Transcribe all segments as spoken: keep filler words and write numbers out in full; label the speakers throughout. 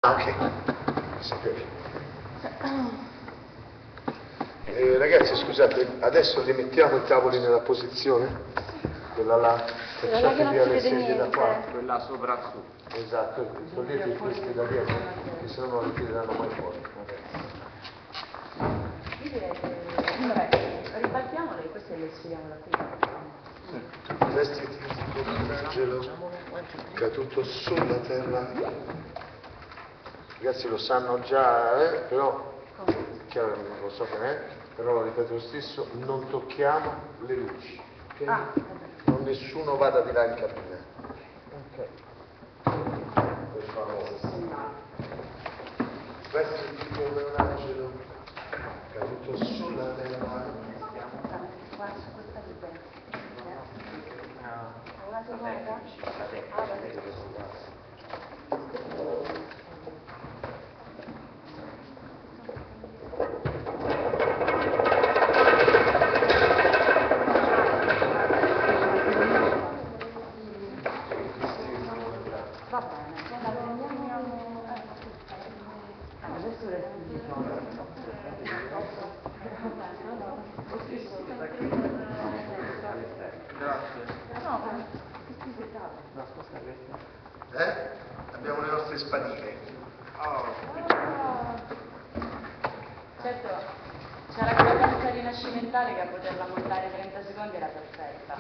Speaker 1: Ok, eh, ragazzi, scusate, adesso rimettiamo i tavoli nella posizione, quella là, facciate via le sedie da qua,
Speaker 2: quella sopra su.
Speaker 1: Esatto, togliete questi da dietro, che se no non li tireranno mai fuori.
Speaker 3: Io direi che, vabbè, ribaltiamole e queste le sfiliamo da qui.
Speaker 1: Vestiti come un angelo caduto sulla terra. Ragazzi lo sanno già, eh, però chiaro, non lo so che è, però lo ripeto lo stesso, non tocchiamo le luci, ok?
Speaker 3: Ah,
Speaker 1: non nessuno vada di là in cabina. Ok. Per favore. Vestiti come un angelo caduto sulla terra.
Speaker 3: guarda su questa libera. Una seconda? Ah, va bene, la prendiamo adesso resti di
Speaker 2: Grazie.
Speaker 3: no,
Speaker 1: Eh? Abbiamo le nostre spadine.
Speaker 2: Oh.
Speaker 3: certo c'era quella danza rinascimentale che a poterla montare trenta secondi era perfetta.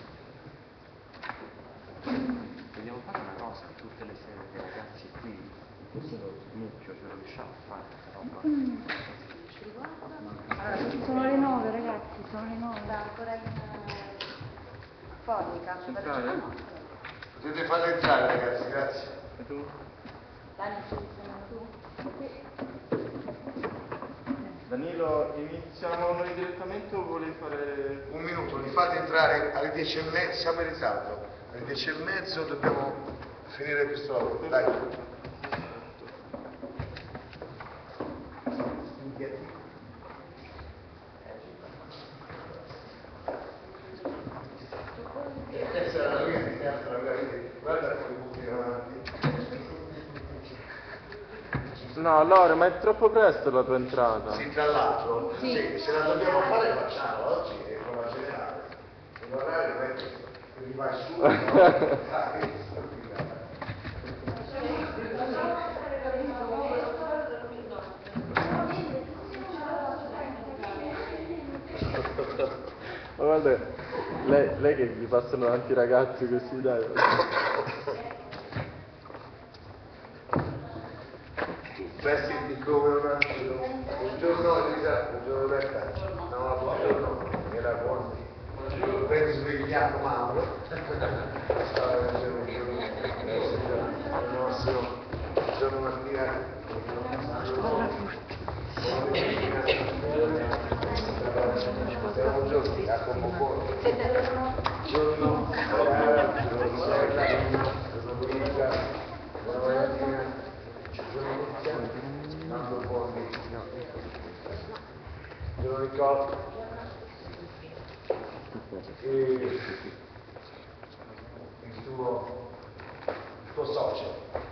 Speaker 2: Vogliamo fare una cosa, tutte le sere dei ragazzi qui, in questo mucchio, ce lo riusciamo a fare questa roba?
Speaker 3: Mm. Allora, sono le nove ragazzi, sono le nove. Da ancora in fonica.
Speaker 2: Centrale?
Speaker 1: Potete farle entrare ragazzi, grazie.
Speaker 2: E tu?
Speaker 3: Dani, ci siamo tu?
Speaker 2: Danilo, iniziamo noi direttamente o volevi fare...
Speaker 1: Un minuto, li fate entrare alle dieci e mezzo, siamo in ritardo. Alle dieci e mezzo dobbiamo finire questo lavoro. Dai. Guarda come butti avanti.
Speaker 2: No, Laura, ma è troppo presto la tua entrata.
Speaker 1: Sì, tra l'altro,
Speaker 3: Sì.
Speaker 1: sì, se la dobbiamo fare facciamo oggi è come la generale. L'orario non è che mi vai su, no? Dai,
Speaker 2: Ma guarda, lei, lei che gli passano davanti i ragazzi così, dai.
Speaker 1: vestiti come un angelo. Buongiorno Elisa, buongiorno Berta. No, buongiorno, era buono. Ben svegliato Mauro. Buongiorno Martina. Buongiorno, Jacopo Porto. Buongiorno. Buongiorno Domenica. Buona mattina. Buongiorno Nicola. E il tuo, il tuo socio.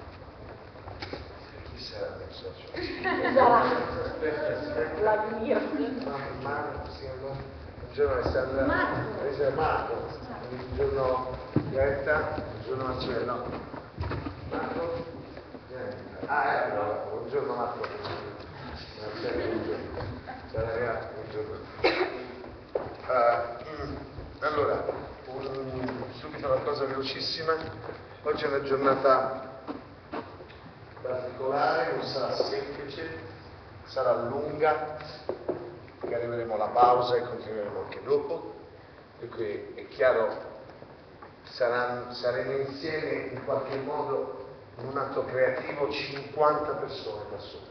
Speaker 1: Chi sarà il tuo socio?
Speaker 3: Sarà Vladimir.
Speaker 1: Marco, sì, no? Buongiorno Alessandra. Marco. Marco. Buongiorno Greta. Buongiorno Marcello. Marco. Ah, eh, allora, buongiorno Marco. Marcello, buongiorno. Ciao ragazzi, buongiorno. Uh, allora, un, subito una cosa velocissima. Oggi è una giornata particolare, non sarà semplice, sarà lunga, perché arriveremo alla pausa e continueremo anche dopo. Per cui è chiaro, saranno, saremo insieme in qualche modo in un atto creativo cinquanta persone da sopra.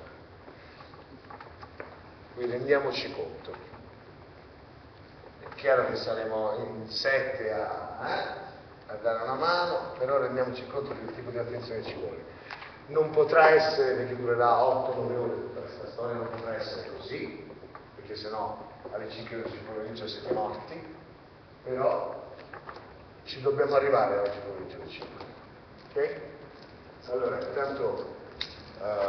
Speaker 1: Quindi rendiamoci conto. È chiaro che saremo in sette a, eh, a dare una mano, però rendiamoci conto del tipo di attenzione che ci vuole. Non potrà essere, perché durerà otto nove ore tutta questa storia, non potrà essere così, perché sennò alle cinque del pomeriggio siete morti, però ci dobbiamo arrivare oggi pomeriggio alle cinque. Ok? Allora, intanto uh,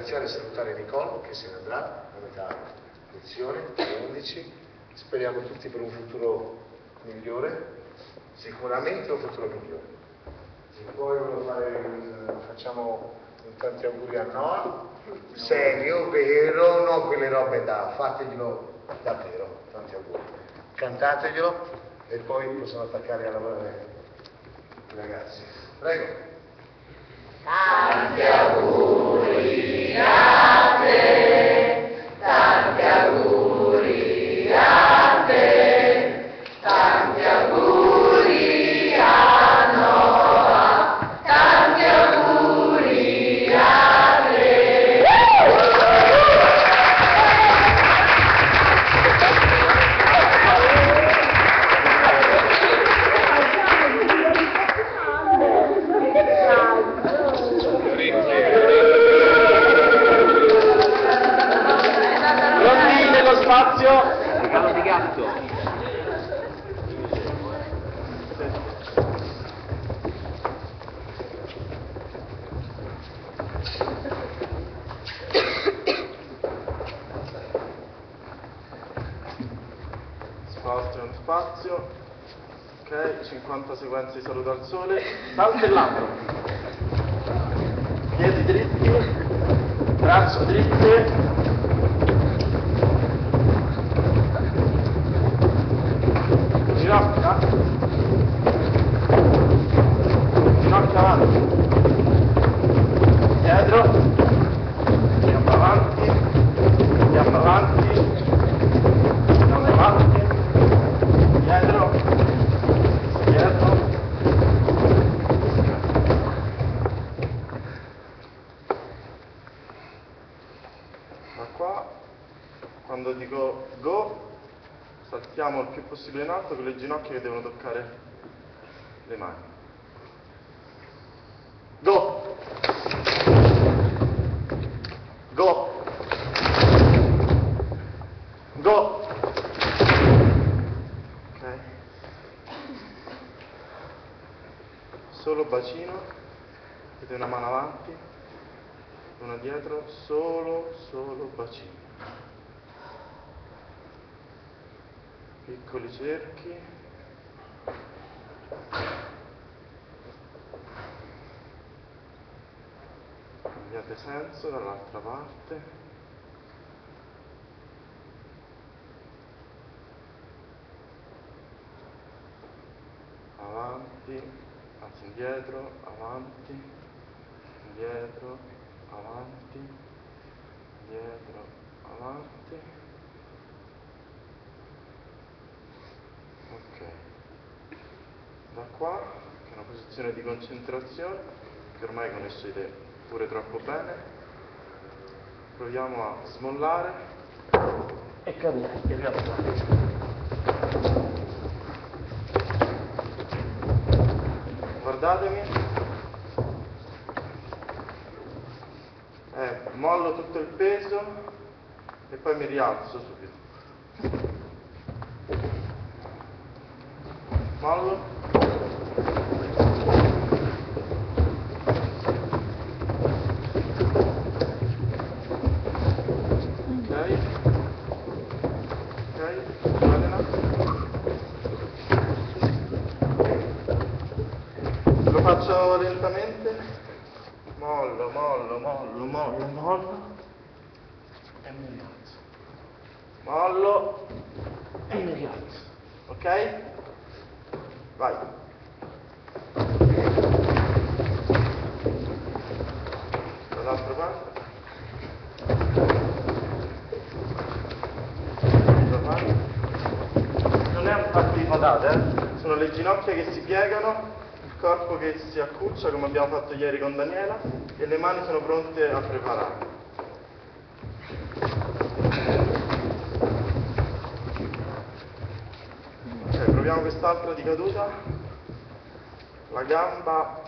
Speaker 1: ringraziare e salutare Nicole che se ne andrà a metà lezione, alle undici. Speriamo tutti per un futuro migliore, sicuramente un futuro migliore. E poi volevo fare un, facciamo un tanti auguri a Noah, serio, vero, no quelle robe da, fateglielo davvero, tanti auguri. Cantateglielo e poi possono attaccare a lavorare i ragazzi. Prego.
Speaker 4: Tanti auguri a te, tanti auguri a te, tanti auguri a Noah, tanti auguri a te.
Speaker 5: Rondine lo spazio.
Speaker 2: Regalo di gatto.
Speaker 5: Spazio, uno spazio. Ok, cinquanta sequenze di saluto al sole. Saltellando. Piedi dritti, braccia dritte. Ginocchia. Ginocchia avanti. Dietro. Gamma avanti. Gamma avanti. Gamma avanti. Dietro. Dietro. Da qua, quando dico go, saltiamo il più possibile in alto con le ginocchia che devono toccare le mani. Go! Go! Go! Ok. Solo bacino, vedete una mano avanti, una dietro, solo, solo bacino. Piccoli cerchi. Cambiate senso dall'altra parte. Avanti, anzi indietro, avanti, indietro, avanti, indietro, avanti. Ok, da qua, che è una posizione di concentrazione, che ormai conoscete pure troppo bene, proviamo a smollare e cadere in realtà. Guardatemi, eh, mollo tutto il peso e poi mi rialzo subito. Mollo. Ok. Ok, guardala. Lo faccio lentamente. Mollo, mollo, mollo, mollo, mollo. E mi rialzo. Mollo e mi rialzo. Ok? Vai. Dall'altra parte. Dall'altra parte. Non è un fatto di patate, eh? Sono le ginocchia che si piegano, il corpo che si accuccia come abbiamo fatto ieri con Daniela e le mani sono pronte a preparare. Ok, proviamo quest'altra di caduta. La gamba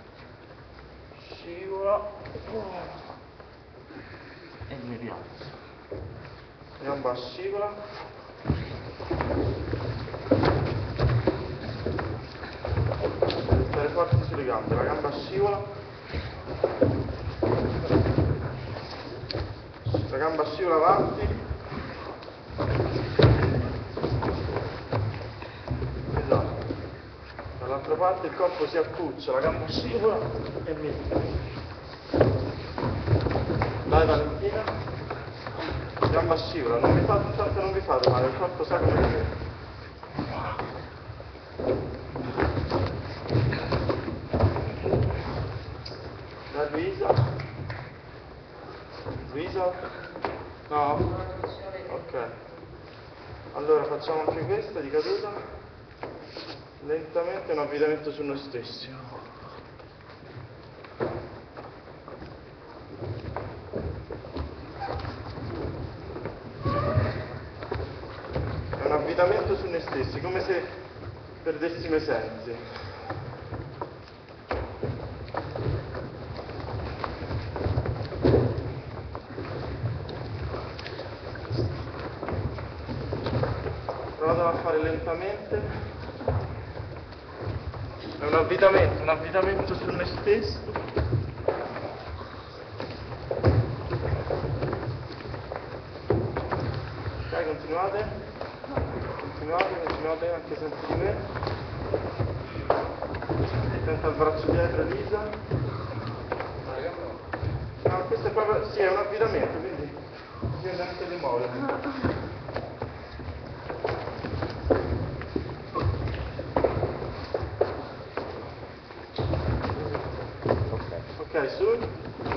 Speaker 5: scivola e mi rialzo. La gamba scivola. Devi stare forti sulle gambe, la gamba scivola. gamba scivola avanti, esatto, dall'altra parte il corpo si accuccia, la gamba scivola e mitica. Dai Valentina, gamba scivola, non vi fate, tanto non vi fate male, il corpo sa come deve. Da Luisa, Luisa, no? Ok, allora facciamo anche questa di caduta, lentamente un avvitamento su noi stessi. È un avvitamento su noi stessi, come se perdessimo i sensi. Provatelo a fare lentamente. È un avvitamento, un avvitamento su noi stessi. Dai, continuate. Continuate, continuate anche senza di me. Tenta il braccio dietro, Elisa. No, questo è proprio, sì, è un avvitamento, quindi bisogna anche di muovere. Ok, su.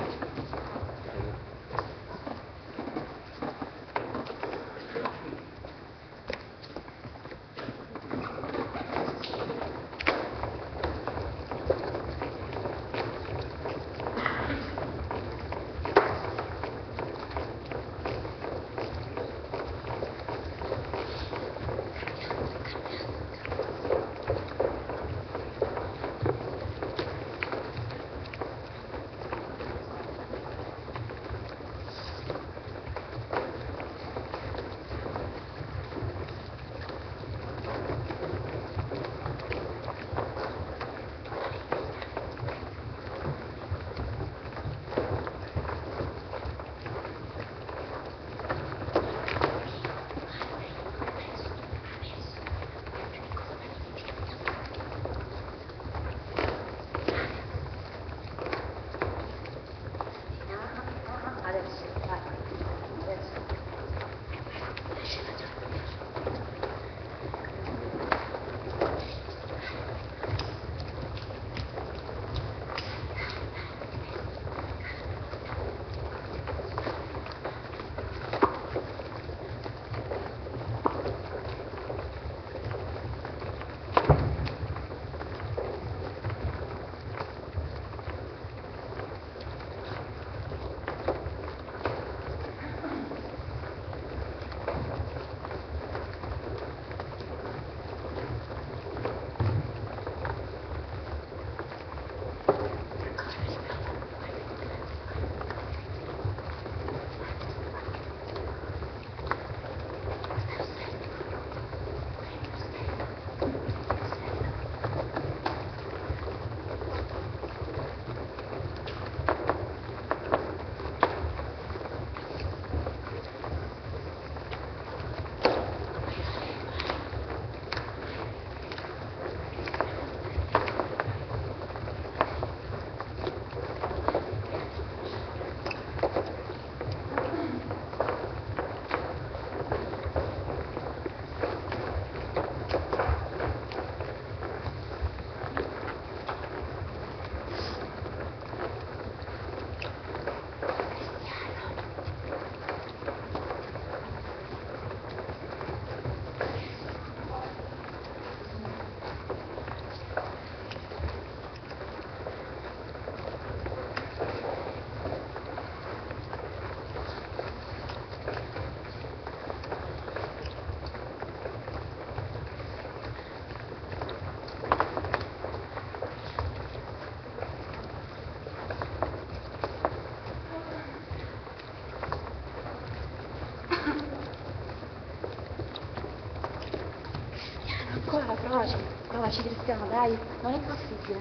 Speaker 6: Ancora, provaci, provaci Cristiano, dai, non è possibile.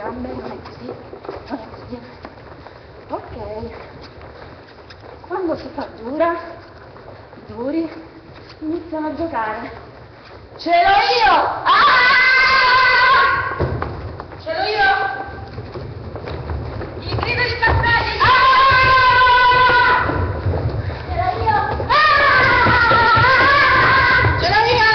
Speaker 6: gambe, non è così, non è così. Ok. Quando si fa dura, duri, iniziano a giocare. Ce l'ho io! Ah! Ce l'ho io! Il grido di battaglia! Ah! Ce l'ho io! Ah! Ce l'ho io!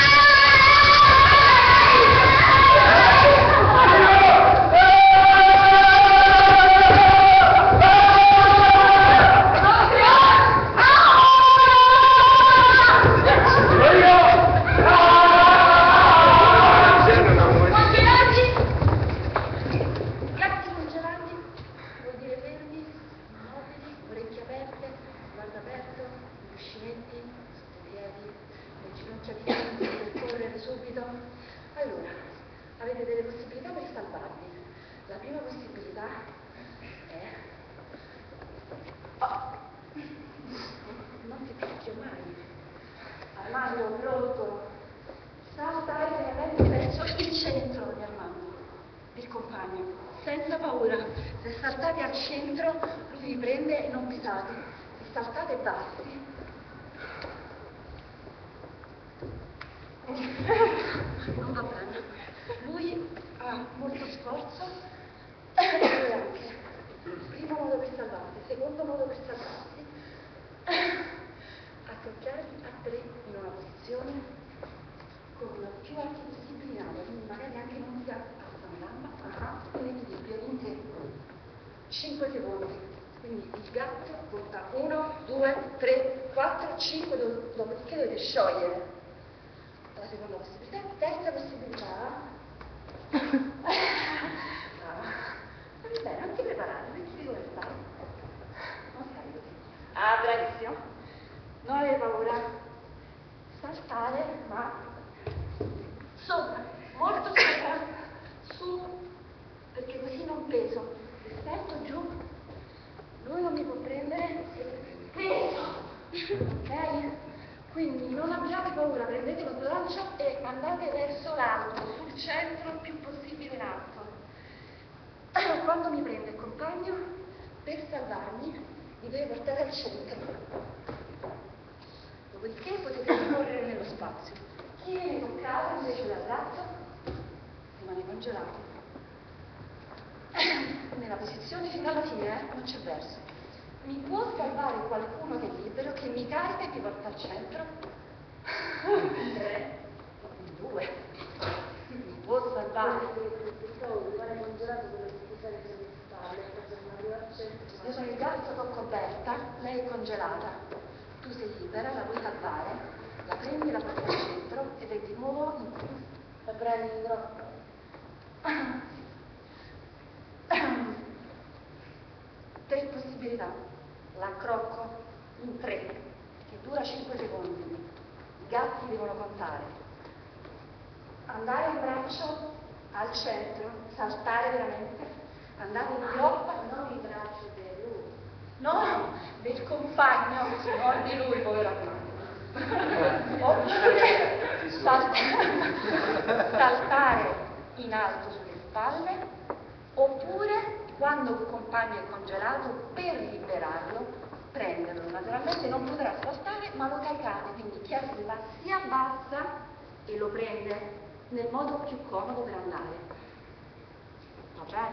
Speaker 6: Allora, avete delle possibilità per salvarvi. La prima possibilità è... Oh. Non ti picchio mai. Armando, pronto? Saltare veramente verso il centro di Armando, il compagno, senza paura. Se saltate al centro, lui vi prende e non pisate. Se saltate bassi... Non va bene. Lui ha molto sforzo e anche. Primo modo per salvarsi, secondo modo per salvarsi. Appoggiarvi a tre in una posizione con più archi possibili in aria, quindi magari anche non si alza in gamba, in equilibrio, in tempo. cinque secondi. Quindi il gatto conta uno, due, tre, quattro, cinque, dopodiché dovete sciogliere. La seconda possibilità, terza possibilità. Va bene, non ti preparare, mettiti dove stai. Non stai così. Ah, bravissimo. Non avere paura. Saltare, ma sopra, molto sopra, su, perché così non peso. Rispetto giù, lui non mi può prendere, peso. Ok? Quindi non abbiate paura, prendete lo slancio e andate verso l'alto, sul centro il più possibile in alto. Quando mi prende il compagno, per salvarmi, mi deve portare al centro. Dopodiché potete correre nello spazio. Chi viene toccato invece dal gatto rimane congelato. Nella posizione fino alla fine, eh, non c'è verso. Mi può salvare qualcuno che è libero, che mi carica e mi porta al centro? In tre, in due. Mi può salvare. Io sono il gatto con coperta, lei è congelata. Tu sei libera, la vuoi salvare, la prendi e la porti al centro ed è di nuovo in più. La prendi in troppo. Tre possibilità. L'accrocco in tre, che dura cinque secondi. I gatti devono contare. Andare in braccio al centro, saltare veramente, andare in groppa, non in braccio di lui. No, del compagno, non di lui, povero Armando. Oppure saltare, saltare in alto sulle spalle, oppure quando un compagno è congelato, per liberarlo, prenderlo. Naturalmente non potrà saltare, ma lo caricate, quindi chi arriva si abbassa e lo prende nel modo più comodo per andare. Va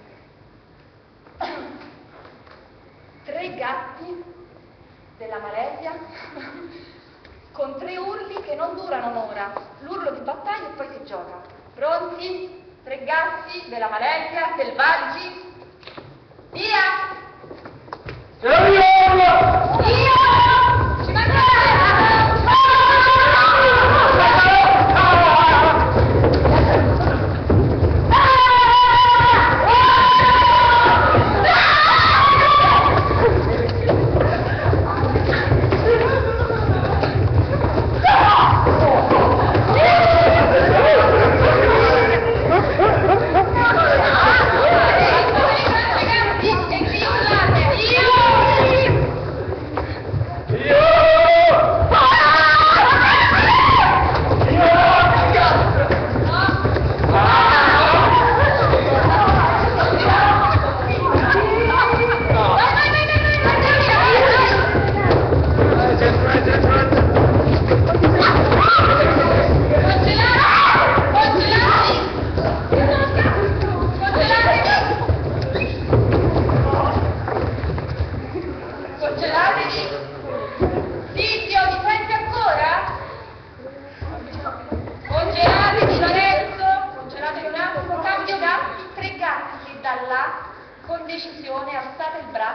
Speaker 6: bene? Tre gatti della Malesia con tre urli che non durano un'ora. L'urlo di battaglia e poi si gioca. Pronti? Tre gatti della Malesia, selvaggi. Via!
Speaker 4: Ce l'ho io!
Speaker 6: Io! Ci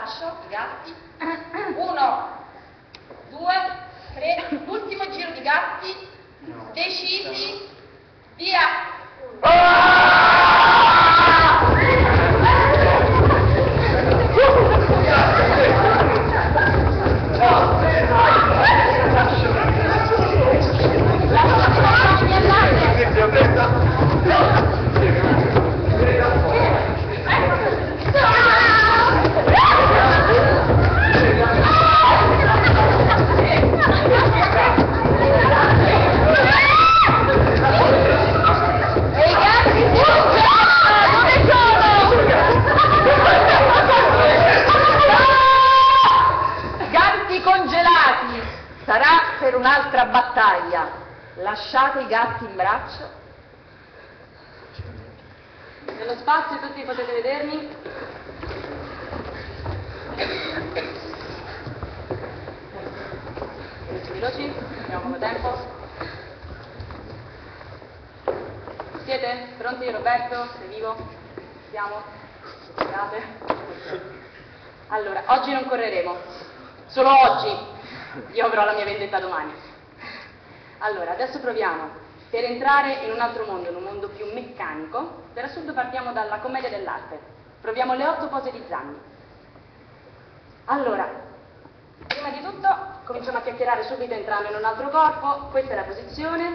Speaker 6: braccio, i gatti. Uno, due, tre, l'ultimo giro di gatti, decisi, via!
Speaker 7: Sarà per un'altra battaglia. Lasciate i gatti in braccio.
Speaker 3: Nello spazio tutti potete vedermi. Veloci, veloci, abbiamo poco tempo. Siete pronti, Roberto? Sei vivo? Siamo? Scusate. Allora, oggi non correremo. Solo oggi. Io avrò la mia vendetta domani. Allora, adesso proviamo. Per entrare in un altro mondo, in un mondo più meccanico, per assurdo partiamo dalla commedia dell'arte. Proviamo le otto pose di Zanni. Allora, prima di tutto cominciamo a chiacchierare subito entrando in un altro corpo. Questa è la posizione.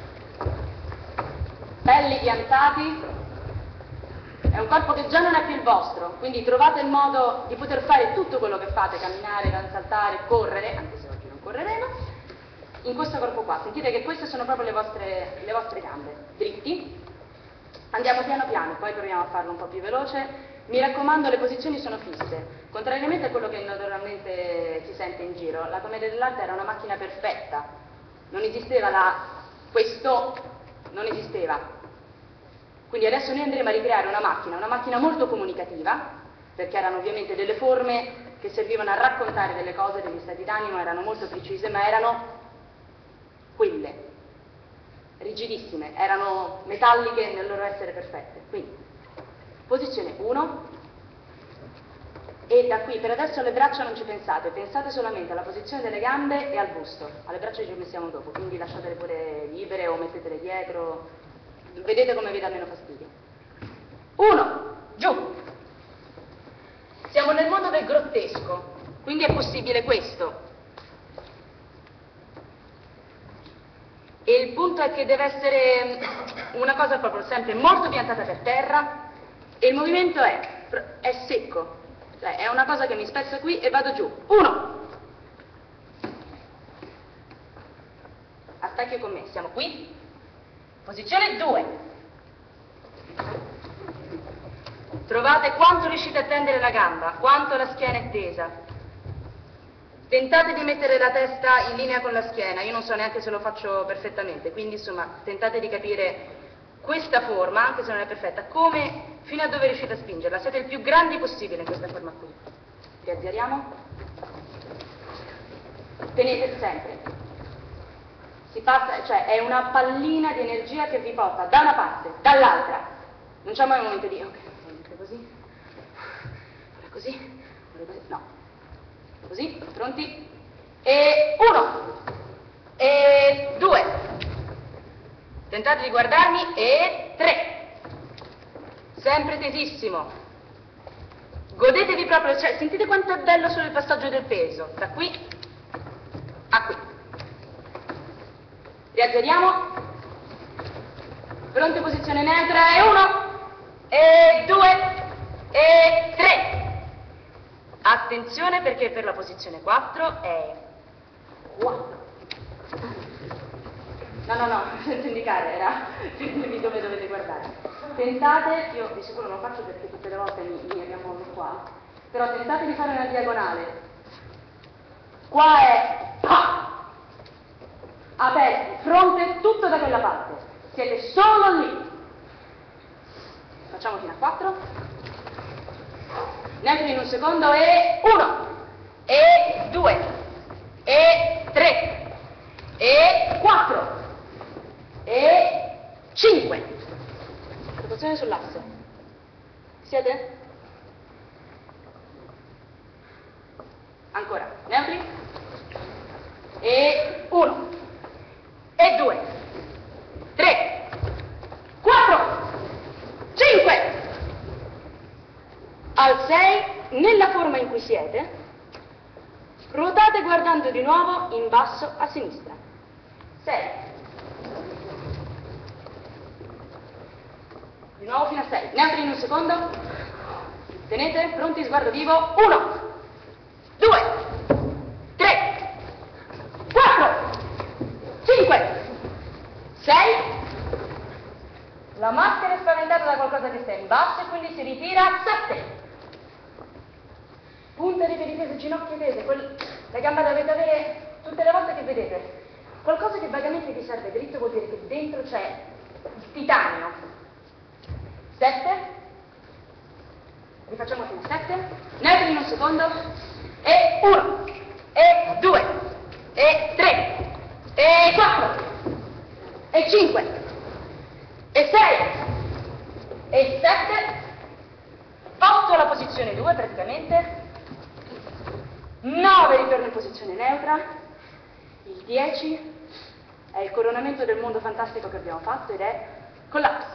Speaker 3: Belli piantati. È un corpo che già non è più il vostro, quindi trovate il modo di poter fare tutto quello che fate, camminare, saltare, correre, anche se oggi non correremo, in questo corpo qua. Sentite che queste sono proprio le vostre, le vostre gambe, dritti. Andiamo piano piano, poi proviamo a farlo un po' più veloce. Mi raccomando, le posizioni sono fisse, contrariamente a quello che naturalmente si sente in giro. La commedia dell'arte era una macchina perfetta, non esisteva la... questo non esisteva. Quindi adesso noi andremo a ricreare una macchina, una macchina molto comunicativa, perché erano ovviamente delle forme che servivano a raccontare delle cose, degli stati d'animo, erano molto precise, ma erano quelle, rigidissime, erano metalliche nel loro essere perfette. Quindi, posizione uno, e da qui per adesso alle braccia non ci pensate, pensate solamente alla posizione delle gambe e al busto. Alle braccia ci pensiamo dopo, quindi lasciatele pure libere o mettetele dietro. Vedete come vi dà meno fastidio. Uno, giù. Siamo nel mondo del grottesco, quindi è possibile questo. E il punto è che deve essere una cosa proprio sempre molto piantata per terra e il movimento è, è secco. Cioè è una cosa che mi spezzo qui e vado giù. Uno. Attacchi con me, siamo qui. Posizione due. Trovate quanto riuscite a tendere la gamba, quanto la schiena è tesa. Tentate di mettere la testa in linea con la schiena, io non so neanche se lo faccio perfettamente, quindi insomma tentate di capire questa forma, anche se non è perfetta, come, fino a dove riuscite a spingerla. Siete il più grandi possibile in questa forma qui. Riazzeriamo. Tenete sempre. Si passa, cioè è una pallina di energia che vi porta da una parte, dall'altra. Non c'è mai un momento di, ok, sempre così, ora così, ora così, no. Così, pronti? E uno, e due. Tentate di guardarmi, e tre. Sempre tesissimo. Godetevi proprio, cioè sentite quanto è bello solo il passaggio del peso, da qui a qui. Riazzeriamo. Pronte, posizione neutra, e uno, e due, e tre. Attenzione perché per la posizione quattro è quattro. No, no, no, senza indicare, era ditemi dove dovete guardare. Tentate, io di sicuro non lo faccio perché tutte le volte mi, mi abbiamo qua, però tentate di fare una diagonale. Qua è ah! Aperti, fronte tutto da quella parte. Siete solo lì. Facciamo fino a quattro. Neutro in un secondo, e uno, e due, e tre, e quattro, e cinque. Rotazione sull'asse. Siete? Ancora, neutri. E uno. E due. Tre. Quattro. Cinque. Al sei, nella forma in cui siete, ruotate guardando di nuovo in basso a sinistra. sei. Di nuovo fino a sei. Neutri in un secondo. Tenete, pronti, sguardo vivo. uno. due. tre. quattro. cinque. sei. La maschera è spaventata da qualcosa che sta in basso e quindi si ritira. sette. Punta di piedi tese, ginocchia tese, quel... la gamba la dovete avere tutte le volte che vedete. Qualcosa che vagamente vi serve dritto vuol dire che dentro c'è il titanio. sette. Rifacciamo fino a sette. Neutri in un secondo. E uno. E due. E tre. E quattro. E cinque. E sei. E sette. otto la posizione due praticamente. nove ritorno in posizione neutra. Il dieci è il coronamento del mondo fantastico che abbiamo fatto ed è collapso.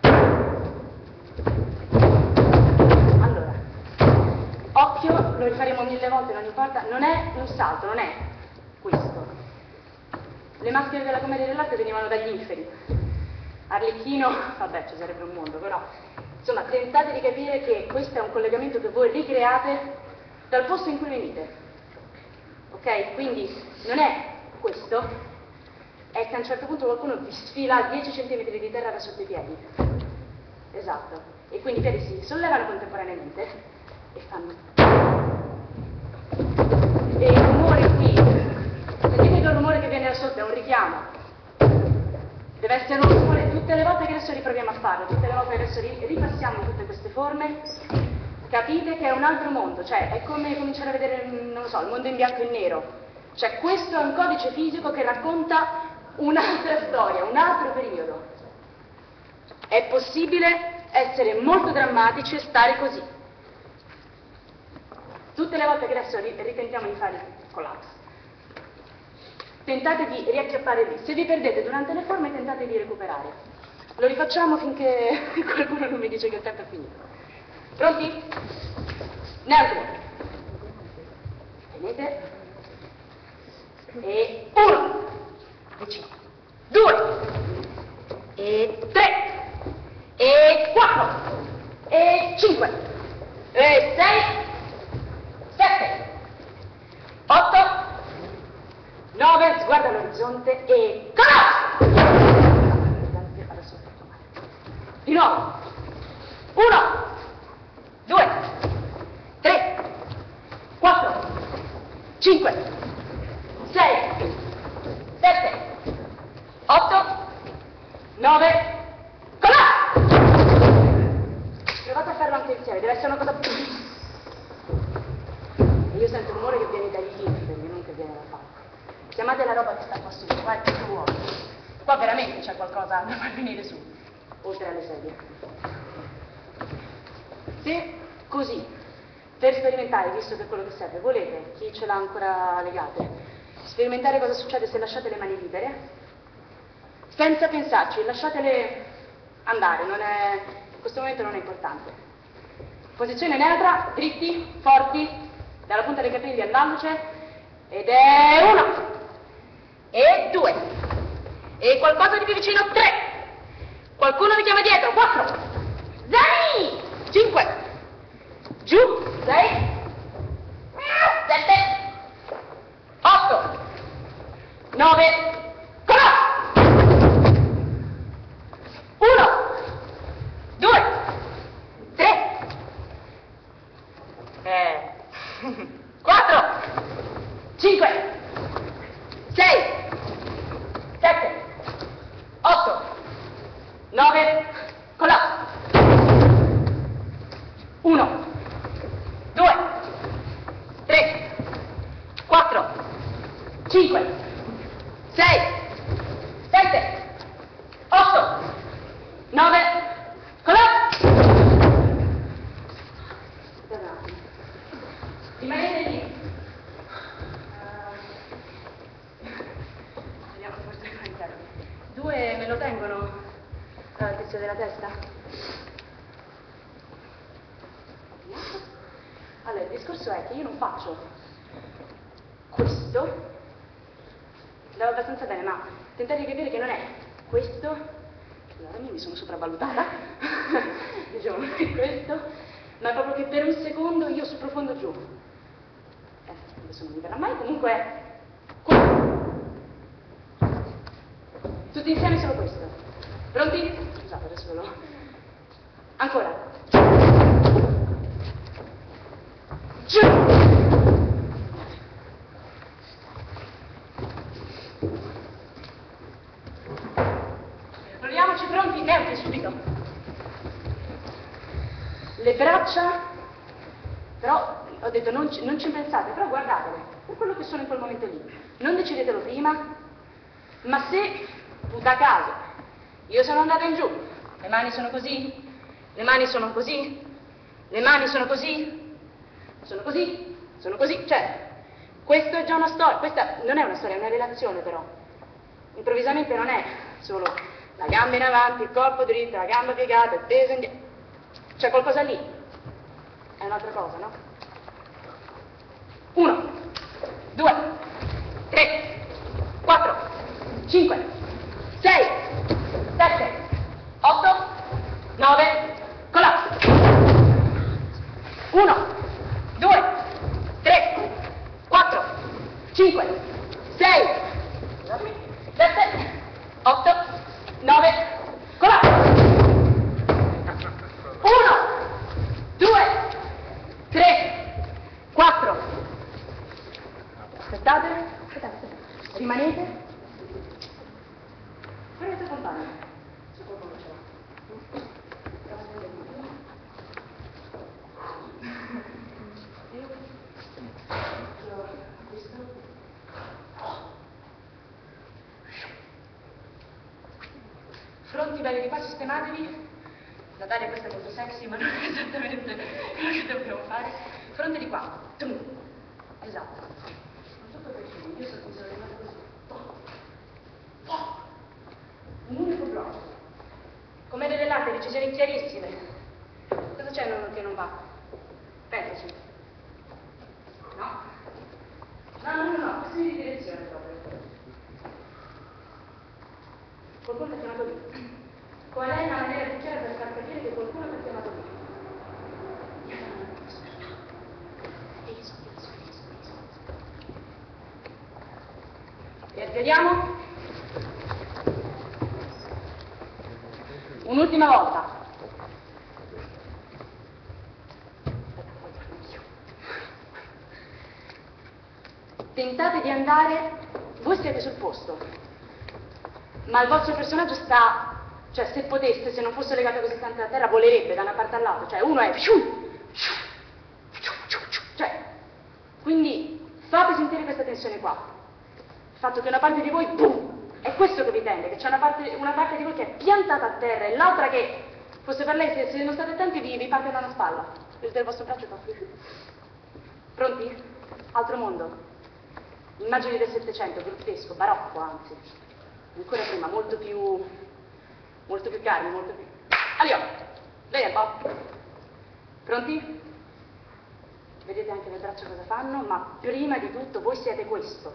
Speaker 3: Allora, occhio, lo rifaremo mille volte, non importa, non è un salto, non è questo. Le maschere della commedia dell'arte venivano dagli inferi. Arlecchino, vabbè, ci sarebbe un mondo, però insomma, tentate di capire che questo è un collegamento che voi ricreate dal posto in cui venite. Ok? Quindi non è questo, è che a un certo punto qualcuno vi sfila dieci centimetri di terra da sotto i piedi. Esatto. E quindi i piedi si sollevano contemporaneamente e fanno. E il rumore qui, sentite che il rumore che viene da sotto è un richiamo. Deve essere un rumore tutte le volte che adesso riproviamo a farlo, tutte le volte che adesso ripassiamo in tutte queste forme. Capite che è un altro mondo, cioè è come cominciare a vedere, non lo so, il mondo in bianco e nero. Cioè questo è un codice fisico che racconta un'altra storia, un altro periodo. È possibile essere molto drammatici e stare così. Tutte le volte che adesso ritentiamo di fare il collapso, tentate di riacchiappare lì. Se vi perdete durante le forme, tentate di recuperare. Lo rifacciamo finché qualcuno non mi dice che il tempo è finito. Pronti? Neutro. Tenete. E uno. E cinque. Due. E tre. E quattro. E cinque. E sei. Sette. Otto. Nove. Sguarda all'orizzonte e collapso. Di nuovo. Uno. Due, tre, quattro, cinque, sei, sette, otto, nove, collapso! Provate a farlo anche insieme, deve essere una cosa più. Io sento un rumore che viene dagli inferi, non che viene dal palco. Chiamate la roba che sta qua su, guarda che vuoi. Qua veramente c'è qualcosa da far venire su, oltre alle sedie. Se così, per sperimentare, visto che è quello che serve, volete, chi ce l'ha ancora legate, sperimentare cosa succede se lasciate le mani libere, senza pensarci, lasciatele andare, non è, in questo momento non è importante. Posizione neutra, dritti, forti, dalla punta dei capelli all'alluce, ed è uno, e due, e qualcosa di più vicino, tre, qualcuno vi chiama dietro, quattro, zani! cinque, giù, sei, sette, otto, nove, collapso! uno, due, tre, eh, quattro, cinque, sei, sette, otto, nove, collapso! uno, due, tre, quattro, cinque, sei, sette, otto, nove, collapso! Rimanete lì. senso è che io non faccio questo, andavo abbastanza bene, ma tentate di capire che non è questo, allora mi sono sopravvalutata, diciamo non è questo, ma è proprio che per un secondo io sprofondo giù. Eh, adesso non mi verrà mai, comunque è questo. Tutti insieme solo questo. Pronti? Scusate, adesso ve lo... Ancora. Giù! Proviamoci, pronti? Neuti, subito. Le braccia, però, ho detto non ci, non ci pensate, però guardatele, per quello che sono in quel momento lì. Non decidetelo prima, ma se, da caso, io sono andata in giù, le mani sono così, le mani sono così, le mani sono così, sono così, sono così, cioè, questa è già una storia, questa non è una storia, è una relazione però. Improvvisamente non è solo la gamba in avanti, il corpo dritto, la gamba piegata, il peso indietro. C'è qualcosa lì. È un'altra cosa, no? Uno, due, tre, quattro, cinque, sei, sette, otto, nove, collasso. Uno, due, tre, quattro, cinque, sei, sette, otto, nove, collasso. Uno, due, tre, quattro. Aspettate, aspettate, aspettate. Rimanete. Prendete il compagno. Se qualcuno ce l'ha. Io questo. Pronti, belli di qua, sistematevi. Natalia, questa è molto sexy, ma non è esattamente quello che dobbiamo fare. Fronte di qua. Tum. Esatto. Non tutto preciso, io sono, mi sono arrivata così. Oh. Oh. Un unico blocco. Come delle latte, decisioni chiarissime. Cosa c'è non, che non va? Pensaci. No? No, no, no, no, questione di direzione proprio. Qualcuno ti ha chiamato lì. Qual è la maniera più chiara per far capire che qualcuno ti ha chiamato lì? Riazzeriamo. Un'ultima volta. Tentate di andare, voi siete sul posto, ma il vostro personaggio sta... Cioè, se potesse, se non fosse legato così tanto alla terra, volerebbe da una parte all'altra. Cioè, uno è... Cioè, quindi fate sentire questa tensione qua. Il fatto che una parte di voi, boom, è questo che vi tende, che c'è una parte, una parte di voi che è piantata a terra e l'altra che, forse per lei, se, se non state attenti, vi, vi parte da una spalla. Vedete il vostro braccio qua. Pronti? Altro mondo. Immagini del Settecento, grottesco, barocco anzi. Ancora prima, molto più... molto più calmi, molto più... Allora, lei un po'. Pronti? Vedete anche le braccia cosa fanno, ma prima di tutto voi siete questo.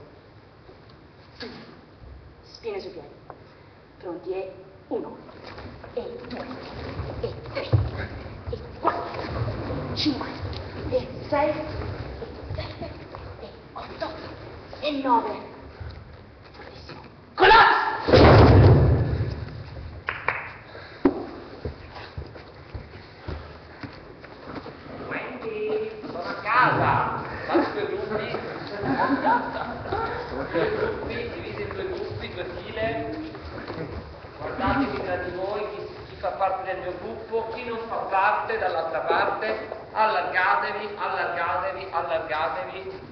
Speaker 3: Spine sui piedi. Pronti? E uno, e due, e tre, e quattro, cinque, e sei, e sette, e otto, e nove. Fortissimo. Collasso!
Speaker 4: Casa, fate due gruppi, due gruppi, divisi in due gruppi, due file, guardatevi tra di voi chi, chi fa parte del mio gruppo, chi non fa parte dall'altra parte, allargatevi, allargatevi, allargatevi.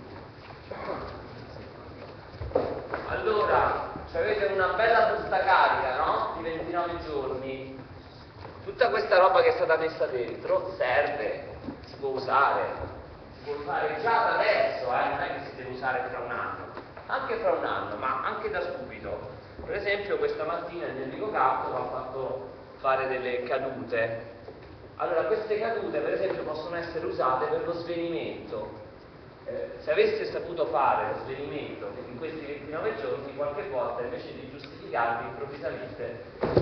Speaker 4: Allora, avete una bella busta carica, no? Di ventinove giorni. Tutta questa roba che è stata messa dentro serve, si può usare. Può usare già da adesso, eh? Non è che si deve usare fra un anno, anche fra un anno, ma anche da subito. Per esempio questa mattina il mio amico Carlo mi ha fatto fare delle cadute. Allora queste cadute per esempio possono essere usate per lo svenimento. eh, se avessi saputo fare lo svenimento in questi ventinove giorni, qualche volta invece di giustificarmi improvvisamente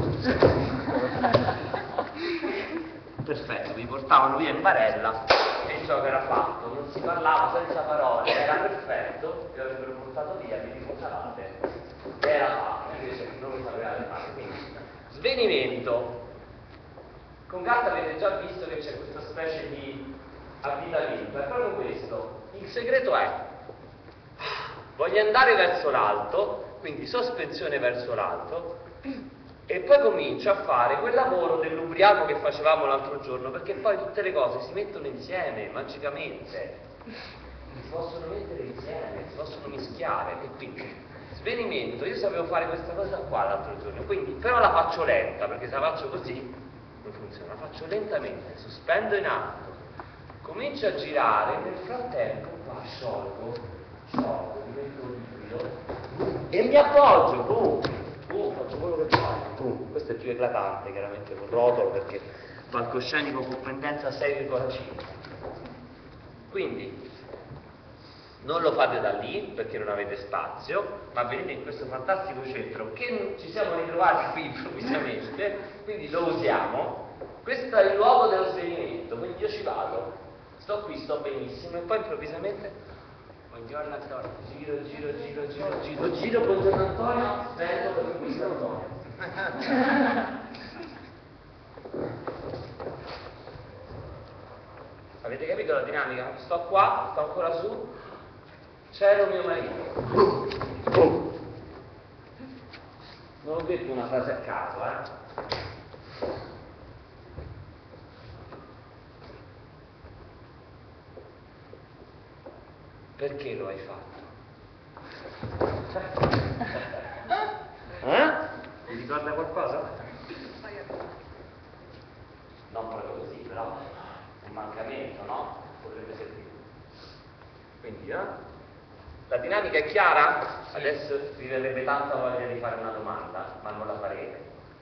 Speaker 4: perfetto, mi portavano via in barella e il gioco era fatto, non si parlava senza parole, era perfetto, mi avrebbero portato via, mi riportavate e era fatto, invece non lo sapevate fare. Quindi svenimento. Con Gatta avete già visto che c'è questa specie di avvitamento, è proprio questo. Il segreto è: voglio andare verso l'alto, quindi sospensione verso l'alto, e poi comincio a fare quel lavoro dell'ubriaco che facevamo l'altro giorno, perché poi tutte le cose si mettono insieme magicamente, si possono mettere insieme, si possono mischiare. E quindi svenimento, io sapevo fare questa cosa qua l'altro giorno, quindi però la faccio lenta, perché se la faccio così non funziona, la faccio lentamente, sospendo in alto, comincio a girare, nel frattempo qua sciolgo, sciolgo, divento liquido e mi appoggio, boom, boom, faccio quello che voglio, boom. Questo è più eclatante chiaramente col rotolo, perché palcoscenico con pendenza sei virgola cinque. Quindi non lo fate da lì perché non avete spazio, ma venite in questo fantastico centro che ci siamo ritrovati qui improvvisamente, quindi lo usiamo. Questo è il luogo dello svenimento, quindi io ci vado, sto qui, sto benissimo, e poi improvvisamente buongiorno Antonio, giro, giro, giro, giro, giro, giro, buongiorno Antonio, vengo per qui Antonio. Avete capito la dinamica? Sto qua, sto ancora su, c'ero mio marito. Non ho detto una frase a caso, eh? Perché lo hai fatto? Eh? Vi ricorda qualcosa? Non proprio così, però un mancamento, no? Potrebbe servire. Quindi, eh? La dinamica è chiara? Adesso vi verrebbe tanta voglia di fare una domanda, ma non la farete.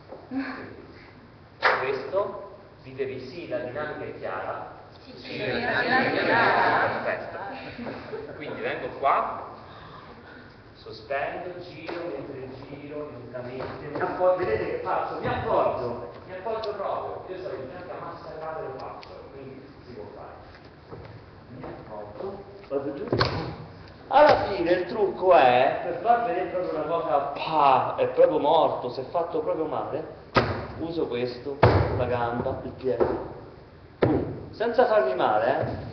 Speaker 4: Questo, ditevi sì, la dinamica è chiara.
Speaker 3: Sì,
Speaker 4: sì,
Speaker 3: la
Speaker 4: dinamica è chiara. Perfetto. Quindi vengo qua, sospendo, giro, mentre giro, lentamente, mi appoggio, vedete che faccio? Mi appoggio, mi appoggio proprio. Io sono in fianco a massa grave lo faccio, quindi si può fare. Mi appoggio, vado giù. Alla fine il trucco è, per far vedere proprio una cosa, pa, è proprio morto, si è fatto proprio male, uso questo, la gamba, il piede, boom, senza farmi male, eh?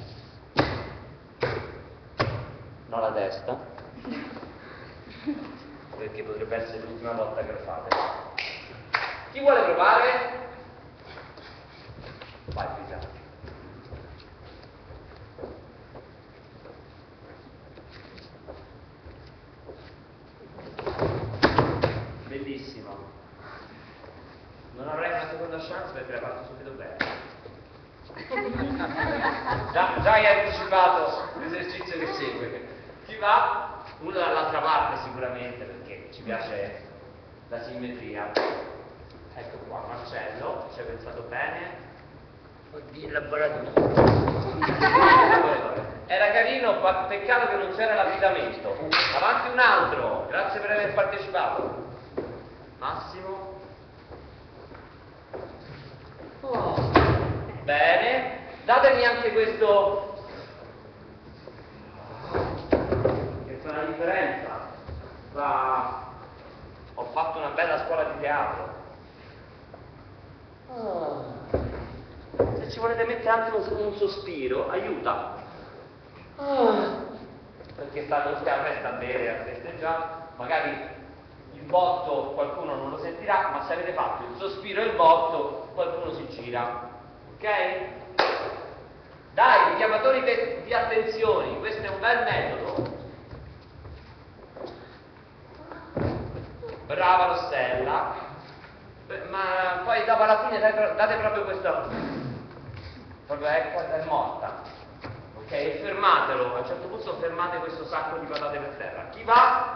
Speaker 4: Non la testa, perché potrebbe essere l'ultima volta che lo fate. Chi vuole provare? Vai, Pisa. Bellissimo. Non avrei una seconda chance perché l'hai fatto subito bene. già, già hai anticipato l'esercizio che segue. Chi va? Uno dall'altra parte sicuramente, perché ci piace la simmetria. Ecco qua, Marcello, ci hai pensato bene. Oddio, il laboratorio. Era carino, peccato che non c'era l'affidamento. Avanti un altro, grazie per aver partecipato. Massimo. Oh. Bene, datemi anche questo che fa la differenza. Va. Ho fatto una bella scuola di teatro. Oh. Se ci volete mettere anche un, un sospiro, aiuta. Oh. Perché stanno tutti a festa a bere, a festeggiare, magari il botto qualcuno non lo sentirà, ma se avete fatto il sospiro e il botto, qualcuno si gira. Ok? Dai, richiamatori de- di attenzioni, questo è un bel metodo. Brava Rossella. Beh, ma poi dopo alla fine date, date proprio questo. Proprio ecco, è morta. Ok? E fermatelo, a un certo punto fermate questo sacco di patate per terra. Chi va?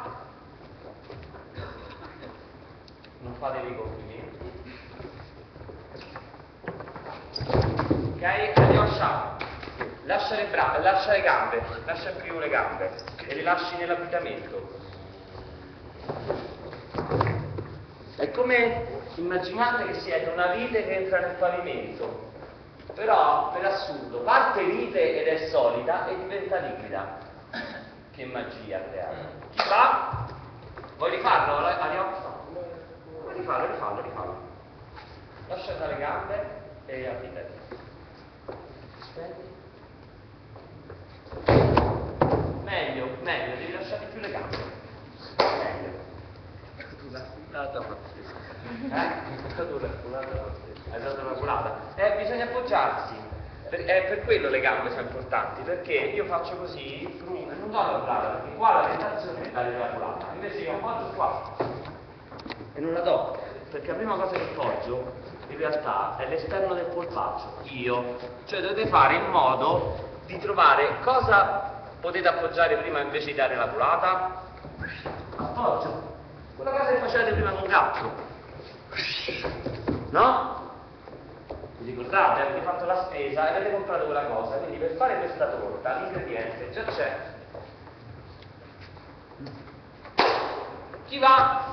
Speaker 4: Non fatevi i complimenti. Ok? Alyosha. lascia le, bra lascia le gambe, lascia più le gambe e le lasci nell'abbitamento. È come, immaginate che siete una vite che entra nel pavimento, però per assurdo parte vite ed è solida e diventa liquida. Che magia creare. Chi va? Vuoi rifarlo? Arriva? Vuoi rifarlo, rifarlo, rifarlo. Lascia andare le gambe e abitati. Aspetti. Meglio, meglio, devi lasciare più le gambe. Meglio. Culata pazzesca. Eh? Hai dato una culata. Eh, bisogna appoggiarsi. Per, eh, per quello le gambe sono importanti, perché io faccio così, e non do la culata, perché qua la tentazione è dare la culata. Invece io appoggio qua e non la do, perché la prima cosa che appoggio in realtà è l'esterno del polpaccio, io. Cioè dovete fare in modo di trovare cosa potete appoggiare prima invece di dare la culata. Appoggio. Quella cosa che facevate prima con un gatto. No? Vi ricordate? Avete fatto la spesa e avete comprato quella cosa, quindi per fare questa torta l'ingrediente già c'è. Chi va?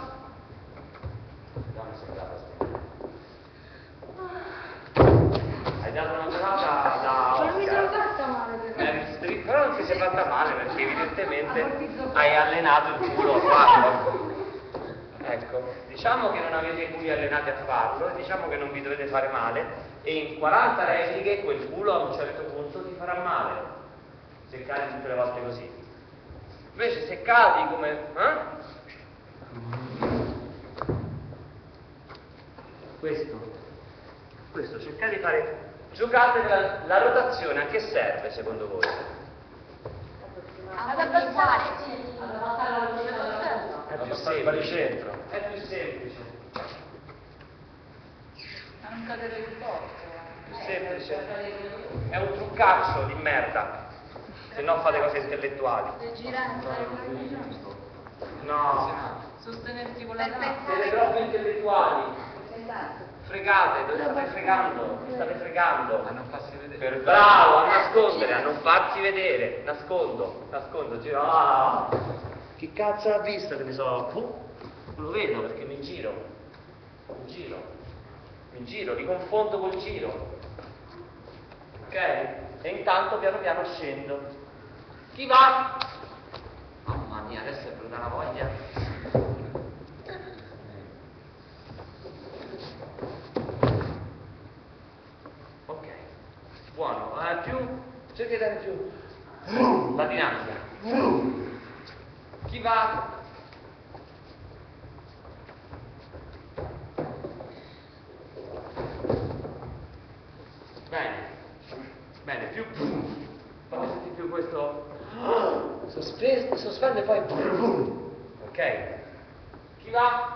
Speaker 4: Hai dato una giornata da Oscar.
Speaker 6: Non mi sono fatta male per
Speaker 4: Eh, però non ti sei fatta male perché evidentemente hai allenato il culo a farlo. Ecco, diciamo che non avete i culi allenati a farlo e diciamo che non vi dovete fare male e in quaranta repliche quel culo a un certo punto ti farà male se cadi tutte le volte così. Invece se cadi come... Eh? Questo, questo, cercate di fare, giocate la, la rotazione, a che serve secondo voi?
Speaker 6: ad abbassare.
Speaker 4: È più semplice, è più semplice,
Speaker 3: A non cadere il corpo.
Speaker 4: più semplice, è un truccaccio di merda, se no fate cose intellettuali. No,
Speaker 3: Sostenerti con la
Speaker 6: Per
Speaker 3: gamba.
Speaker 4: siete troppo intellettuali. Fregate, dove state fregando? Mi state fregando.
Speaker 2: A non farsi vedere.
Speaker 4: Per bravo, a nascondere, a non farsi vedere. Nascondo, nascondo, giro. Ah, che cazzo l'ha visto che mi so? Uh, non lo vedo perché mi giro. Mi giro. Mi giro, li confondo col giro. Ok? E intanto piano piano scendo. Chi va? Mamma mia, adesso è venuta una voglia. Ok, buono, eh, più, cerca di dare più la dinamica. Chi va? Bene, bene, più fammi sentire più questo Sospe sospende poi ok, chi va?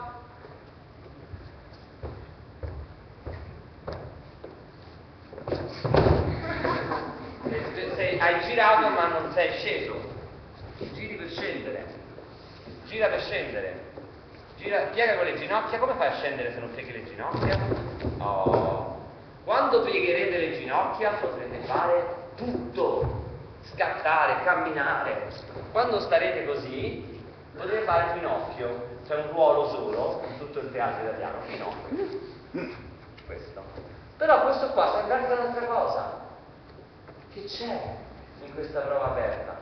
Speaker 4: Sei, hai girato ma non sei sceso, giri per scendere, gira per scendere, gira, piega con le ginocchia. Come fai a scendere se non pieghi le ginocchia? Oh. Quando piegherete le ginocchia potrete fare tutto, scattare, camminare. Quando starete così potete fare Pinocchio, c'è un ruolo solo in tutto il teatro italiano, Pinocchio. Questo. Però questo qua serve anche a un'altra cosa. Che c'è in questa prova aperta?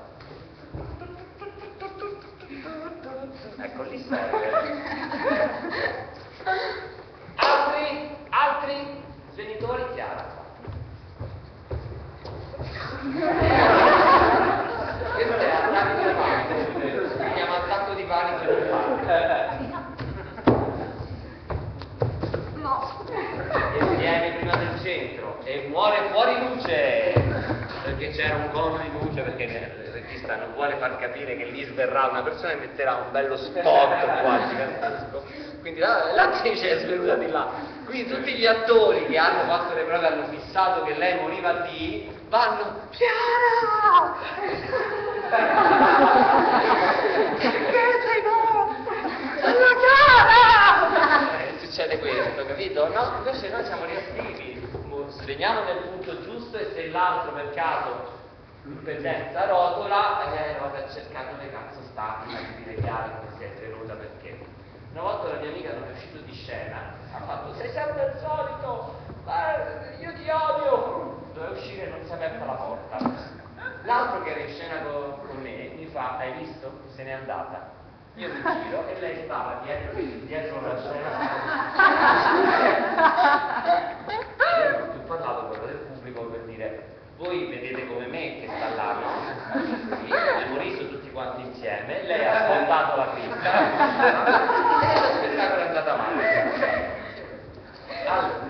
Speaker 4: Ecco, lì serve. Altri? Altri? Genitori, Chiara. Questo è attacco di panico. Si chiama attacco di panico di panico.
Speaker 6: No.
Speaker 4: E viene prima del centro e muore fuori luce. Perché c'era un cono di luce, perché il regista non vuole far capire che lì sverrà una persona e metterà un bello spot qua gigantesco. Quindi l'attrice è svenuta di là. Quindi tutti gli attori che hanno fatto le prove, hanno fissato che lei moriva lì, vanno Chiara! Perché sei morta? Sono Chiara! Eh, succede questo, capito? No, invece noi siamo reattivi. Sveniamo nel punto giusto e se l'altro per caso in pendenza rotola e vabbè, cercando le cazzo sta a dire chiaro che si è tenuta perché. Una volta la mia amica non è uscito di scena, ha fatto sei sempre il solito, eh, io ti odio, doveva uscire e non si è aperta la porta. L'altro che era in scena con, con me mi fa, hai visto? Se n'è andata. Io mi giro e lei stava dietro, dietro la scena. Io non ho più parlato quello del pubblico per dire voi vedete come me che sta là, no? Sì, abbiamo riso tutti quanti insieme, lei ha smontato la cricca e lo spettacolo è andato avanti. Allora,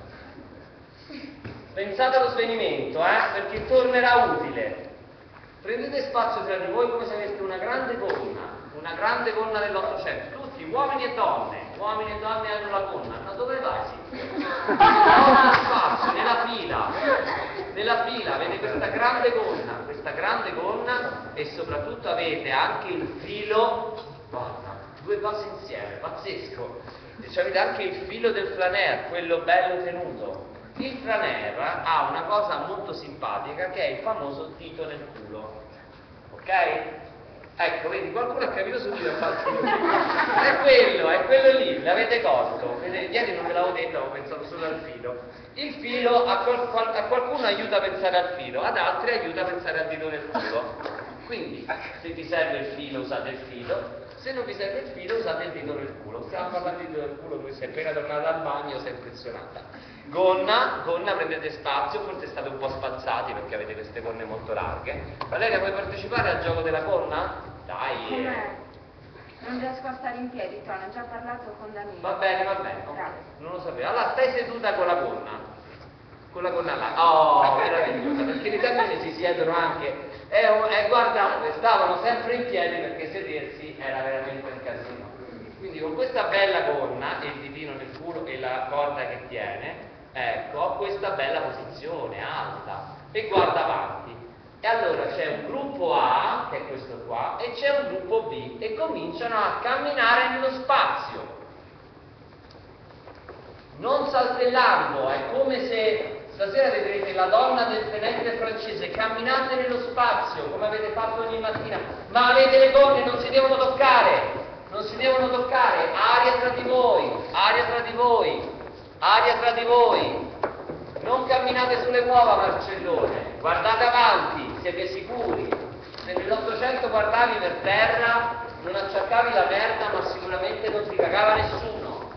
Speaker 4: pensate allo svenimento, eh? Perché tornerà utile. Prendete spazio tra di voi come se aveste una grande gonna, una grande gonna dell'Ottocento, tutti, uomini e donne, uomini e donne hanno la gonna, ma dove vai? Sì? No, spazio, nella fila, nella fila, avete questa grande gonna, questa grande gonna e soprattutto avete anche il filo, guarda, due cose insieme, pazzesco, e cioè avete anche il filo del flaneur, quello bello tenuto. Il flaneur ha una cosa molto simpatica che è il famoso dito nel culo, ok? Ecco, vedi, qualcuno ha capito subito, è quello, è quello lì, l'avete colto. Vedete, ieri non ve l'avevo detto, avevo pensato solo al filo. Il filo a, qual, qual, a qualcuno aiuta a pensare al filo, ad altri aiuta a pensare al dito nel culo. Quindi, se vi serve il filo, usate il filo, se non vi serve il filo, usate il dito nel culo. Stiamo parlando di dito nel culo, tu sei appena tornata dal bagno, sei impressionata. Gonna, gonna, prendete spazio, forse state un po' spazzati perché avete queste gonne molto larghe. Valeria, vuoi partecipare al gioco della gonna? Dai!
Speaker 8: Com'è? Non riesco a stare in piedi, Tony, ho già parlato con Danilo.
Speaker 4: Va bene, va bene,
Speaker 8: Grazie.
Speaker 4: non lo sapevo. Allora stai seduta con la gonna, con la gonna là. Oh, meravigliosa, perché le donne si siedono anche. E eh, eh, guardate, stavano sempre in piedi perché sedersi era veramente un casino. Quindi con questa bella gonna e il ditino nel culo e la corda che tiene, ecco, ho questa bella posizione alta e guarda avanti. E allora c'è un gruppo A, che è questo qua, e c'è un gruppo B e cominciano a camminare nello spazio. Non saltellando, è come se stasera vedrete la donna del tenente francese, camminate nello spazio, come avete fatto ogni mattina, ma avete le gonne, non si devono toccare, non si devono toccare, aria tra di voi, aria tra di voi, aria tra di voi. Non camminate sulle uova, Marcellone, guardate avanti, siete sicuri. Se nell'Ottocento guardavi per terra, non acciaccavi la merda, ma sicuramente non ti cagava nessuno.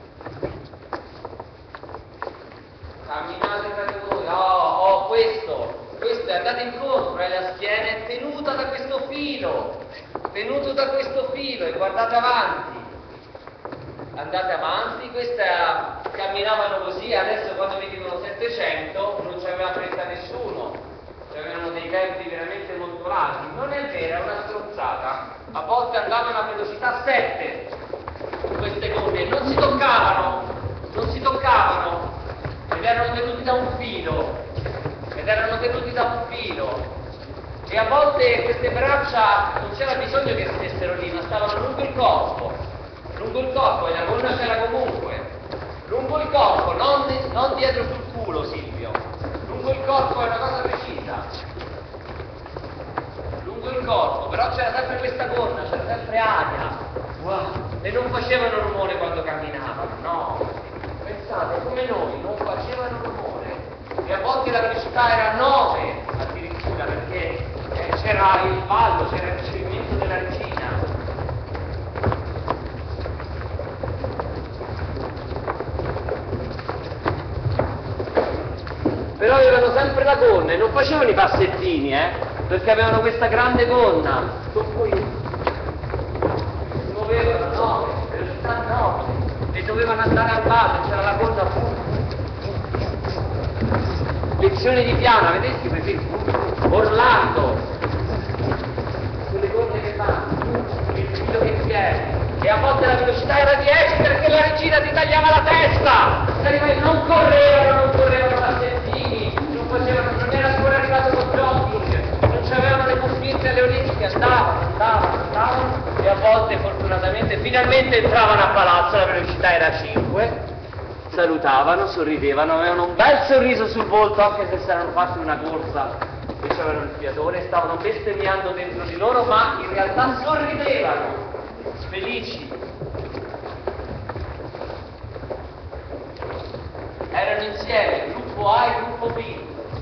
Speaker 4: Camminate tra di voi, oh, oh, questo, questo è andate incontro, è la schiena è tenuta da questo filo, tenuto da questo filo e guardate avanti. Andate avanti, questa camminavano così, adesso quando vi dicono settecento non ci aveva fretta nessuno, avevano dei tempi veramente molto larghi, non è vero, è una stronzata, a volte andavano a velocità sette queste gonne, non si toccavano, non si toccavano, ed erano tenuti da un filo, ed erano tenuti da un filo, e a volte queste braccia non c'era bisogno che stessero lì, ma stavano lungo il corpo. Lungo il corpo e la gonna c'era comunque, lungo il corpo, non, non dietro sul culo Silvio, lungo il corpo è una cosa precisa, lungo il corpo, però c'era sempre questa gonna, c'era sempre aria, wow. E non facevano rumore quando camminavano, no, pensate come noi, non facevano rumore, e a volte la velocità era nove addirittura perché eh, c'era il ballo, c'era il ricevimento della regina. Però avevano sempre la gonna e non facevano i passettini, eh, perché avevano questa grande gonna. Si muovevano nove, velocità nove, e dovevano andare al bar, c'era la gonna. Lezioni di piano, vedete per esempio? Orlando, quelle gonne che vanno, il filo che tiene. E a volte la velocità era dieci perché la regina ti tagliava la testa! Non correvano, non correvano passettini, non facevano, non era ancora arrivato con jogging, non c'avevano le cuffiette alle orecchie, andavano, andavano, andavano, e a volte fortunatamente finalmente entravano a palazzo, la velocità era cinque, salutavano, sorridevano, avevano un bel sorriso sul volto anche se si erano fatti una corsa e c'erano il fiatore, stavano bestemmiando dentro di loro, ma in realtà sorridevano, felici. Erano insieme, il gruppo A e il gruppo B.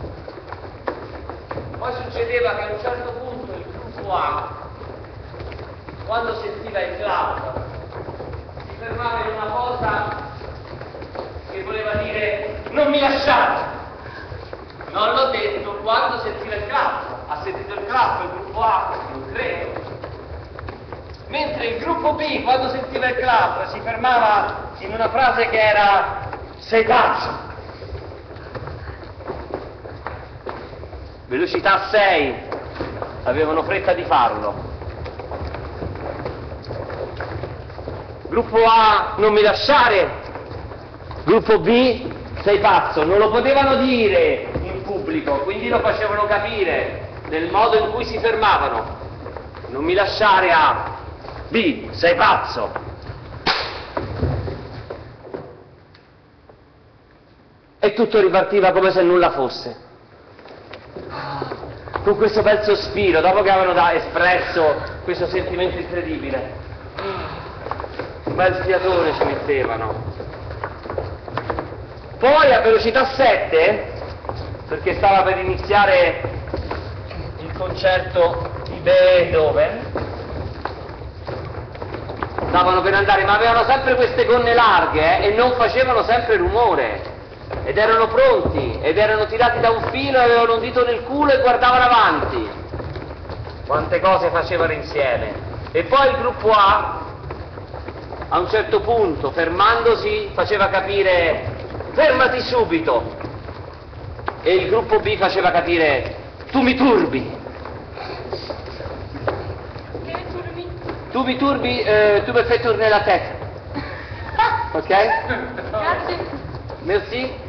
Speaker 4: Poi succedeva che a un certo punto il gruppo A, quando sentiva il clap, si fermava in una cosa che voleva dire non mi lasciate. Non l'ho detto, quando sentiva il clap. Ha sentito il clap il gruppo A? Non credo. Mentre il gruppo B, quando sentiva il clap, si fermava in una frase che era sei pazzo. Velocità sei, avevano fretta di farlo. Gruppo A, non mi lasciare. Gruppo B, sei pazzo. Non lo potevano dire in pubblico, quindi lo facevano capire nel modo in cui si fermavano. Non mi lasciare A. B, sei pazzo. E tutto ripartiva come se nulla fosse. Con questo bel sospiro, dopo che avevano da espresso questo sentimento incredibile. Un bel fiatone ci mettevano. Poi a velocità sette, perché stava per iniziare il concerto di Beethoven, stavano per andare, ma avevano sempre queste gonne larghe eh, e non facevano sempre rumore. Ed erano pronti, ed erano tirati da un filo e avevano un dito nel culo e guardavano avanti. Quante cose facevano insieme. E poi il gruppo A, a un certo punto, fermandosi, faceva capire fermati subito. E il gruppo B faceva capire tu mi turbi.
Speaker 3: Che turbi?
Speaker 4: Tu mi turbi, eh, tu mi fai tournare la testa. Ok?
Speaker 3: Grazie.
Speaker 4: Merci.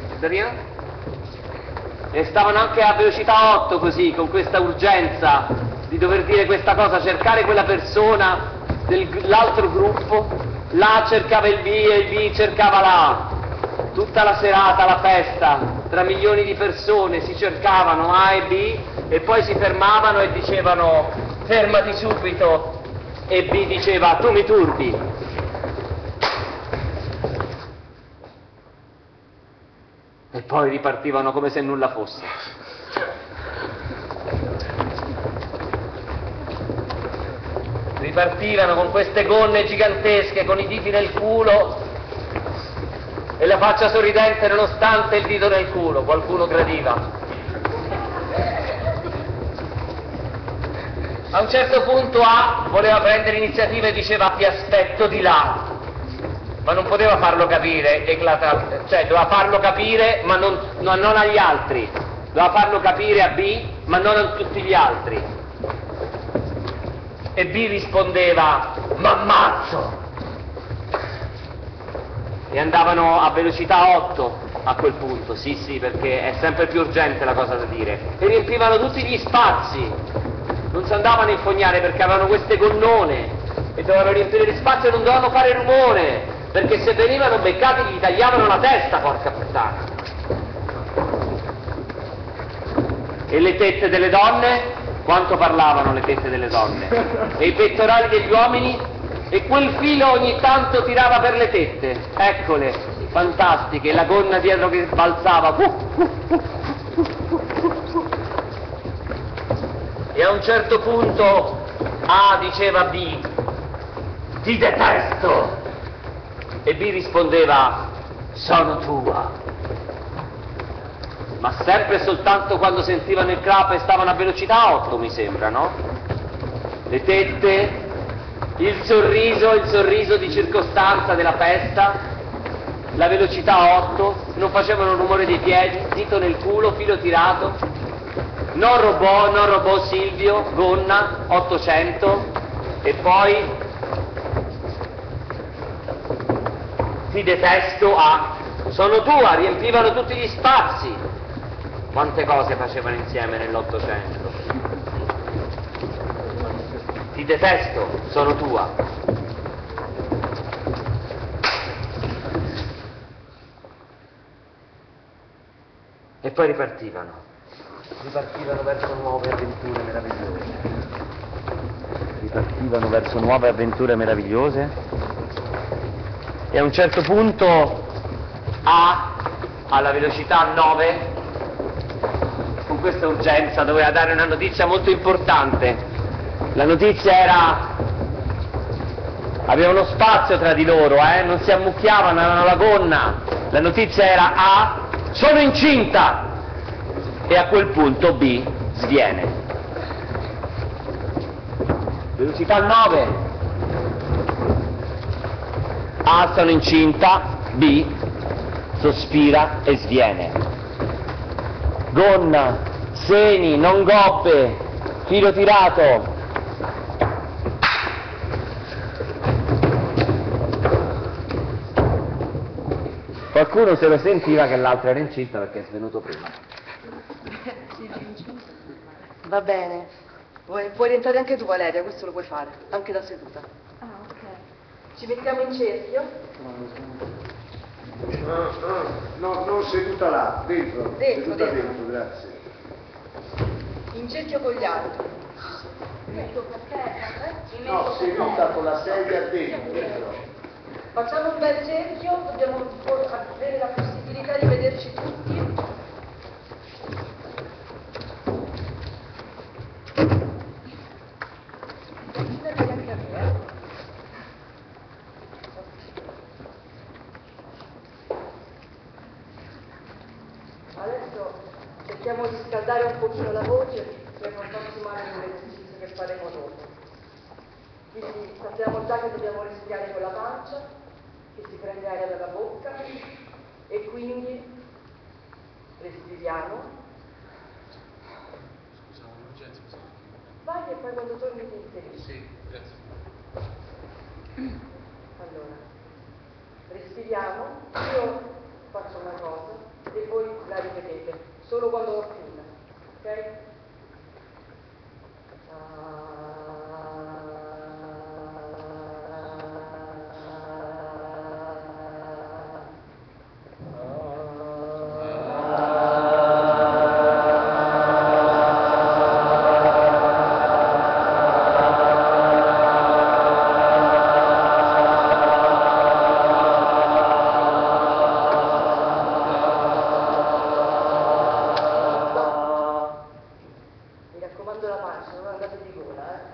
Speaker 4: E stavano anche a velocità otto così, con questa urgenza di dover dire questa cosa, cercare quella persona dell'altro gruppo, l'A cercava il B e il B cercava l'A. Tutta la serata, la festa, tra milioni di persone si cercavano A e B e poi si fermavano e dicevano fermati subito e B diceva tu mi turbi. E poi ripartivano come se nulla fosse. Ripartivano con queste gonne gigantesche, con i diti nel culo e la faccia sorridente nonostante il dito nel culo. Qualcuno gradiva. A un certo punto A voleva prendere iniziativa e diceva ti aspetto di là. Ma non poteva farlo capire, cioè doveva farlo capire ma non, no, non agli altri, doveva farlo capire a B ma non a tutti gli altri. E B rispondeva m'ammazzo. E andavano a velocità otto a quel punto, sì sì, perché è sempre più urgente la cosa da dire. E riempivano tutti gli spazi, non si andavano a infognare perché avevano queste gonnone e dovevano riempire gli spazi e non dovevano fare rumore. Perché se venivano beccati gli tagliavano la testa, porca puttana. E le tette delle donne? Quanto parlavano le tette delle donne? E i pettorali degli uomini? E quel filo ogni tanto tirava per le tette. Eccole, fantastiche, la gonna dietro che balzava. E a un certo punto A diceva a B, ti detesto. E B rispondeva, sono tua. Ma sempre soltanto quando sentivano il clap e stavano a velocità otto, mi sembra, no? Le tette, il sorriso, il sorriso di circostanza della festa, la velocità otto, non facevano rumore dei piedi, dito nel culo, filo tirato, non robot, non robot Silvio, gonna, ottocento, e poi ti detesto a sono tua, riempivano tutti gli spazi. Quante cose facevano insieme nell'Ottocento. Ti detesto, sono tua. E poi ripartivano. ripartivano verso nuove avventure meravigliose. Ripartivano verso nuove avventure meravigliose e a un certo punto A, alla velocità nove, con questa urgenza doveva dare una notizia molto importante. La notizia era: avevano spazio tra di loro, eh? Non si ammucchiavano, avevano la gonna. La notizia era: A, sono incinta! E a quel punto B sviene. Velocità nove. A, sono incinta, B sospira e sviene. Gonna, seni, non gobbe, filo tirato. Qualcuno se lo sentiva che l'altro era incinta perché è svenuto prima.
Speaker 7: Va bene. Vuoi- puoi rientrare anche tu, Valeria, questo lo puoi fare, anche da seduta.
Speaker 8: Ah, ok.
Speaker 7: Ci mettiamo in cerchio.
Speaker 1: No, no, no, non seduta là, dentro.
Speaker 7: Dentro,
Speaker 1: seduta
Speaker 7: dentro.
Speaker 1: dentro, grazie.
Speaker 7: In cerchio con gli altri.
Speaker 8: Ecco perché.
Speaker 1: No, seduta con la sedia dentro. dentro.
Speaker 7: Facciamo un bel cerchio, dobbiamo avere la possibilità di vederci tutti. Anche a me, eh. Adesso cerchiamo di scaldare un pochino la voce per non farci male nell'esercizio che faremo dopo. Quindi sappiamo già che dobbiamo respirare con la pancia, che si prende aria dalla bocca e quindi respiriamo.
Speaker 9: Scusa, un'urgenza.
Speaker 7: Vai e poi quando torni ti inserisci.
Speaker 9: Sì, grazie.
Speaker 7: Allora, respiriamo, io faccio una cosa e voi la ripetete, solo quando ho finita, ok? Mi raccomando la pancia, non andate di gola, eh?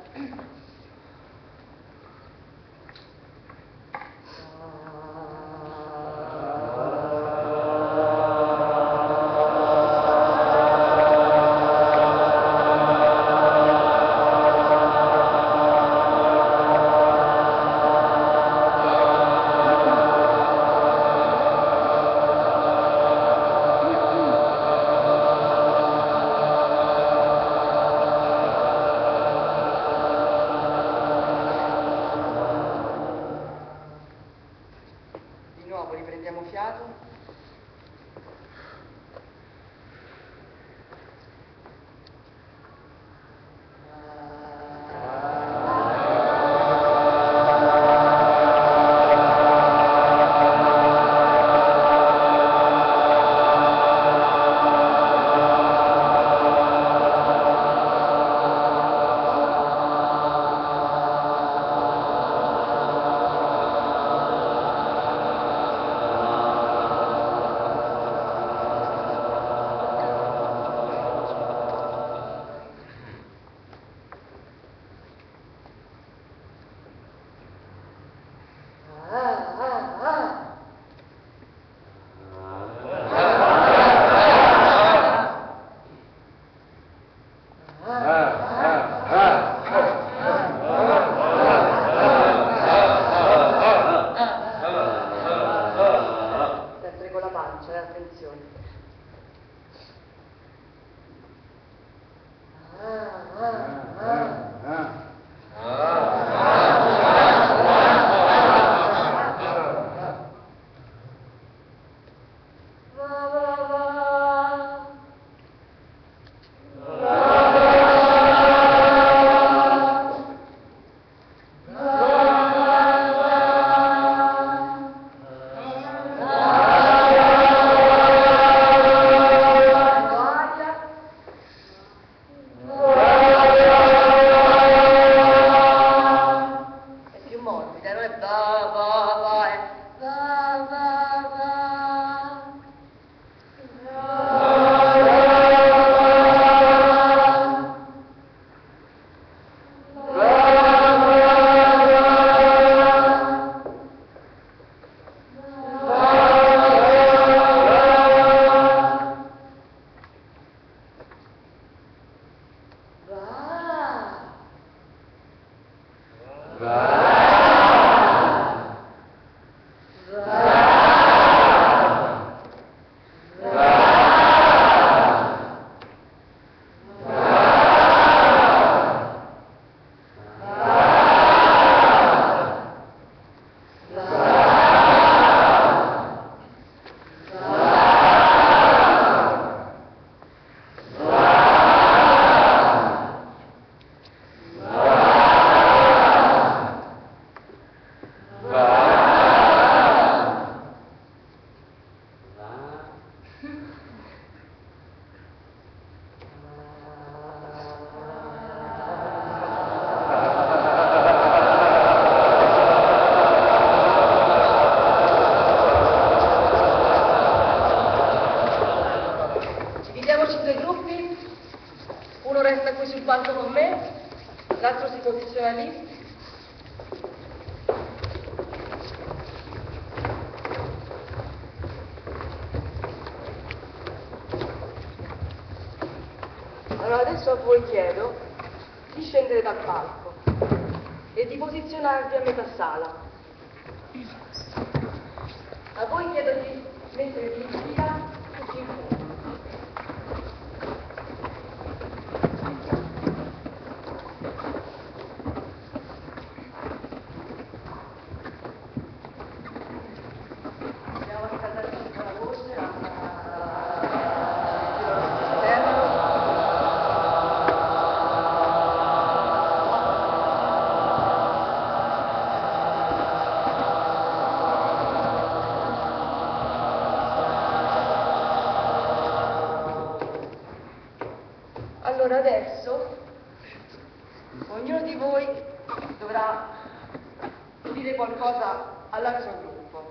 Speaker 7: Allora adesso a voi chiedo di scendere dal palco e di posizionarvi a metà sala. A voi chiedo di mettervi in fila tutti in fondo. Andiamo a scaldare tutta la voce, la... Allora adesso ognuno di voi dovrà dire qualcosa all'altro gruppo.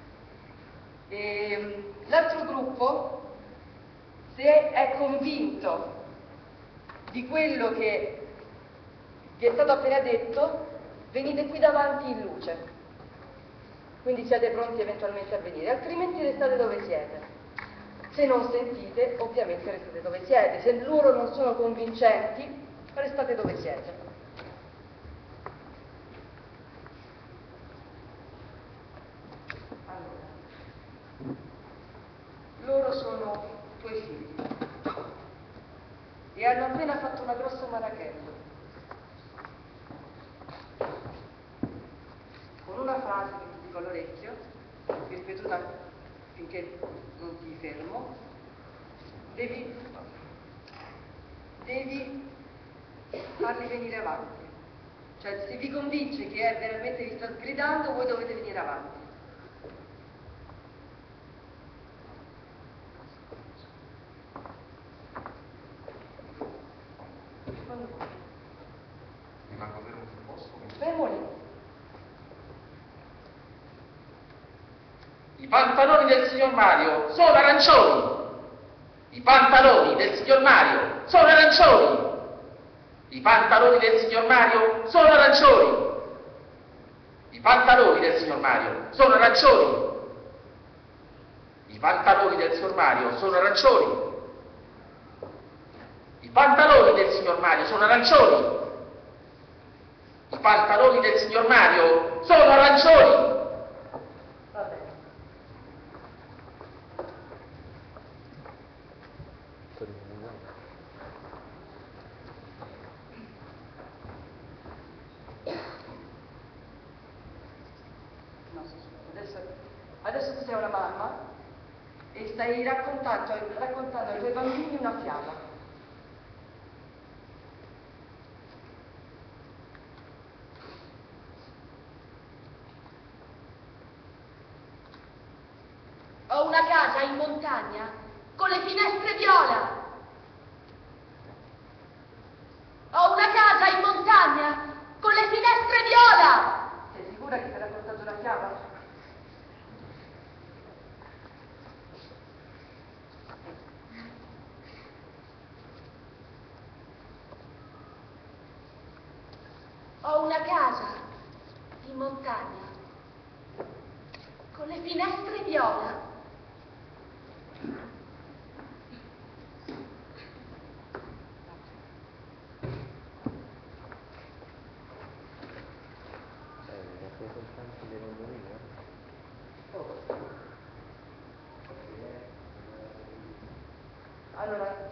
Speaker 7: E l'altro gruppo, se è convinto di quello che vi è stato appena detto, venite qui davanti in luce. Quindi siete pronti eventualmente a venire, altrimenti restate dove siete. Se non sentite, ovviamente restate dove siete. Se loro non sono convincenti, restate dove siete. Allora, loro sono tuoi figli e hanno appena fatto una grossa marachella. Con una frase che ti dico all'orecchio, ripetuta finché non ti fermo, devi, devi farli venire avanti. Cioè, se vi convince che è veramente vi sta sgridando, voi dovete venire avanti.
Speaker 1: Rimango fermo se posso?
Speaker 7: Fermo lì.
Speaker 9: I pantaloni del signor Mario sono arancioni. I pantaloni del signor Mario sono arancioni. I pantaloni del signor Mario sono arancioni. I pantaloni del signor Mario sono arancioni. I pantaloni del signor Mario sono arancioni. I pantaloni del signor Mario sono arancioni. I pantaloni del signor Mario sono arancioni.
Speaker 7: Va bene. No, adesso, adesso tu sei una mamma e stai raccontando, raccontando ai tuoi bambini una fiaba.
Speaker 6: Ho una casa in montagna con le finestre viola. Ho una casa in montagna con le finestre viola.
Speaker 7: Sei sicura che ti ha raccontato una fiaba?
Speaker 6: Ho una casa in montagna con le finestre viola.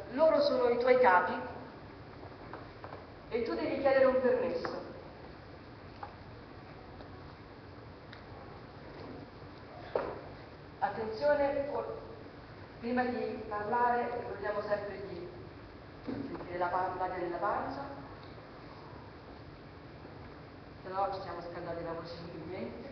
Speaker 7: loro sono i tuoi capi e tu devi chiedere un permesso. Attenzione, prima di parlare ricordiamo sempre di sentire la l'aria nella pancia, se no ci siamo scaldati la voce inutilmente.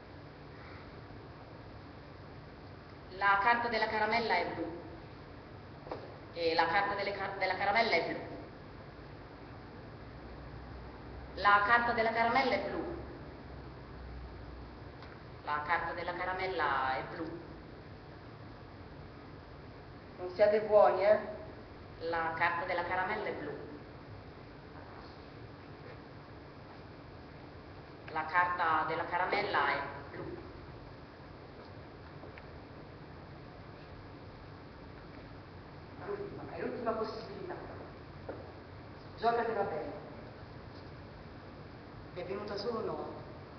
Speaker 3: La carta della caramella è blu e la carta delle car- della caramella è blu. La carta della caramella è blu. La carta della caramella è blu.
Speaker 7: Non siate buoni, eh?
Speaker 3: La carta della caramella è blu. La carta della caramella è blu.
Speaker 7: L'ultima, è l'ultima possibilità. Giocatela bene.
Speaker 3: Vi è venuta solo no.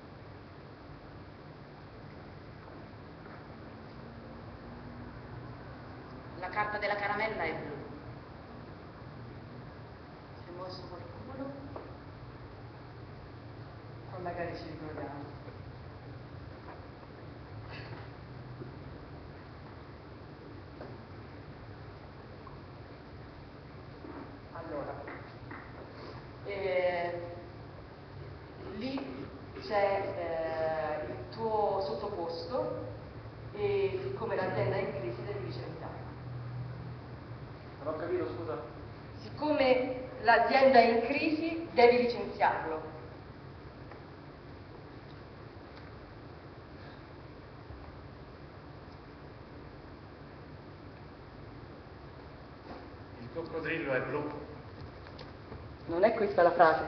Speaker 3: La carta della caramella è blu. Si è mosso qualcuno?
Speaker 7: Poi magari ci ricordiamo. Allora, eh, lì c'è eh, il tuo sottoposto e siccome l'azienda è in crisi devi licenziare.
Speaker 2: Non ho capito, scusa.
Speaker 7: Siccome l'azienda è in crisi devi licenziarlo.
Speaker 10: Il coccodrillo è blu.
Speaker 7: Non è questa la frase.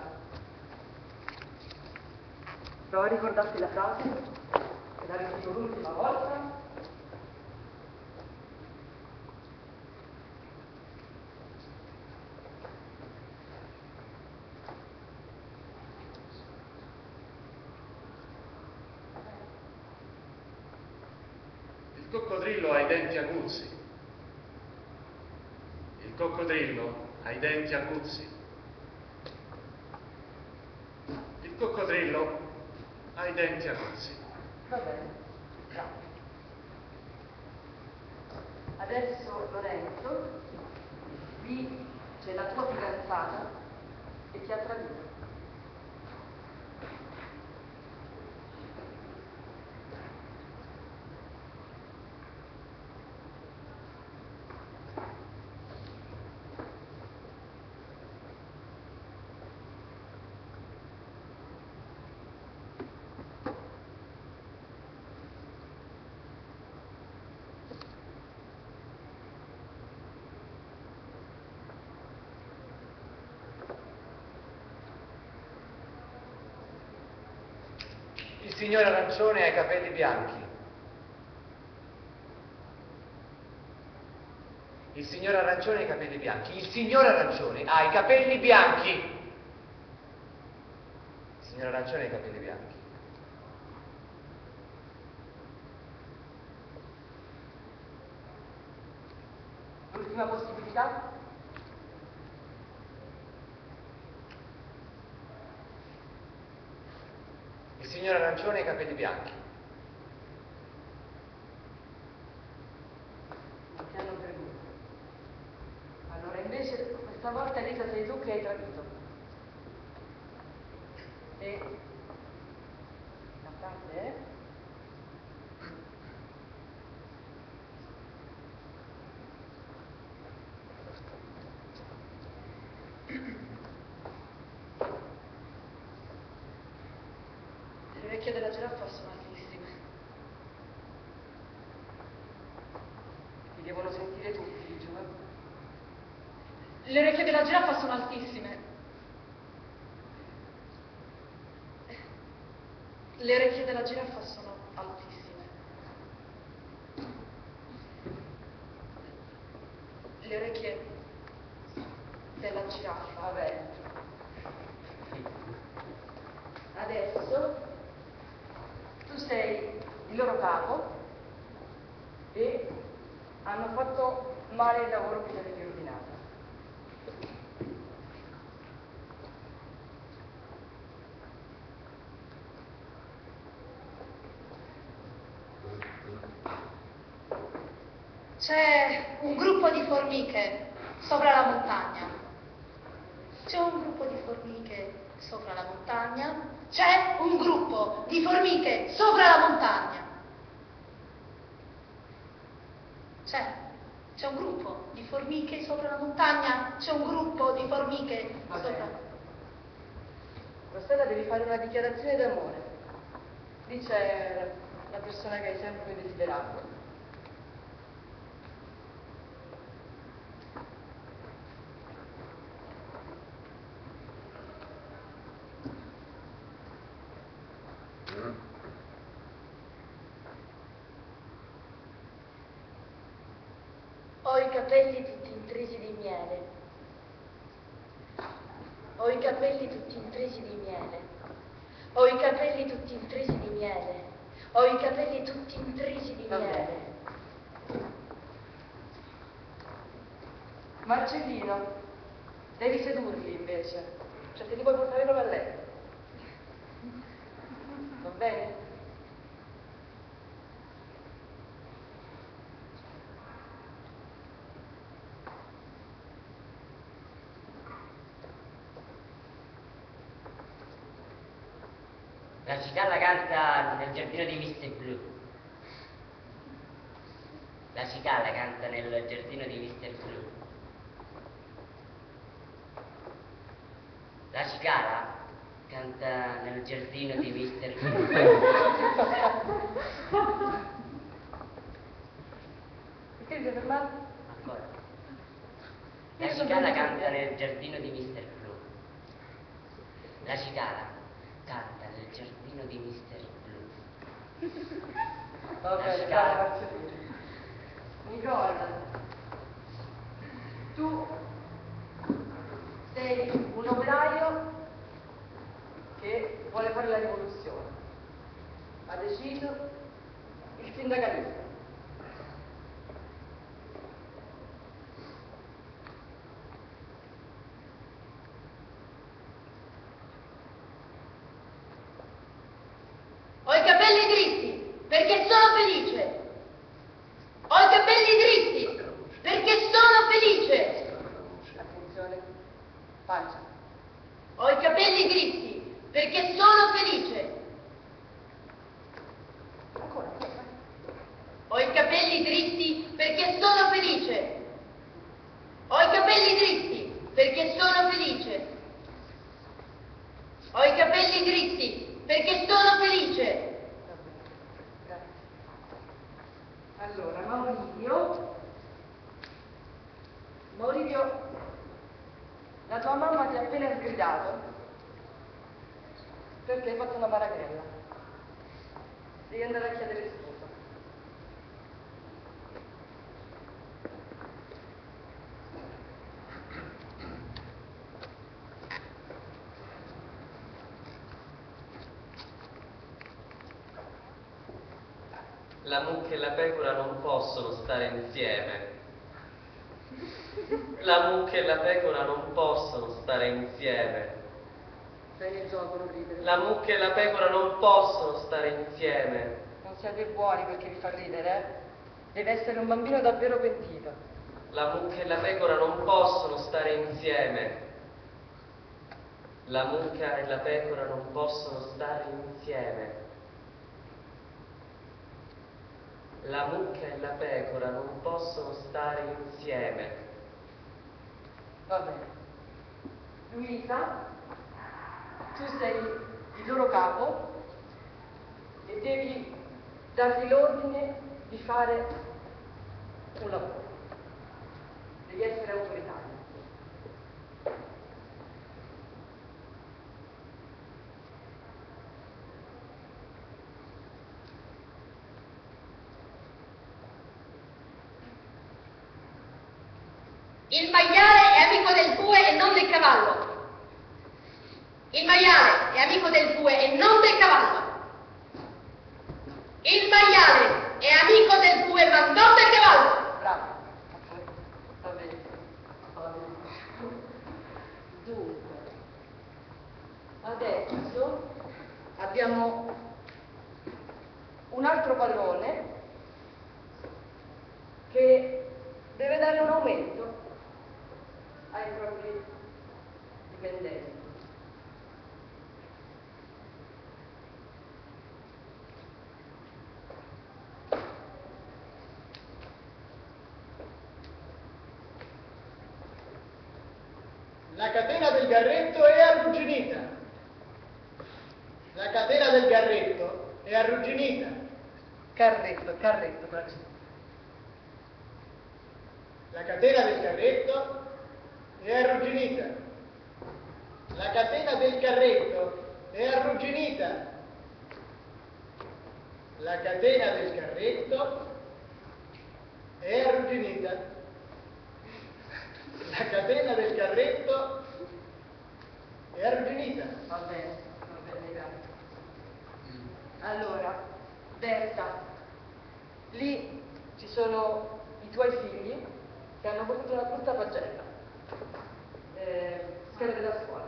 Speaker 7: Prova a ricordarti la frase e la ripeto l'ultima volta.
Speaker 10: Il coccodrillo ha i denti aguzzi. Il coccodrillo ha i denti aguzzi. Il coccodrillo ha i denti aguzzi.
Speaker 7: Va bene, bravo. Adesso Lorenzo, lì c'è la tua fidanzata e ti ha tradito.
Speaker 4: Il signor Arancione ha i capelli bianchi. Il signor Arancione ha i capelli bianchi. Il signor Arancione ha i capelli bianchi. Il signor Arancione ha i capelli bianchi.
Speaker 7: L'ultima possibilità?
Speaker 4: Il signor Arancione ha i capelli bianchi.
Speaker 7: Non ti hanno creduto. Allora invece questa volta Elisa sei tu che hai tradito. E la frase è?
Speaker 3: Le orecchie della giraffa sono altissime.
Speaker 7: Ti devono sentire tutti lì giù.
Speaker 3: Le orecchie della giraffa sono altissime. Le orecchie della giraffa sono altissime. Le orecchie della giraffa.
Speaker 7: Va bene. Adesso tu sei il loro capo e hanno fatto male il lavoro che ti avevi ordinato.
Speaker 6: C'è un gruppo di formiche sopra la montagna. C'è un gruppo di formiche sopra la montagna. C'è un gruppo di formiche sopra la montagna. C'è. C'è un gruppo di formiche sopra la montagna. C'è un gruppo di formiche
Speaker 7: Vabbè.
Speaker 6: sopra.
Speaker 7: Rossella, devi fare una dichiarazione d'amore. Dice la persona che hai sempre desiderato.
Speaker 6: Ho i capelli tutti intrisi di miele. Ho i capelli tutti intrisi di miele. Ho i capelli tutti intrisi di miele. Ho i capelli tutti intrisi di
Speaker 7: Va
Speaker 6: miele.
Speaker 7: Marcellino, devi sedurli invece. Cioè te li puoi portare proprio a letto. Va bene?
Speaker 11: La cicala canta nel giardino di mister Blu. La cicala canta nel giardino di mister Blu. La cicala canta nel giardino di mister Blu.
Speaker 7: Perché ti sei fermato?
Speaker 11: Ancora. La cicala canta nel giardino di mister Blu. La cicala canta nel giardino di mister Blu.
Speaker 7: Va
Speaker 11: La
Speaker 7: bene,
Speaker 11: cicala.
Speaker 7: bravo Marcellino. Nicola, tu sei un operaio che vuole fare la rivoluzione. Ha deciso il sindacalista.
Speaker 6: Ho i capelli dritti perché sono felice. Ho i capelli dritti perché sono felice.
Speaker 7: Attenzione, pancia.
Speaker 6: Ho i capelli dritti perché sono felice.
Speaker 7: Ancora, ancora.
Speaker 6: Ho i capelli dritti perché sono felice. Ho i capelli dritti perché sono felice. Ho i capelli dritti perché sono felice.
Speaker 7: Grazie. Allora, Maurizio, Maurizio, la tua mamma ti ha appena sgridato perché hai fatto una paragrella. Devi andare a chiedere scusa.
Speaker 12: La mucca e la pecora non possono stare insieme. La mucca e la pecora non possono stare insieme.
Speaker 7: Sei nel gioco, non ridere.
Speaker 12: La mucca e la pecora non possono stare insieme.
Speaker 7: Non siete buoni perché vi fa ridere, eh? Deve essere un bambino davvero pentito.
Speaker 12: La mucca e la pecora non possono stare insieme. La mucca e la pecora non possono stare insieme. La mucca e la pecora non possono stare insieme.
Speaker 7: Va bene. Luisa, tu sei il loro capo e devi dargli l'ordine di fare un lavoro. Devi essere autoritario.
Speaker 6: Il maiale è amico del bue e non del cavallo. Il maiale è amico del bue e non del cavallo. Il maiale è amico del bue ma non del cavallo.
Speaker 7: Bravo. Va bene. Va bene. Dunque, adesso abbiamo un altro padrone che ai propri dipendenti.
Speaker 13: La catena del Garretto è arrugginita. La catena del Garretto è arrugginita.
Speaker 7: Carretto, carretto, grazie.
Speaker 13: La catena del Garretto è arrugginita. La catena del Garretto è arrugginita. La catena del Garretto è arrugginita. La catena del carretto è arrugginita.
Speaker 7: Va bene, va bene, grazie. Allora, Berta, lì ci sono i tuoi figli che hanno avuto una brutta pagella. Eh, scheda della scuola.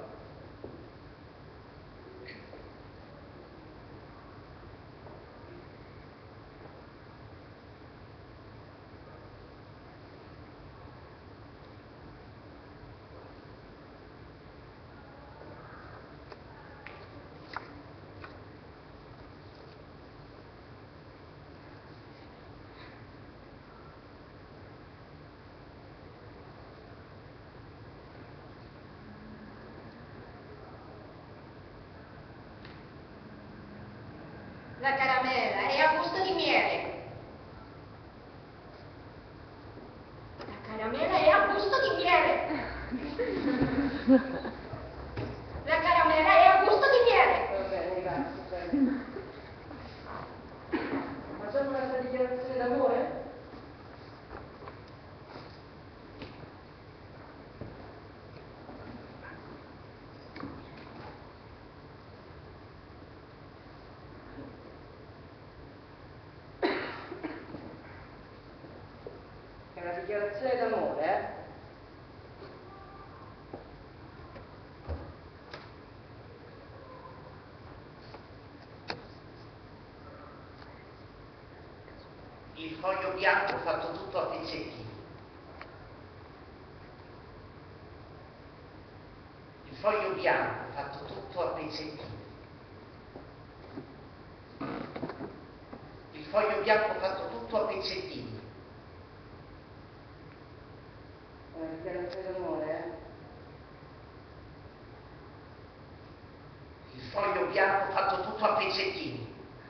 Speaker 6: La caramella è a gusto di miele. La caramella è a gusto di miele. La caramella è a gusto di miele.
Speaker 7: Va bene, grazie. Bene. Facciamo un'altra dichiarazione d'amore? È una dichiarazione d'amore, eh?
Speaker 14: Il foglio bianco fatto tutto a pezzettini. Il foglio bianco fatto tutto a pezzettini. Il foglio bianco fatto tutto a pezzettini.
Speaker 7: Una dichiarazione d'amore, eh?
Speaker 14: Il foglio bianco fatto tutto a pezzettini.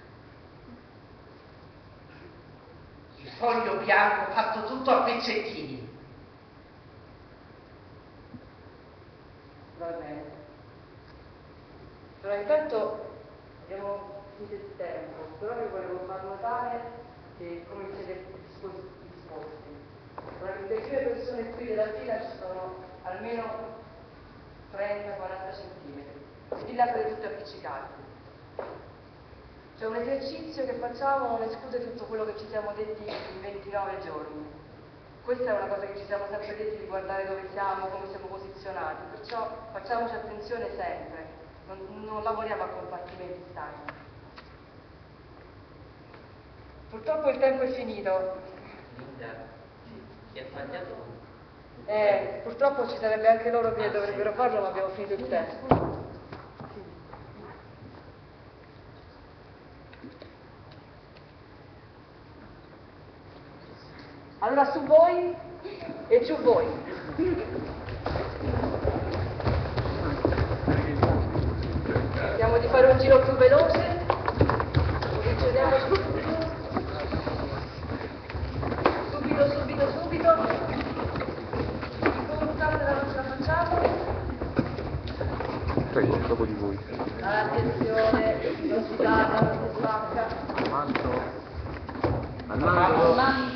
Speaker 14: Il foglio bianco fatto tutto a pezzettini.
Speaker 7: Va bene. Allora, intanto abbiamo finito il tempo, però vi volevo far notare che come siete disposti. Allora, le prime persone qui della fila ci sono almeno trenta quaranta centimetri. Di là siete tutti appiccicati. C'è un esercizio che facciamo, non esclude tutto quello che ci siamo detti in ventinove giorni. Questa è una cosa che ci siamo sempre detti di guardare dove siamo, come siamo posizionati, perciò facciamoci attenzione sempre, non, non lavoriamo a compartimenti stagni. Purtroppo il tempo è finito.
Speaker 11: Linda, ti ha sbagliato?
Speaker 7: Eh, purtroppo ci sarebbe anche loro che
Speaker 11: Ah,
Speaker 7: dovrebbero
Speaker 11: sì.
Speaker 7: farlo, ma abbiamo finito il tempo. Allora su voi e giù voi. Cerchiamo di fare un giro più veloce. Cominciamo subito. Subito, subito, subito. Puntate la nostra facciamo.
Speaker 2: Prego, dopo di voi.
Speaker 7: Attenzione, non si tarda, non si spacca.
Speaker 2: Avanzo. Avanzo.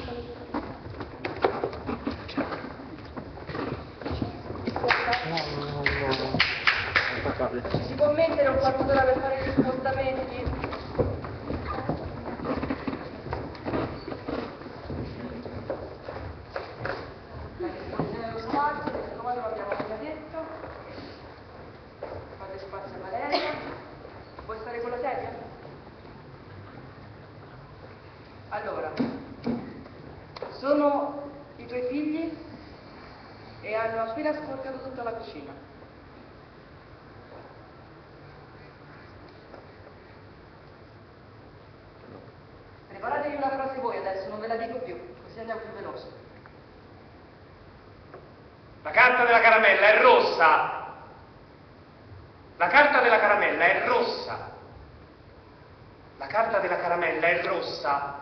Speaker 7: Ci si può mettere un quarto d'ora per fare gli spostamenti? La disposizione dello spazio, mi raccomando, l'abbiamo appena detto. Fate spazio a Valeria. Vuoi stare con la sedia? Allora, sono i tuoi figli e hanno appena scontato
Speaker 9: sporcato tutta la cucina.
Speaker 7: Preparatevi una frase voi adesso, non ve la dico più, così andiamo più veloce.
Speaker 10: La carta della caramella è rossa. La carta della caramella è rossa. La carta della caramella è rossa.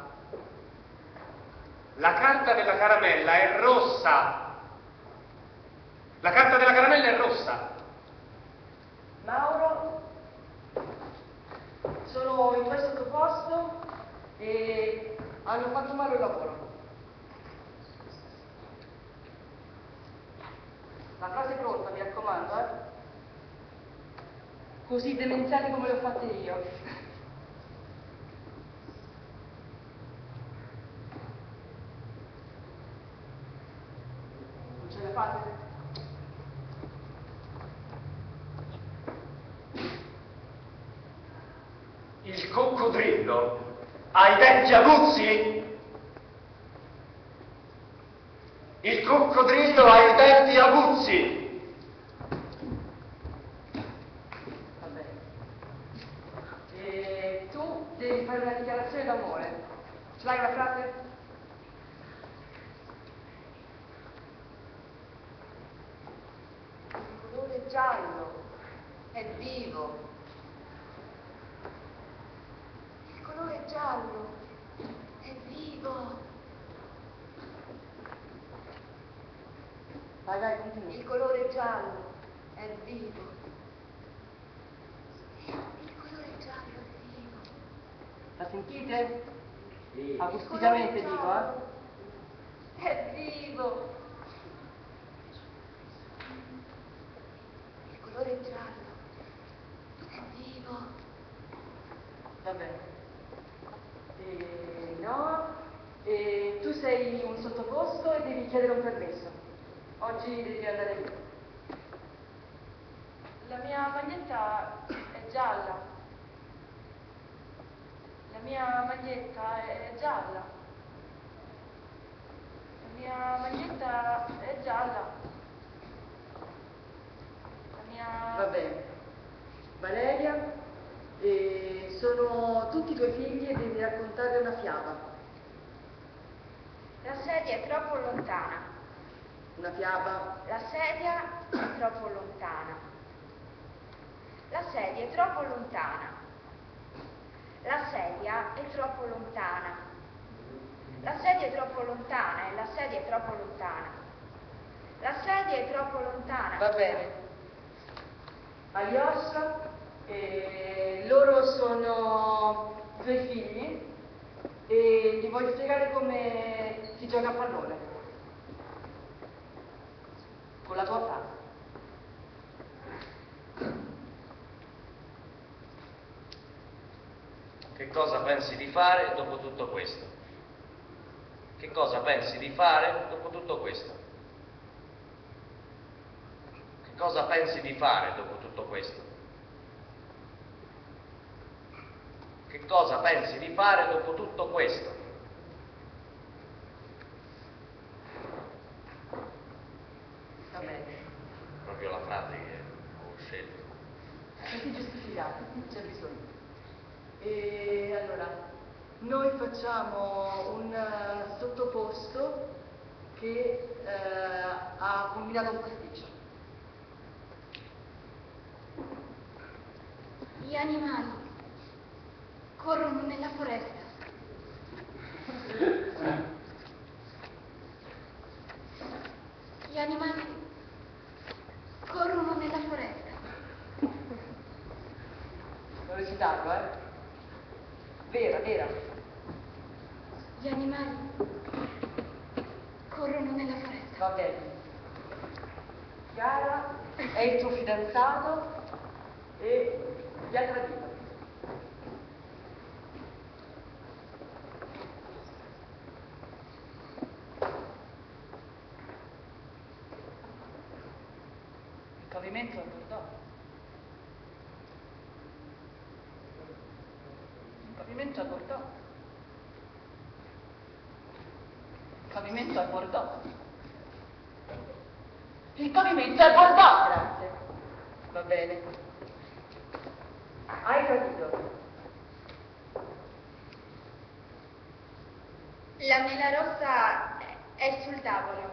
Speaker 10: La carta della caramella è rossa. La carta della caramella è rossa.
Speaker 7: Mauro, sono in questo sottoposto e hanno fatto male il lavoro. La frase è pronta, mi raccomando, eh? Così demenziali come le ho fatte io. Non ce la fate?
Speaker 10: Il coccodrillo ha i denti aguzzi? Il coccodrillo ha i denti aguzzi?
Speaker 7: Va bene. E tu devi fare una dichiarazione d'amore. Ce l'hai una frase?
Speaker 6: Il colore giallo è vivo. Il colore giallo è vivo.
Speaker 7: Vai, vai, continua.
Speaker 6: Il colore giallo è vivo. Il colore giallo è vivo.
Speaker 7: La sentite?
Speaker 6: Sì.
Speaker 7: Acusticamente dico, eh?
Speaker 6: È vivo. Il colore giallo è vivo.
Speaker 7: Va bene. E no, e tu sei un sottoposto e devi chiedere un permesso. Oggi devi andare lì.
Speaker 8: La mia maglietta è gialla. La mia maglietta è gialla. La mia maglietta è gialla. La mia...
Speaker 7: Va bene. Valeria, e sono tutti i tuoi figli e devi raccontare una fiaba.
Speaker 8: La sedia è troppo lontana.
Speaker 7: Una fiaba?
Speaker 8: La sedia è troppo lontana. La sedia è troppo lontana. La sedia è troppo lontana. La sedia è troppo lontana e la sedia è troppo lontana. La sedia è troppo lontana.
Speaker 7: Va bene. Alyosha, e loro sono i tuoi figli e gli vuoi spiegare come si gioca a pallone? Con la tua frase.
Speaker 15: Che cosa pensi di fare dopo tutto questo? Che cosa pensi di fare dopo tutto questo? Che cosa pensi di fare dopo tutto questo? Che cosa pensi di fare dopo tutto questo?
Speaker 7: Va bene.
Speaker 15: Proprio la frase che ho scelto.
Speaker 7: Tutti giustificati, c'è bisogno. E allora, noi facciamo un uh, sottoposto che uh, ha combinato un pasticcio.
Speaker 6: Gli animali corrono nella foresta. Gli animali corrono nella foresta.
Speaker 7: Non recitarlo, eh? Vera, vera.
Speaker 6: Gli animali corrono nella foresta.
Speaker 7: Va bene. Chiara è il tuo fidanzato e ti ha tradito. Il pavimento è bordeaux. Il pavimento è bordeaux. Il pavimento è bordeaux.
Speaker 3: Il pavimento è bordato.
Speaker 7: Grazie. Va bene. Hai capito?
Speaker 8: La mela rossa è sul tavolo.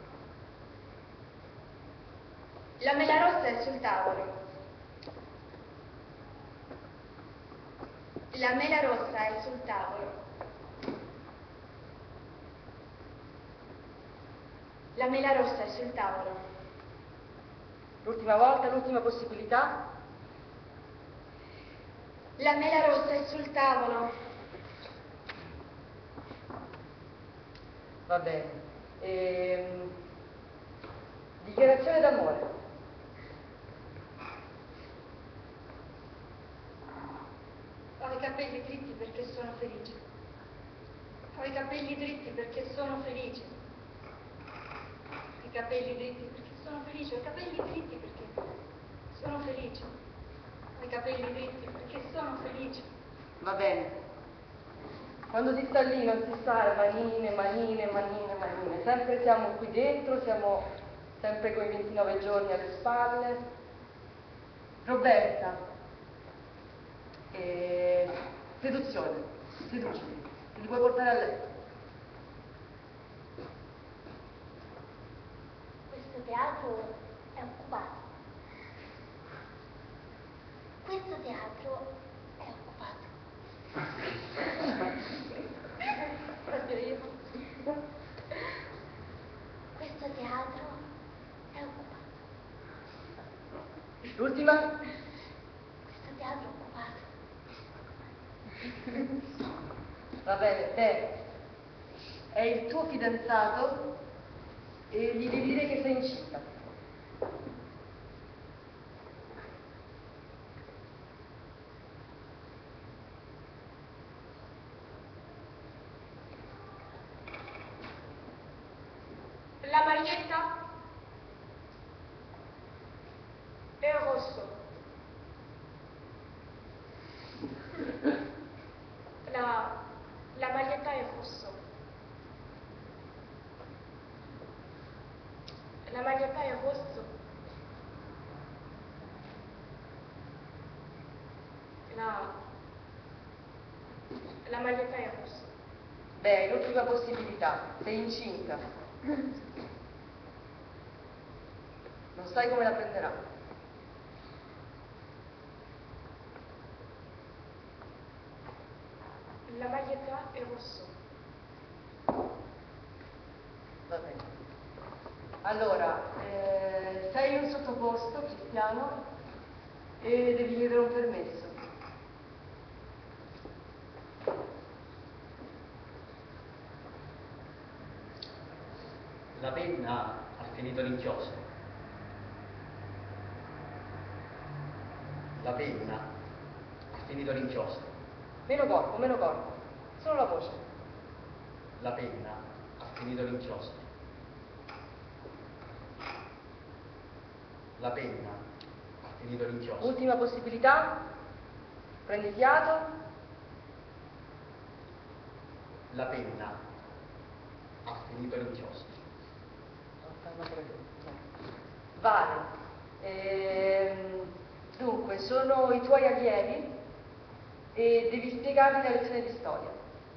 Speaker 8: La mela rossa è sul tavolo. La mela rossa è sul tavolo. La mela rossa è sul tavolo.
Speaker 7: L'ultima volta, l'ultima possibilità?
Speaker 8: La mela rossa è sul tavolo.
Speaker 7: Va bene. Ehm, dichiarazione d'amore.
Speaker 8: Ho i capelli dritti perché sono felice. Ho i capelli dritti perché sono felice. Ho i capelli dritti perché sono felice. Ho i capelli dritti perché sono felice. Ho i capelli dritti perché sono felice.
Speaker 7: Va bene. Quando si sta lì non si sta manine, manine, manine, manine. Sempre siamo qui dentro, siamo sempre con i ventinove giorni alle spalle. Roberta. E... seduzione. Seducimi. Ti li puoi portare a letto.
Speaker 16: Questo teatro è occupato. Questo teatro è occupato. Proprio io. Questo teatro è occupato.
Speaker 7: L'ultima?
Speaker 16: Questo teatro è occupato.
Speaker 7: Va bene, beh, è il tuo fidanzato e gli devi dire che sei incinta.
Speaker 8: La maglietta è rosso. La, la maglietta è rosso. La maglietta è rosso. La, la maglietta è rosso.
Speaker 7: Beh, l'ultima possibilità, sei incinta. Non sai come la prenderà.
Speaker 8: La maglietta è rosso.
Speaker 7: Va bene. Allora, eh, sei un sottoposto cristiano e devi chiedere un permesso.
Speaker 2: La penna ha finito l'inchiostro. La penna ha finito l'inchiostro.
Speaker 7: Meno corpo, meno corpo. Solo la voce.
Speaker 2: La penna ha finito l'inchiostro. La penna ha finito l'inchiostro.
Speaker 7: Ultima possibilità. Prendi fiato.
Speaker 2: La penna ha finito l'inchiostro.
Speaker 7: Vale. Ehm, dunque, sono i tuoi allievi e devi spiegargli la lezione di storia.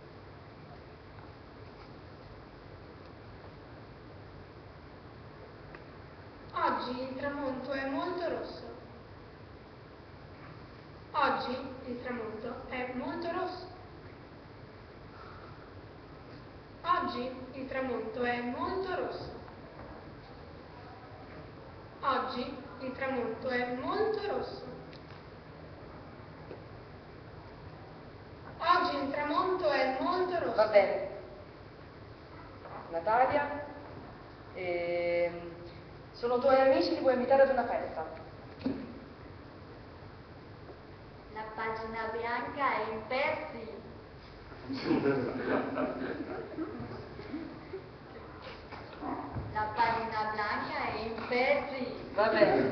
Speaker 8: Oggi il tramonto è molto rosso. Oggi il tramonto è molto rosso. Oggi il tramonto è molto rosso. Oggi il tramonto è molto rosso. Oggi il tramonto è molto rosso.
Speaker 7: Va bene. Natalia, ehm, sono tuoi amici, li puoi invitare ad una festa.
Speaker 16: La pagina bianca è in pezzi. La pagina bianca è in pezzi.
Speaker 7: Va bene.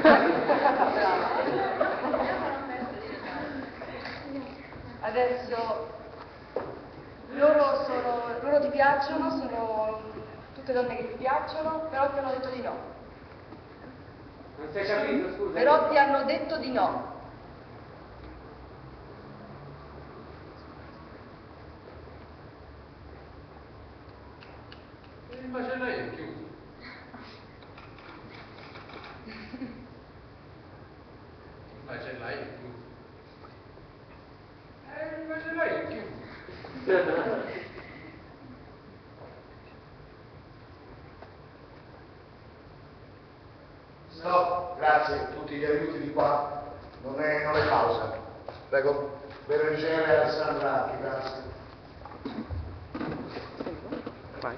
Speaker 7: Adesso loro sono loro ti piacciono, sono tutte donne che ti piacciono, però ti hanno detto di no.
Speaker 4: Non sei capito, scusa?
Speaker 7: Però ti hanno detto di no.
Speaker 17: Il macellaio è chiuso. Il macellaio è chiuso. Eh, il macellaio è chiuso.
Speaker 1: No, grazie, tutti gli aiuti di qua. Non è, non è pausa. Prego, Berengiere e Alessandra Archi, grazie.
Speaker 2: Vai.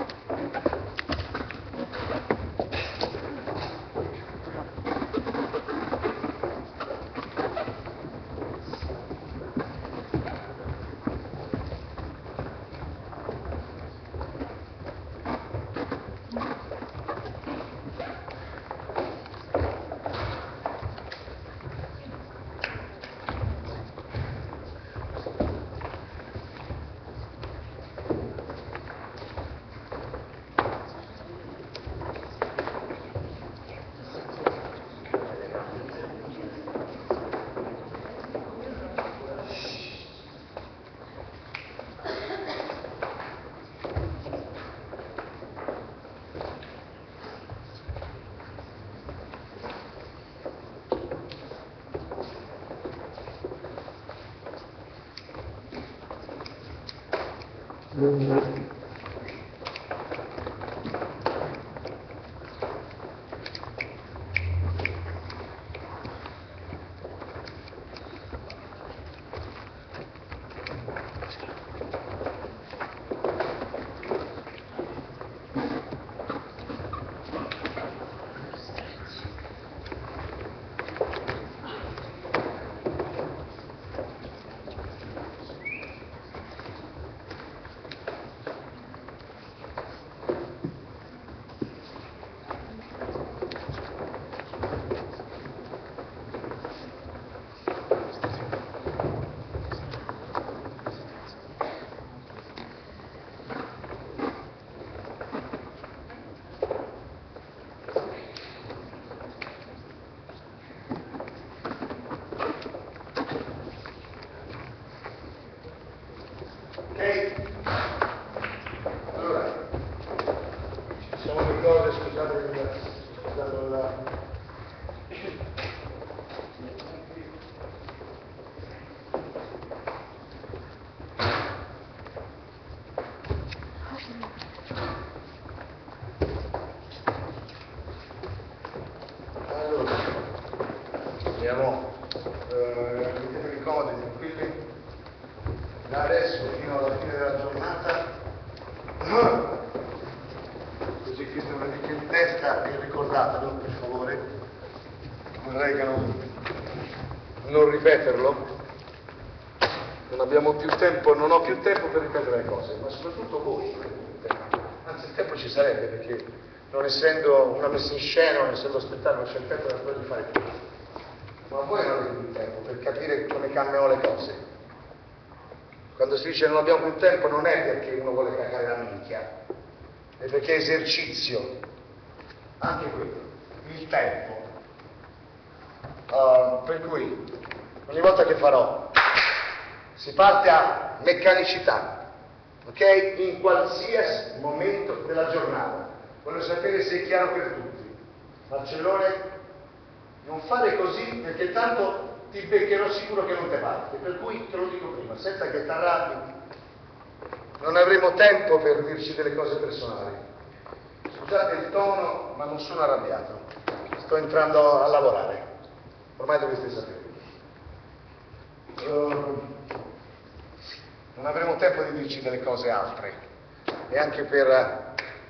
Speaker 1: Andiamo, eh, mettetevi comodi, tranquilli, da adesso fino alla fine della giornata, così qui se una dita in testa e ricordatelo per favore, vorrei che non, non ripeterlo, non abbiamo più tempo, non ho più tempo per ripetere le cose, ma soprattutto voi non avete più tempo, anzi il tempo ci sarebbe perché non essendo una messa in scena, non essendo spettacolo, c'è il tempo da quello di fare tutto. Ma voi non avete più tempo per capire come cambiano le cose. Quando si dice non abbiamo più tempo non è perché uno vuole cacare la minchia, è perché è esercizio. Anche quello, il tempo. Uh, per cui, ogni volta che farò, si parte a meccanicità, ok? In qualsiasi momento della giornata. Voglio sapere se è chiaro per tutti. Marcellone, non fare così perché tanto ti beccherò sicuro che non te parte, per cui te lo dico prima, senza che ti arrabbi. Non avremo tempo per dirci delle cose personali. Scusate il tono, ma non sono arrabbiato. Sto entrando a lavorare. Ormai dovreste sapere. Uh, non avremo tempo di dirci delle cose altre. E anche per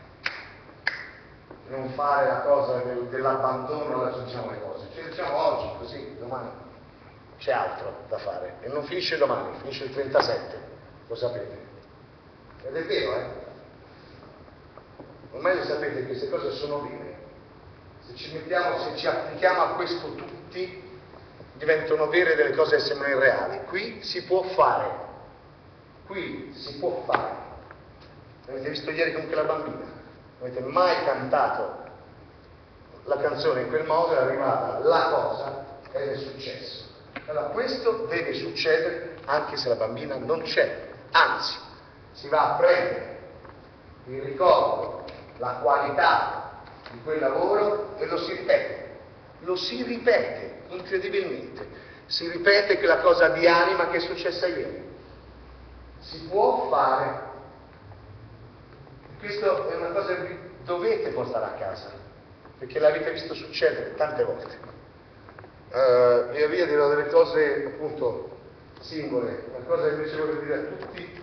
Speaker 1: non fare la cosa del, dell'abbandono, la diciamo le cose. Ci diciamo oggi, così, domani c'è altro da fare. E non finisce domani, finisce il trentasette, lo sapete. Ed è vero, eh? Ormai lo sapete che queste cose sono vere. Se ci mettiamo, se ci applichiamo a questo tutti, diventano vere delle cose che sembrano irreali. Qui si può fare. Qui si può fare. Avete visto ieri comunque la bambina? Non avete mai cantato la canzone in quel modo, è arrivata la cosa ed è successo. Allora questo deve succedere anche se la bambina non c'è, anzi si va a prendere il ricordo, la qualità di quel lavoro e lo si ripete, lo si ripete incredibilmente, si ripete quella cosa di anima che è successa ieri. Si può fare, questo è una cosa che vi dovete portare a casa, perché l'avete visto succedere tante volte. Uh, via via dirò delle cose appunto singole, una cosa che invece voglio dire a tutti,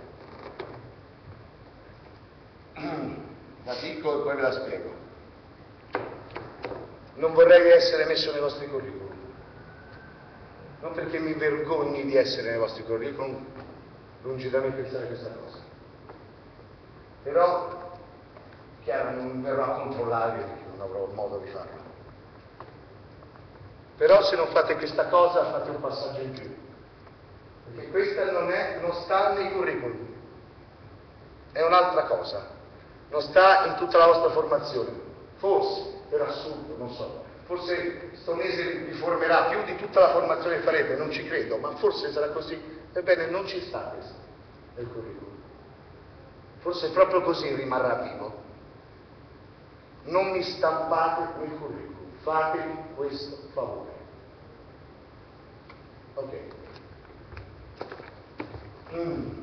Speaker 1: la dico e poi ve la spiego. Non vorrei essere messo nei vostri curriculum, non perché mi vergogni di essere nei vostri curriculum, lungi da me pensare questa cosa, però chiaro non verrò a controllarvi perché non avrò modo di farlo. Però se non fate questa cosa fate un passaggio in più, perché questa non, è, non sta nei curriculum, è un'altra cosa, non sta in tutta la vostra formazione, forse, per assurdo, non so, forse sto mese vi formerà più di tutta la formazione che farete, non ci credo, ma forse sarà così, ebbene non ci sta questo nel curriculum, forse proprio così rimarrà vivo. Non mi stampate nel curriculum, fatevi questo favore. Ok. Mm.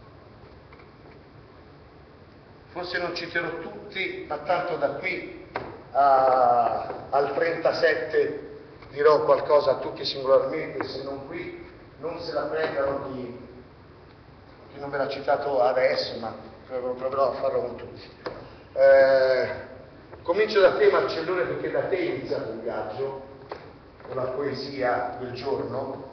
Speaker 1: Forse non citerò tutti, ma tanto da qui a, al trentasette dirò qualcosa a tutti singolarmente, se non qui non se la prendano chi, chi non ve l'ha citato adesso, ma proverò a farlo con tutti. Eh, comincio da te Marcellone, perché da te è iniziato il viaggio con la poesia del giorno,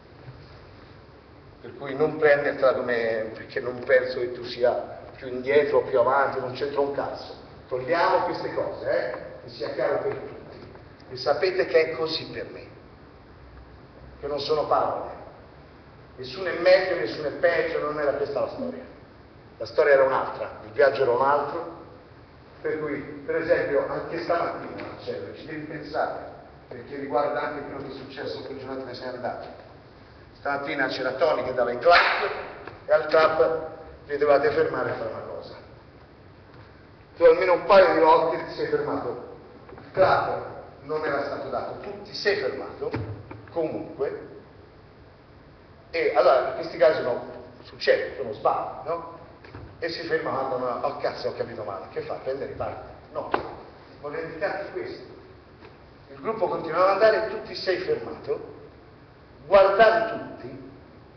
Speaker 1: per cui non prendertela come perché non penso che tu sia più indietro o più avanti, non c'entra un cazzo. Togliamo queste cose, eh? Che sia chiaro per tutti. E sapete che è così per me, che non sono parole. Nessuno è meglio, nessuno è peggio, non era questa la storia. La storia era un'altra, il viaggio era un altro, per cui, per esempio, anche stamattina, cioè, ci devi pensare, perché riguarda anche quello che è successo quel giorno che sei andato. Stamattina c'era Tony che dava il clap e al clap vi dovevate fermare a fare una cosa. Tu almeno un paio di volte ti sei fermato. Il clap non era stato dato, tu ti sei fermato comunque e allora in questi casi no, succede, sono sbagli, no? E si ferma quando no, oh cazzo ho capito male, che fa? Prende e riparte? No, voglio indicarti questo. Il gruppo continuava ad andare e tu ti sei fermato, guardavi tutti,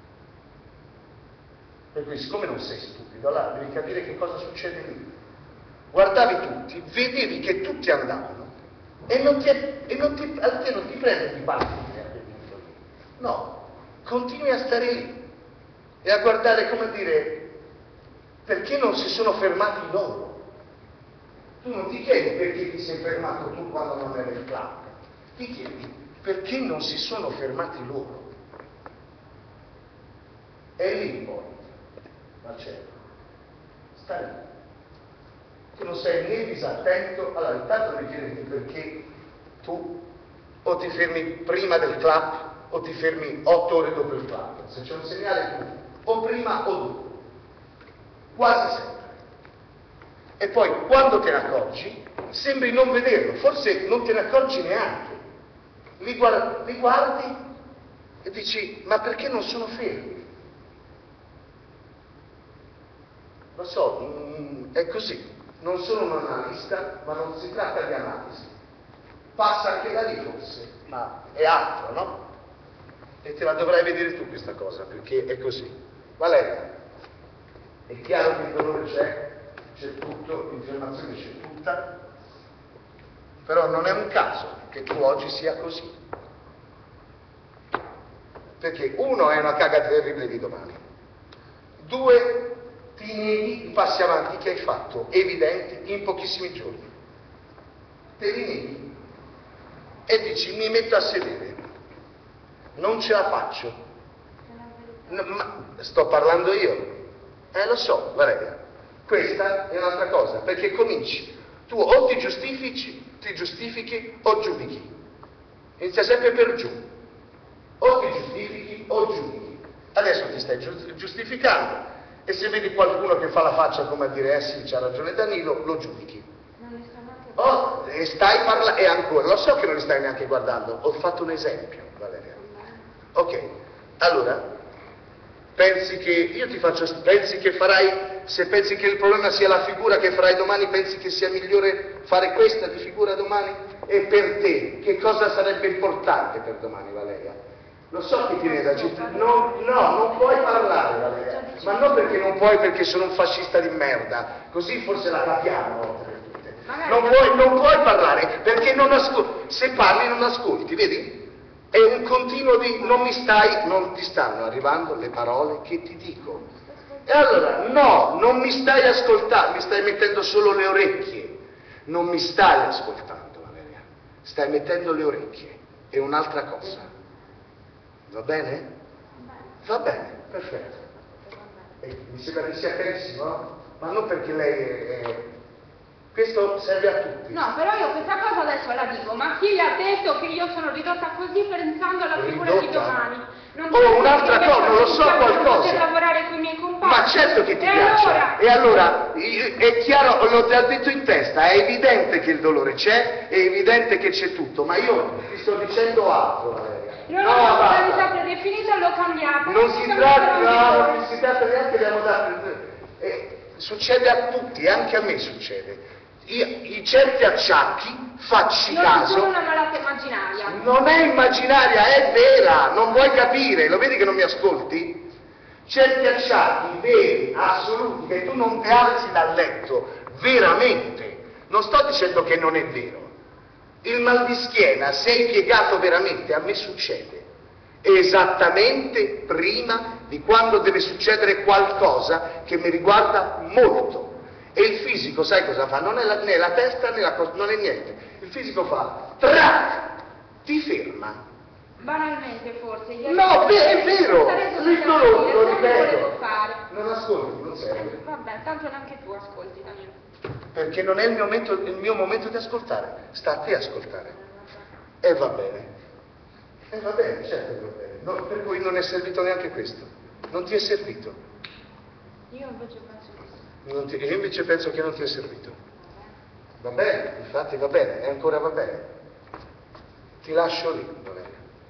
Speaker 1: per cui siccome non sei stupido, allora devi capire che cosa succede lì. Guardavi tutti, vedevi che tutti andavano e non ti, e non ti, a te non ti prende di partire a quel punto lì. No, continui a stare lì e a guardare, come dire, perché non si sono fermati loro. Tu non ti chiedi perché ti sei fermato tu quando non eri il club, ti chiedi perché non si sono fermati loro. E lì poi, Marcello, sta lì. Tu non sei né disattento, allora intanto devi chiederti perché tu o ti fermi prima del club o ti fermi otto ore dopo il club. Se c'è un segnale tu, o prima o dopo. Quasi sempre. E poi quando te ne accorgi, sembri non vederlo, forse non te ne accorgi neanche. Li guardi, li guardi e dici, ma perché non sono fermi? Lo so, mm, è così. Non sono un analista, ma non si tratta di analisi. Passa anche da lì forse, ma è altro, no? E te la dovrai vedere tu questa cosa, perché è così. Valeria, è chiaro che il dolore c'è, c'è tutto, l'infiammazione c'è tutta, però non è un caso che tu oggi sia così. Perché uno è una caga terribile di domani, due ti neghi i passi avanti che hai fatto, evidenti, in pochissimi giorni. Te li neghi e dici mi metto a sedere, non ce la faccio. No, ma sto parlando io. Eh lo so, Valeria, questa è un'altra cosa, perché cominci, tu o ti giustifici ti giustifichi o giudichi. Inizia sempre per giù. O ti giustifichi o giudichi. Adesso ti stai giustificando e se vedi qualcuno che fa la faccia come a dire eh sì, c'ha ragione Danilo, lo giudichi. Oh, e stai parlando, e ancora, lo so che non li stai neanche guardando, ho fatto un esempio, Valeria. Ok, allora, pensi che, io ti faccio, pensi che farai, se pensi che il problema sia la figura che farai domani, pensi che sia migliore fare questa di figura domani? E per te, che cosa sarebbe importante per domani, Valeria? Lo so che ti viene da giù, no, no, non puoi parlare, Valeria, ma non perché non puoi, perché sono un fascista di merda, così forse la capiamo. Non puoi, non puoi parlare perché non ascolti, se parli non ascolti, vedi? È un continuo di non mi stai, non ti stanno arrivando le parole che ti dico. E allora, no, non mi stai ascoltando, mi stai mettendo solo le orecchie, non mi stai ascoltando, Valeria, stai mettendo le orecchie, è un'altra cosa. Va bene? Va bene, perfetto. E mi sembra che sia carissimo, no? Ma non perché lei è... è... Questo serve a tutti.
Speaker 18: No, però io questa cosa adesso la dico, ma chi le ha detto che io sono ridotta così pensando alla figura
Speaker 1: Ridotta?
Speaker 18: di domani? Non
Speaker 1: Oh, un'altra cosa, non lo so qualcosa.
Speaker 18: Per lavorare con i miei compagni.
Speaker 1: Ma certo che ti
Speaker 18: e
Speaker 1: piace.
Speaker 18: Allora...
Speaker 1: E allora, è chiaro, l'ho già detto in testa, è evidente che il dolore c'è, è evidente che c'è tutto, ma io ti sto dicendo altro, Valeria.
Speaker 18: Non
Speaker 1: no,
Speaker 18: ho una
Speaker 1: basta.
Speaker 18: modalità predefinita, l'ho cambiata.
Speaker 1: Non si tratta, no, non si tratta neanche della modalità. Eh, succede a tutti, anche a me succede. Io, I certi acciacchi, facci
Speaker 18: non
Speaker 1: caso.
Speaker 18: Non sono una malata immaginaria.
Speaker 1: Non è immaginaria, è vera, non vuoi capire, lo vedi che non mi ascolti? Certi acciacchi veri, assoluti, che tu non ti alzi dal letto, veramente. Non sto dicendo che non è vero. Il mal di schiena, sei piegato veramente, a me succede. Esattamente prima di quando deve succedere qualcosa che mi riguarda molto. E il fisico, sai cosa fa? Non è la, né la testa né la cosa, non è niente. Il fisico fa, trac, ti ferma.
Speaker 18: Banalmente forse. Ieri
Speaker 1: No, beh, è vero,
Speaker 18: il
Speaker 1: dolore, lo ripeto.
Speaker 18: volevo fare.
Speaker 1: Non ascolti, non serve.
Speaker 18: Vabbè, tanto neanche tu ascolti, Danilo.
Speaker 1: Perché non è il mio momento, il mio momento di ascoltare, sta a te ascoltare. E va bene. E va bene, certo che va bene. No, per cui non è servito neanche questo. Non ti è servito.
Speaker 18: Io invece penso che sì.
Speaker 1: Non ti, io invece penso che non ti è servito. Va bene, infatti va bene, e ancora va bene. Ti lascio lì, Valeria.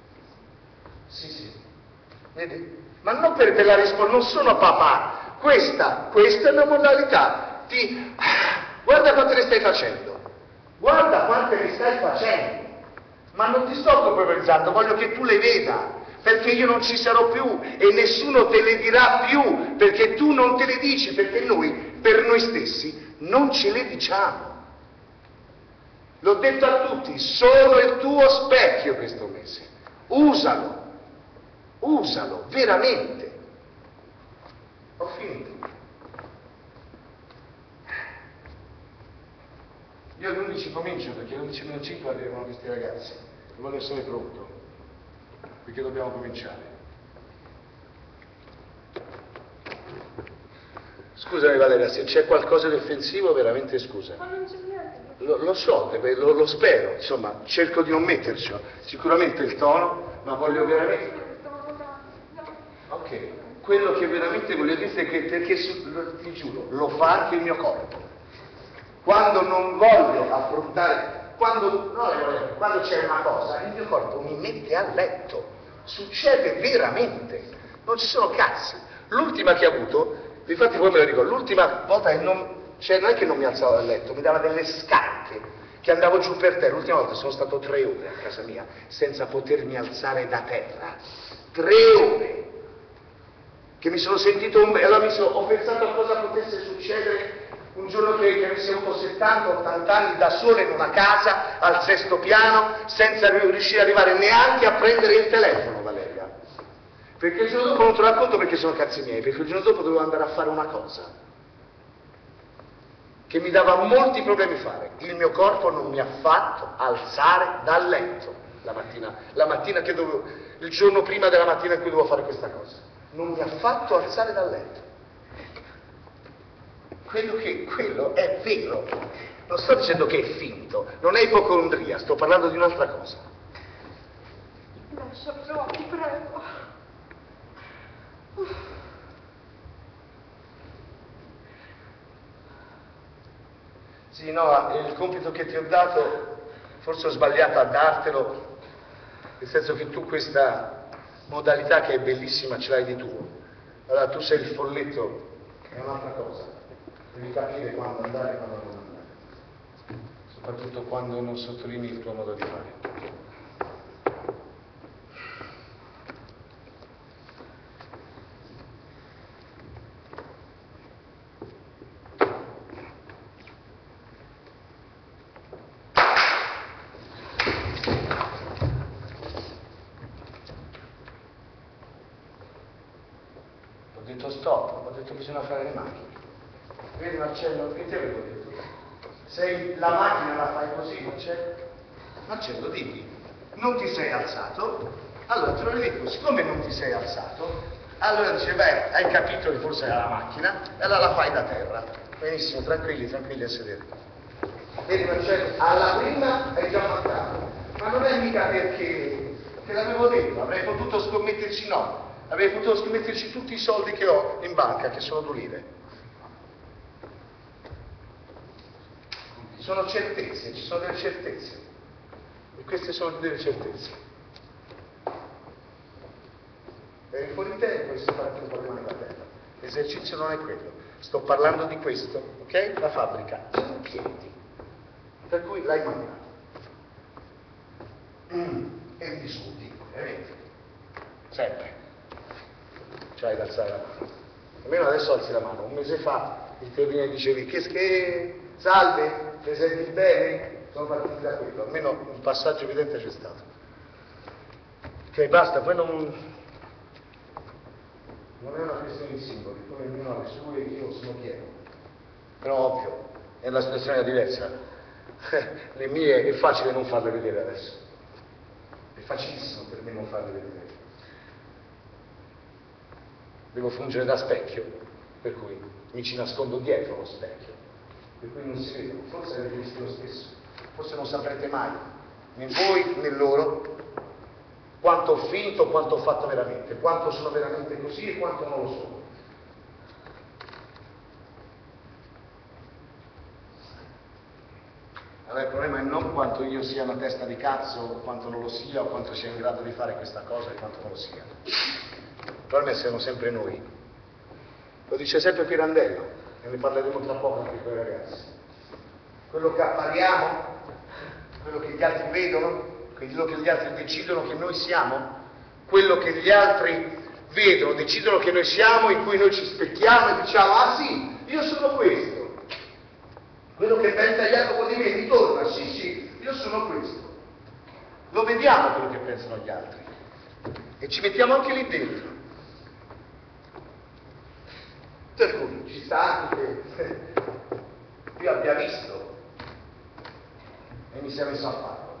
Speaker 1: Sì, sì. Vedi? Ma non per, per la risposta, non sono papà. Questa, questa è una modalità. Ti... Guarda quante ne stai facendo. Guarda quante ne stai facendo. Ma non ti sto colpevolizzando, voglio che tu le veda. Perché io non ci sarò più e nessuno te le dirà più, perché tu non te le dici, perché noi, per noi stessi, non ce le diciamo. L'ho detto a tutti, sono il tuo specchio questo mese. Usalo, usalo, veramente. Ho finito. Io alle undici comincio, perché alle undici meno cinque arrivano questi ragazzi. E voglio essere pronto. Perché dobbiamo cominciare. Scusami Valeria, se c'è qualcosa di offensivo veramente scusa.
Speaker 18: Ma non c'è niente.
Speaker 1: Lo, lo so, lo, lo spero, insomma, cerco di non metterci. Sicuramente il tono, ma voglio veramente... Ok, quello che veramente voglio dire è che, perché ti giuro, lo fa anche il mio corpo. Quando non voglio affrontare... Quando, no, quando c'è una cosa, il mio corpo mi mette a letto. Succede veramente. Non ci sono cazzi. L'ultima che ho avuto, infatti poi me lo ricordo, l'ultima volta che non... Cioè non è che non mi alzavo dal letto, mi dava delle scacche, che andavo giù per terra. L'ultima volta sono stato tre ore a casa mia, senza potermi alzare da terra. Tre ore. Che mi sono sentito un... Allora mi sono... ho pensato a cosa potesse succedere un giorno che, che avessi avuto settanta ottanta anni da solo in una casa al sesto piano senza riuscire ad arrivare neanche a prendere il telefono, Valeria. Perché il giorno dopo non te lo racconto perché sono cazzi miei, perché il giorno dopo dovevo andare a fare una cosa che mi dava molti problemi fare. Il mio corpo non mi ha fatto alzare dal letto la mattina, la mattina che dovevo, il giorno prima della mattina in cui dovevo fare questa cosa. Non mi ha fatto alzare dal letto. Quello che, quello è vero. Non sto dicendo che è finto, non è ipocondria, sto parlando di un'altra cosa.
Speaker 6: Lascialo, ti prego.
Speaker 1: Sì, no, il compito che ti ho dato, forse ho sbagliato a dartelo, nel senso che tu questa modalità che è bellissima ce l'hai di tuo. Allora tu sei il folletto, è un'altra cosa. Devi capire quando andare e quando non andare. Soprattutto quando non sottolinei il tuo modo di fare. Ho detto stop, ho detto bisogna fare le macchine. Vedi Marcello, che ti avevo detto? Se la macchina la fai così, Marcello? Marcello, dimmi, non ti sei alzato? Allora te lo dico, siccome non ti sei alzato, allora dice, beh, hai capito che forse era la macchina, e allora la fai da terra. Benissimo, tranquilli, tranquilli a sedere. Vedi Marcello, alla prima hai già mancato, ma non è mica perché te l'avevo detto, avrei potuto scommetterci no. Avrei potuto scommetterci tutti i soldi che ho in banca, che sono due lire. Sono certezze, ci sono delle certezze. E queste sono delle certezze. Per il fuori di te puoi separare un po' le mani da terra. L'esercizio non è quello. Sto parlando di questo, ok? La fabbrica in piedi. Per cui l'hai mangiato. Mm. E discuti, ovviamente. Sempre. Cioè da alzare la mano. Almeno adesso alzi la mano. Un mese fa il teorino dicevi che, che salve, ti senti bene? Sono partiti da quello, almeno un passaggio evidente c'è stato. Ok, basta, poi non, non è una questione di simboli, poi ognuno ha le sue, io sono pieno. Però ovvio, è una situazione diversa. Le mie è facile non farle vedere adesso. È facilissimo per me non farle vedere. Devo fungere da specchio, per cui mi ci nascondo dietro lo specchio, per cui non si vedono, forse avete visto lo stesso, forse non saprete mai, né voi né loro, quanto ho finto, quanto ho fatto veramente, quanto sono veramente così e quanto non lo sono. Allora il problema è non quanto io sia una testa di cazzo, o quanto non lo sia, o quanto sia in grado di fare questa cosa e quanto non lo sia. Il problema è siamo sempre noi. Lo dice sempre Pirandello, e ne parleremo tra poco anche con i ragazzi. Quello che appariamo, quello che gli altri vedono, quello che gli altri decidono che noi siamo, quello che gli altri vedono, decidono che noi siamo, in cui noi ci specchiamo e diciamo, ah sì, io sono questo. Quello che pensa Jacopo di me ritorna, sì sì, io sono questo. Lo vediamo quello che pensano gli altri e ci mettiamo anche lì dentro. Per cui ci sta anche che io abbia visto e mi sia messo a farlo.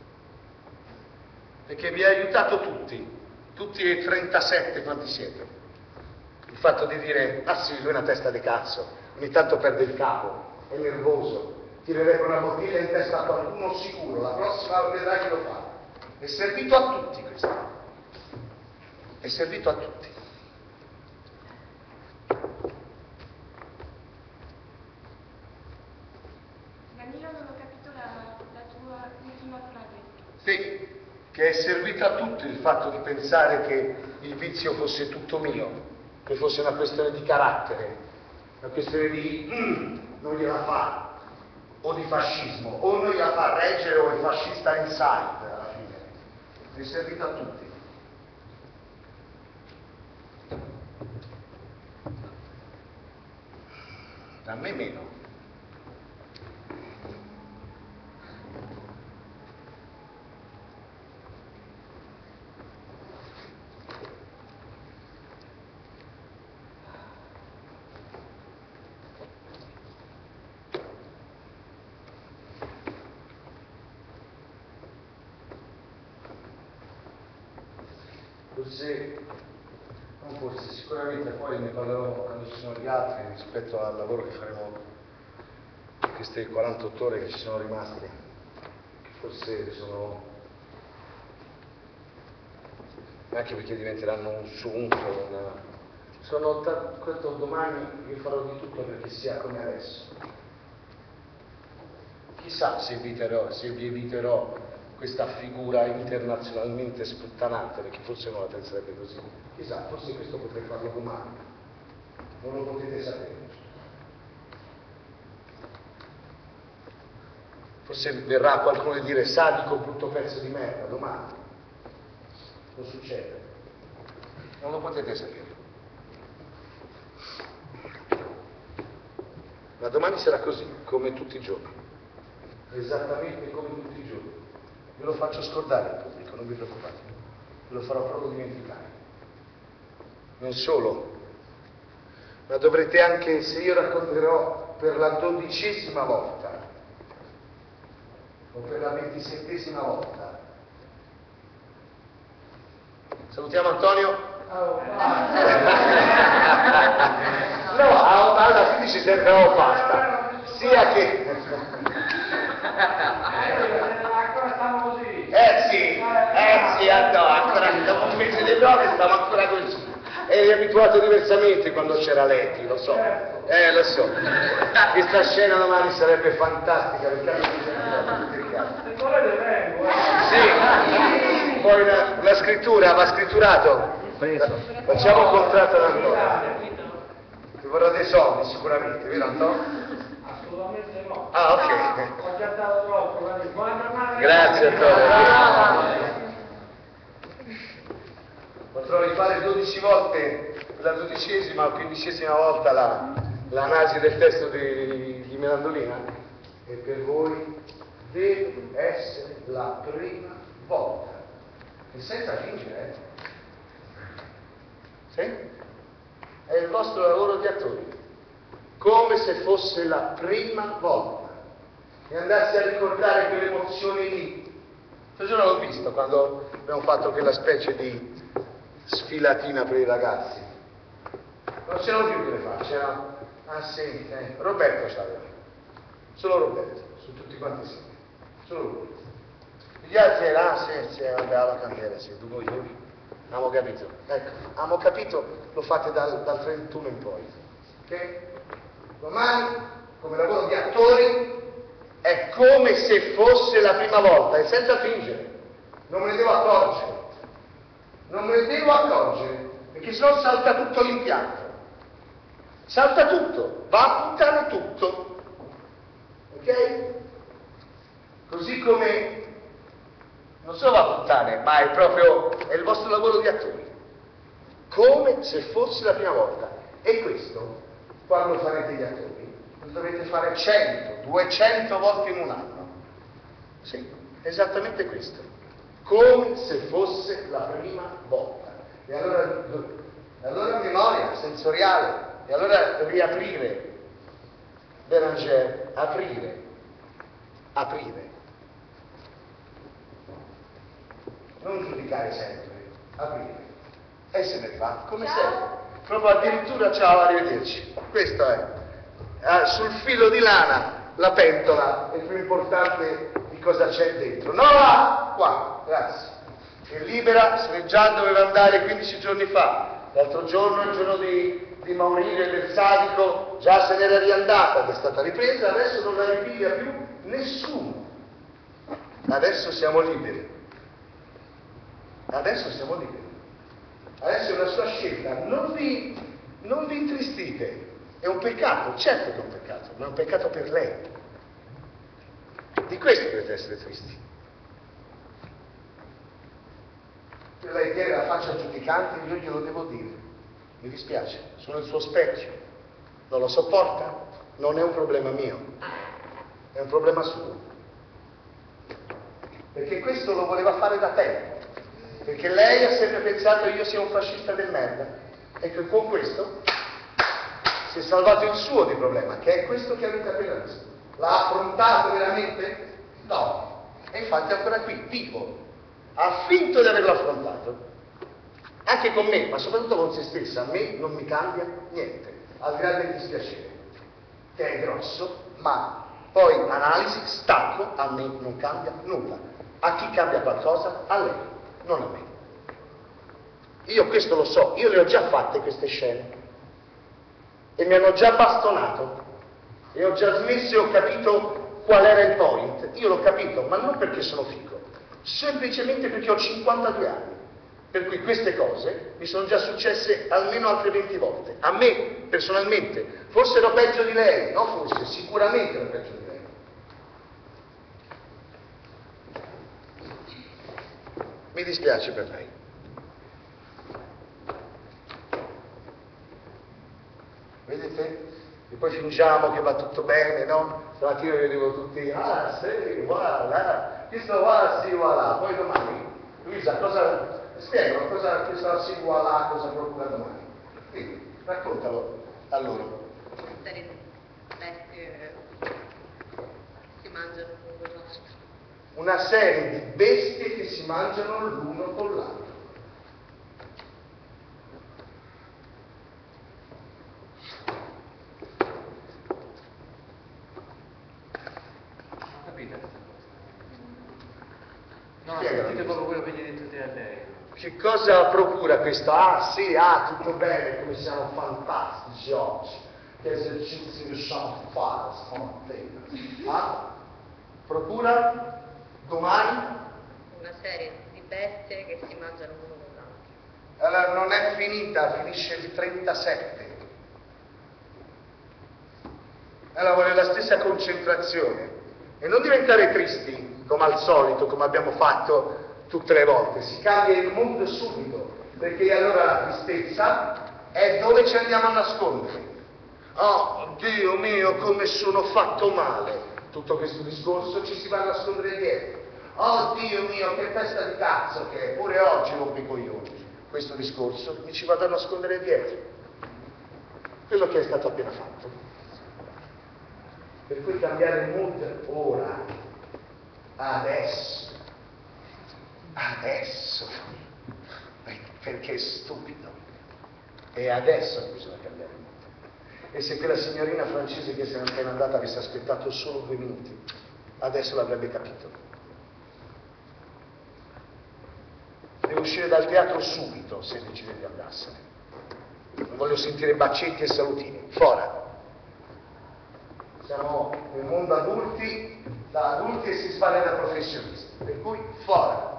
Speaker 1: Perché vi ha aiutato tutti, tutti e trentasette quanti siete. Il fatto di dire, ah sì, lui è una testa di cazzo, ogni tanto perde il capo, è nervoso, tirerebbe una bottiglia in testa a qualcuno sicuro, la prossima vedrai che lo fa. È servito a tutti questo. È servito a tutti.
Speaker 6: Danilo, non ho capito la, la tua ultima frase.
Speaker 1: Sì, che è servito a tutti il fatto di pensare che il vizio fosse tutto mio, che fosse una questione di carattere, una questione di mm, non gliela fa, o di fascismo, o non gliela fa reggere o il fascista inside alla fine. È servito a tutti. A me meno. Forse, non forse, sicuramente poi ne parlerò quando ci sono gli altri rispetto al lavoro che faremo, che queste quarantotto ore che ci sono rimaste, che forse sono, anche perché diventeranno un sunto, una, sono da questo domani io farò di tutto perché sia come adesso. Chissà se eviterò, se vi eviterò questa figura internazionalmente sputtanante, perché forse non la penserebbe così. Chissà, forse questo potrei farlo domani. Non lo potete sapere. Forse verrà qualcuno a dire sadico, brutto pezzo di merda, domani. Non succede. Non lo potete sapere. Ma domani sarà così, come tutti i giorni. Esattamente come tutti i giorni. Ve lo faccio scordare al pubblico, non vi preoccupate. Ve lo farò proprio dimenticare. Non solo, ma dovrete anche, se io racconterò per la dodicesima volta, o per la ventisettesima volta. Salutiamo Antonio. Oh, no, alla fine ci serve o basta. Sia che...
Speaker 10: Ancora stiamo così.
Speaker 1: Eh sì, eh sì, no, ancora dopo un mese di prove stiamo ancora così. Eri abituato diversamente quando c'era Leti, lo so. Eh, lo so. Questa scena domani sarebbe fantastica, perché sì, poi la, la scrittura, va scritturato. Facciamo un contratto ad Antonio. Ti vorrà dei soldi sicuramente, vero Antonio?
Speaker 10: Assolutamente no.
Speaker 1: Ah, ok.
Speaker 10: Ho già dato troppo, quindi buona giornata.
Speaker 1: Grazie Antonio. Potrò rifare dodici volte, la dodicesima o quindicesima volta la, l'analisi del testo di, di Mirandolina, e per voi deve essere la prima volta, e senza fingere, eh? Sì? È il vostro lavoro di attori, come se fosse la prima volta, e andassi a ricordare quelle emozioni lì. Questo giorno l'ho visto quando abbiamo fatto quella specie di sfilatina per i ragazzi. Non c'erano più che le fa, c'erano, ah sì, eh. Roberto c'aveva, solo Roberto, su tutti quanti sì. Solo lui. Gli altri erano, ah sì, sì, vabbè, alla candela, sì, tu voi, io. Abbiamo capito. Ecco, abbiamo capito, lo fate dal, dal trentuno in poi. Ok? Domani, come lavoro di attori, è come se fosse la prima volta, e senza fingere. Non me ne devo accorgere. Non me ne devo accorgere, perché sennò salta tutto l'impianto. Salta tutto, va a puttane tutto. Ok? Così come, non solo va a puttane, ma è proprio, è il vostro lavoro di attori. Come se fosse la prima volta. E questo, quando farete gli attori, lo dovete fare cento, duecento volte in un anno. Sì, esattamente questo. Come se fosse la prima volta. E allora, allora memoria sensoriale, e allora riaprire, Béranger, aprire, aprire. Non giudicare sempre, aprire. E se ne fa, come sempre. Proprio addirittura ciao, arrivederci. Questo è. Ah, sul filo di lana, la pentola è più importante di cosa c'è dentro. No, là, qua, grazie. È libera, se ne già doveva andare quindici giorni fa. L'altro giorno, il giorno di, di Maurilio e del Sadico, già se n'era riandata, ed è stata ripresa, adesso non la ripiglia più nessuno. Adesso siamo liberi. Adesso siamo liberi. Adesso è una sua scelta, non vi, non vi intristite. È un peccato, certo che è un peccato, ma è un peccato per lei. Di questo dovete essere tristi. Se lei tiene la faccia giudicante, io glielo devo dire. Mi dispiace, sono il suo specchio. Non lo sopporta? Non è un problema mio, è un problema suo. Perché questo lo voleva fare da tempo. Perché lei ha sempre pensato che io sia un fascista del merda. E che con questo si è salvato il suo di problema, che è questo che avete appena visto. L'ha affrontato veramente? No. E infatti è ancora qui, vivo. Ha finto di averlo affrontato. Anche con me, ma soprattutto con se stessa. A me non mi cambia niente, al di là del dispiacere, che è grosso, ma Poi analisi, stacco, a me non cambia nulla. A chi cambia qualcosa? A lei, non a me. Io questo lo so, io le ho già fatte queste scene e mi hanno già bastonato e ho già smesso e ho capito qual era il point. Io l'ho capito, ma non perché sono figo, semplicemente perché ho cinquantadue anni. Per cui queste cose mi sono già successe almeno altre venti volte. A me, personalmente, forse ero peggio di lei, no forse, sicuramente ero peggio di lei. Mi dispiace per lei. Vedete? E poi fingiamo che va tutto bene, no? Stamattina vedevo tutti, ah sì, voilà, questo voilà, sì, voilà. Poi domani, Luisa, cosa... Spiegano cosa questa si voilà, cosa procura domani. Quindi, raccontalo a loro.
Speaker 19: Una serie di bestie che si mangiano l'uno con l'altro.
Speaker 1: Una serie di bestie che si mangiano l'uno con l'altro.
Speaker 2: Non capite? No, dite proprio quello che gli hai detto te a lei.
Speaker 1: Che cosa procura questo? Ah sì, ah tutto bene, come siamo fantastici oggi, che esercizi riusciamo a fare stamattina. Ah? Procura domani?
Speaker 19: Una serie di bestie che si mangiano l'uno con l'altro.
Speaker 1: Allora non è finita, finisce il trentasette. Allora vuole la stessa concentrazione e non diventare tristi come al solito, come abbiamo fatto tutte le volte. Si cambia il mondo subito, perché allora la tristezza è dove ci andiamo a nascondere. Oh Dio mio, come sono fatto male. Tutto questo discorso ci si va a nascondere dietro. Oh Dio mio, che testa di cazzo che è, pure oggi rompe i coglioni. Questo discorso mi ci vado a nascondere dietro. Quello che è stato appena fatto. Per cui cambiare il mood ora, adesso, adesso, perché è stupido. E adesso che bisogna cambiare il mood. E se quella signorina francese che se n'è appena andata avesse aspettato solo due minuti, adesso l'avrebbe capito. Devo uscire dal teatro subito se decide di andarsene. Non voglio sentire bacetti e salutini. Fora. Siamo nel mondo adulti, da adulti e si sbaglia da professionisti. Per cui fora.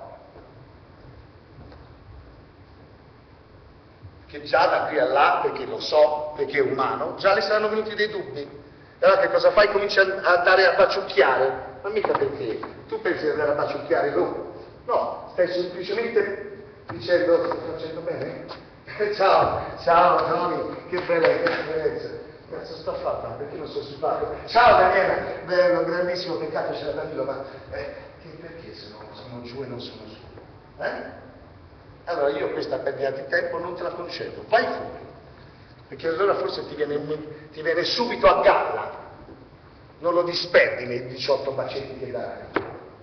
Speaker 1: Che già da qui a là, perché lo so, perché è umano, già le saranno venuti dei dubbi. E allora che cosa fai? Cominci a andare a baciucchiare. Ma mica perché tu pensi di andare a baciucchiare loro. No, stai semplicemente dicendo, sto facendo bene? Ciao, ciao Tony, che bellezza, che bellezza. Cazzo sto fatta? Perché non sono simpatico? Ciao Daniela, bello, grandissimo, peccato c'era Danilo, ma eh, che, perché sono, sono giù e non sono su? Eh? Allora io questa perdita di tempo non te la concedo, vai fuori, perché allora forse ti viene, ti viene subito a galla, non lo disperdi nei diciotto bacetti che dai.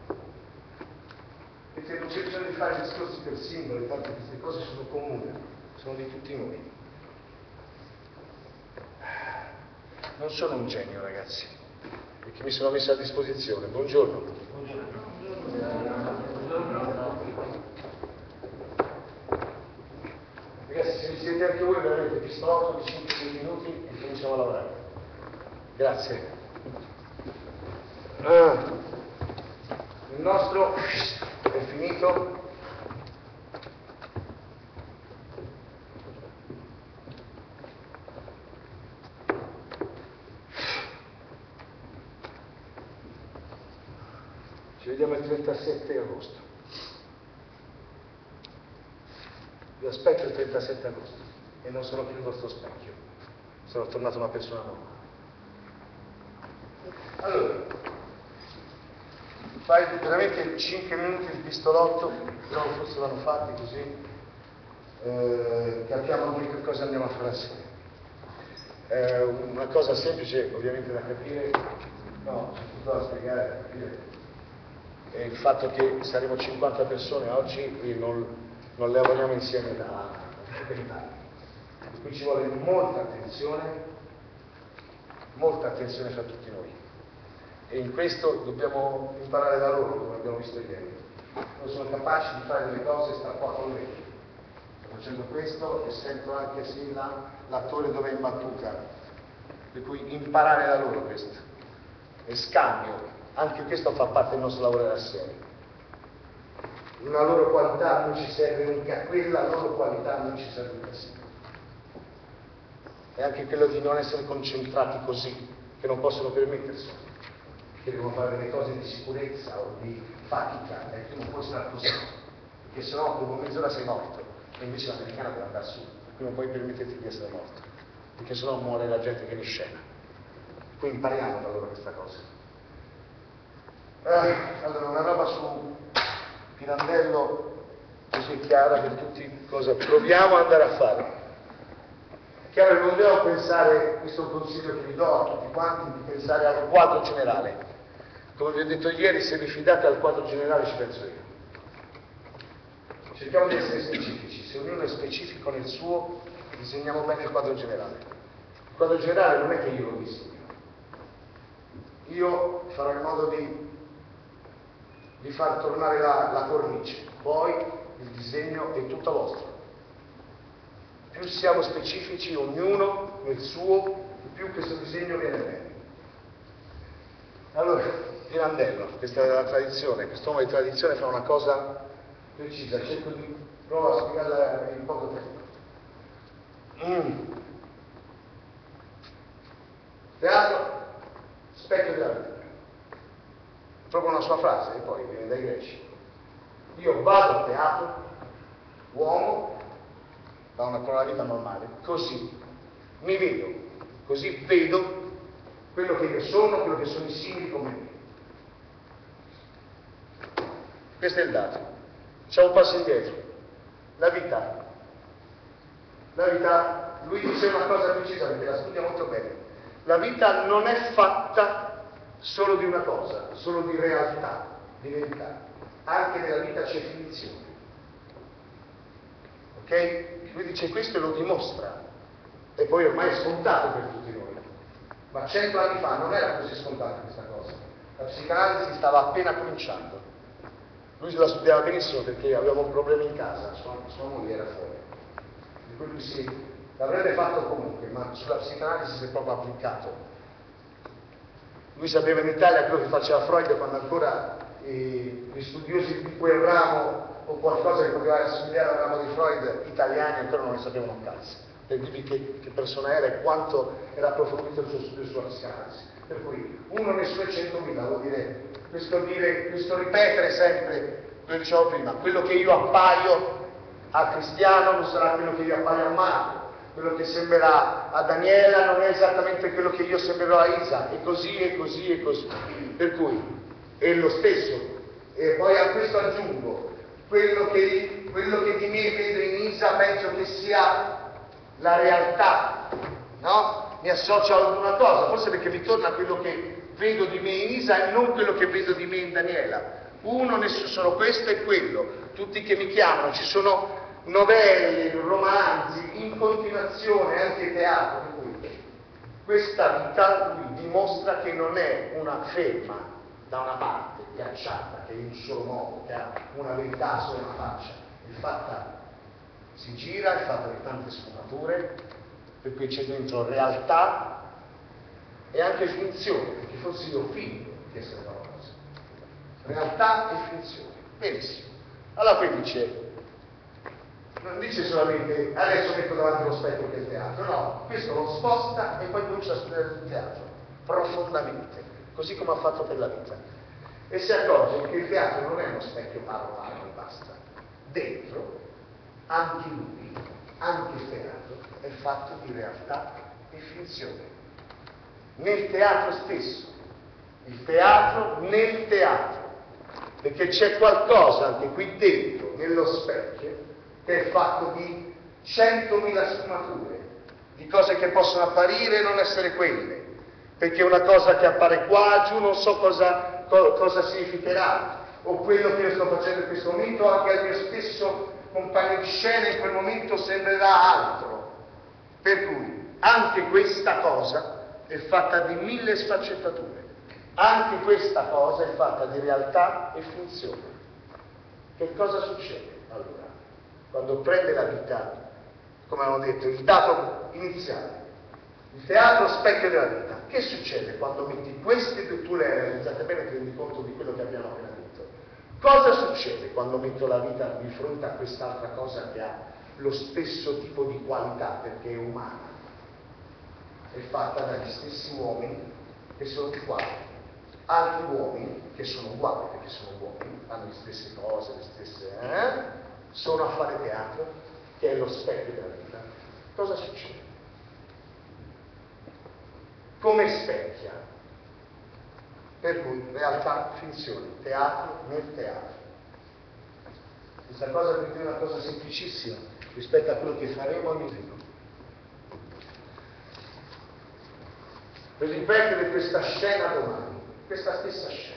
Speaker 1: Perché non c'è bisogno di fare discorsi per singoli, tanto queste cose sono comuni, sono di tutti noi. Non sono un genio, ragazzi, perché mi sono messo a disposizione. Buongiorno. Ragazzi, se vi siete anche voi, veramente pistolotto di cinque sei minuti e cominciamo a lavorare. Grazie. Ah, il nostro è finito. Ci vediamo il trentasette agosto. Vi aspetto il trentasette agosto e non sono più il vostro specchio. Sono tornato una persona normale. Allora, fai veramente cinque minuti di pistolotto, però forse vanno fatti così. Eh, capiamo anche che cosa andiamo a fare assieme. Eh, una cosa semplice ovviamente da capire, no, c'è tutto da spiegare, da capire. E il fatto che saremo cinquanta persone oggi e non, non lavoriamo insieme da vent'anni. Qui ci vuole molta attenzione, molta attenzione fra tutti noi. E in questo dobbiamo imparare da loro, come abbiamo visto ieri. Loro sono capaci di fare delle cose, sta qua con me. Sto facendo questo e sento anche sì l'attore dove è in battuta. Per cui imparare da loro questo. E scambio, anche questo fa parte del nostro lavoro assieme. Una loro qualità non ci serve mica, quella loro qualità non ci serve mica sì. E anche quello di non essere concentrati così, che non possono permettersi, che devono fare delle cose di sicurezza o di fatica, e tu non puoi stare così, perché sennò dopo mezz'ora sei morto, e invece l'americana deve andare su, tu non puoi permetterti di essere morto, perché sennò muore la gente che è in scena. Quindi impariamo da loro questa cosa. Eh, allora, una roba su Pirandello così chiara per tutti, cosa proviamo ad andare a fare. Chiaro che non dobbiamo pensare, questo è un consiglio che vi do a tutti quanti, di pensare al quadro generale. Come vi ho detto ieri, se vi fidate al quadro generale ci penso io. Cerchiamo di essere specifici, se ognuno è specifico nel suo, disegniamo bene il quadro generale. Il quadro generale non è che io lo disegno. Io farò in modo di di far tornare la, la cornice, poi il disegno è tutto vostro. Più siamo specifici, ognuno nel suo, più questo disegno viene bene. Allora, Pirandello, questa è la tradizione, quest'uomo di tradizione fa una cosa precisa, cerco di provare a spiegarla in poco tempo. Mm. Teatro, specchio della vita. Proprio una sua frase, e poi viene dai greci. Io vado al teatro, uomo, da una, con una vita normale, così mi vedo, così vedo quello che io sono, quello che sono i simili come me. Questo è il dato. Facciamo un passo indietro. La vita. La vita, lui dice una cosa precisa perché la studia molto bene. La vita non è fatta solo di una cosa, solo di realtà, di verità. Anche nella vita c'è finzione. Ok? Lui dice questo e lo dimostra. E poi ormai è scontato per tutti noi. Ma cento anni fa non era così scontata questa cosa. La psicanalisi stava appena cominciando. Lui la studiava benissimo perché avevamo problemi in casa, sua, sua moglie era fuori. Di cui lui sì, l'avrebbe fatto comunque, ma sulla psicanalisi si è proprio applicato. Lui sapeva in Italia quello che faceva Freud quando ancora eh, gli studiosi di quel ramo o qualcosa che poteva assomigliare al ramo di Freud italiani ancora non ne sapevano un cazzo, per dirvi che, che persona era e quanto era approfondito il suo studio sulla psicanalisi. Per cui uno nei suoi centomila vuol dire questo, dire, questo ripetere sempre, come dicevo prima, quello che io appaio a Cristiano non sarà quello che io appaio a Marco. Quello che sembrerà a Daniela non è esattamente quello che io sembrerò a Isa, e così, e così, e così. Per cui è lo stesso. E poi a questo aggiungo, quello che, quello che di me vedo in Isa penso che sia la realtà, no? Mi associo ad una cosa, forse perché mi torna quello che vedo di me in Isa e non quello che vedo di me in Daniela. Uno, nessuno, sono questo e quello. Tutti che mi chiamano, ci sono novelle, romanzi, in continuazione anche teatro, per cui questa vita lui dimostra che non è una ferma da una parte, ghiacciata, che è in un solo modo, che ha una verità solo una faccia, è fatta, si gira, è fatta di tante sfumature, per cui c'è dentro realtà e anche finzione, perché forse io fingo di essere qualcosa. Realtà e finzione, benissimo. Allora qui dice, non dice solamente adesso metto davanti allo specchio che è il teatro, no, questo lo sposta e poi comincia a studiare il teatro profondamente, così come ha fatto per la vita. E si accorge che il teatro non è uno specchio paro paro e basta. Dentro, anche lui, anche il teatro, è fatto di realtà e finzione. Nel teatro stesso, il teatro nel teatro, perché c'è qualcosa anche qui dentro, nello specchio, che è fatto di centomila sfumature, di cose che possono apparire e non essere quelle, perché una cosa che appare qua giù non so cosa, co- cosa significherà, o quello che io sto facendo in questo momento anche al mio stesso compagno di scena in quel momento sembrerà altro. Per cui anche questa cosa è fatta di mille sfaccettature, Anche questa cosa è fatta di realtà e finzione. Che cosa succede allora? Quando prende la vita, come abbiamo detto, il dato iniziale, il teatro specchio della vita. Che succede quando metti queste due, tu le hai realizzate bene, ti rendi conto di quello che abbiamo appena detto. Cosa succede quando metto la vita di fronte a quest'altra cosa che ha lo stesso tipo di qualità, perché è umana? È fatta dagli stessi uomini che sono uguali, altri uomini che sono uguali, perché sono uomini, fanno le stesse cose, le stesse... Eh? Sono a fare teatro, che è lo specchio della vita. Cosa succede? Come specchia? Per cui realtà, finzione, teatro nel teatro. Questa cosa per dire una cosa semplicissima rispetto a quello che faremo a Milano. Per ripetere questa scena domani, questa stessa scena.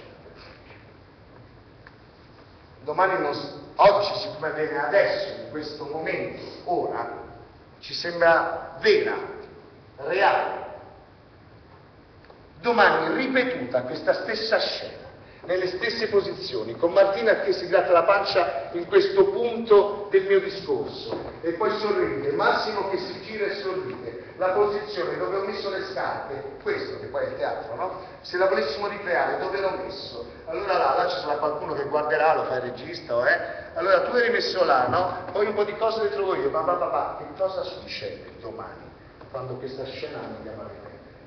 Speaker 1: Domani, non, oggi, siccome avviene adesso, in questo momento, ora, ci sembra vera, reale. Domani ripetuta questa stessa scena, nelle stesse posizioni, con Martina che si gratta la pancia in questo punto del mio discorso, e poi sorride, Massimo che si gira e sorride, la posizione dove ho messo le scarpe, questo che poi è il teatro, no? Se la volessimo ricreare, dove l'ho messo? Allora là, là ci sarà qualcuno che guarderà, lo fa il regista, eh? Allora tu eri messo là, no? Poi un po' di cose le trovo io, ma ma ma ma che cosa succede domani, quando questa scena andiamo a ripetere?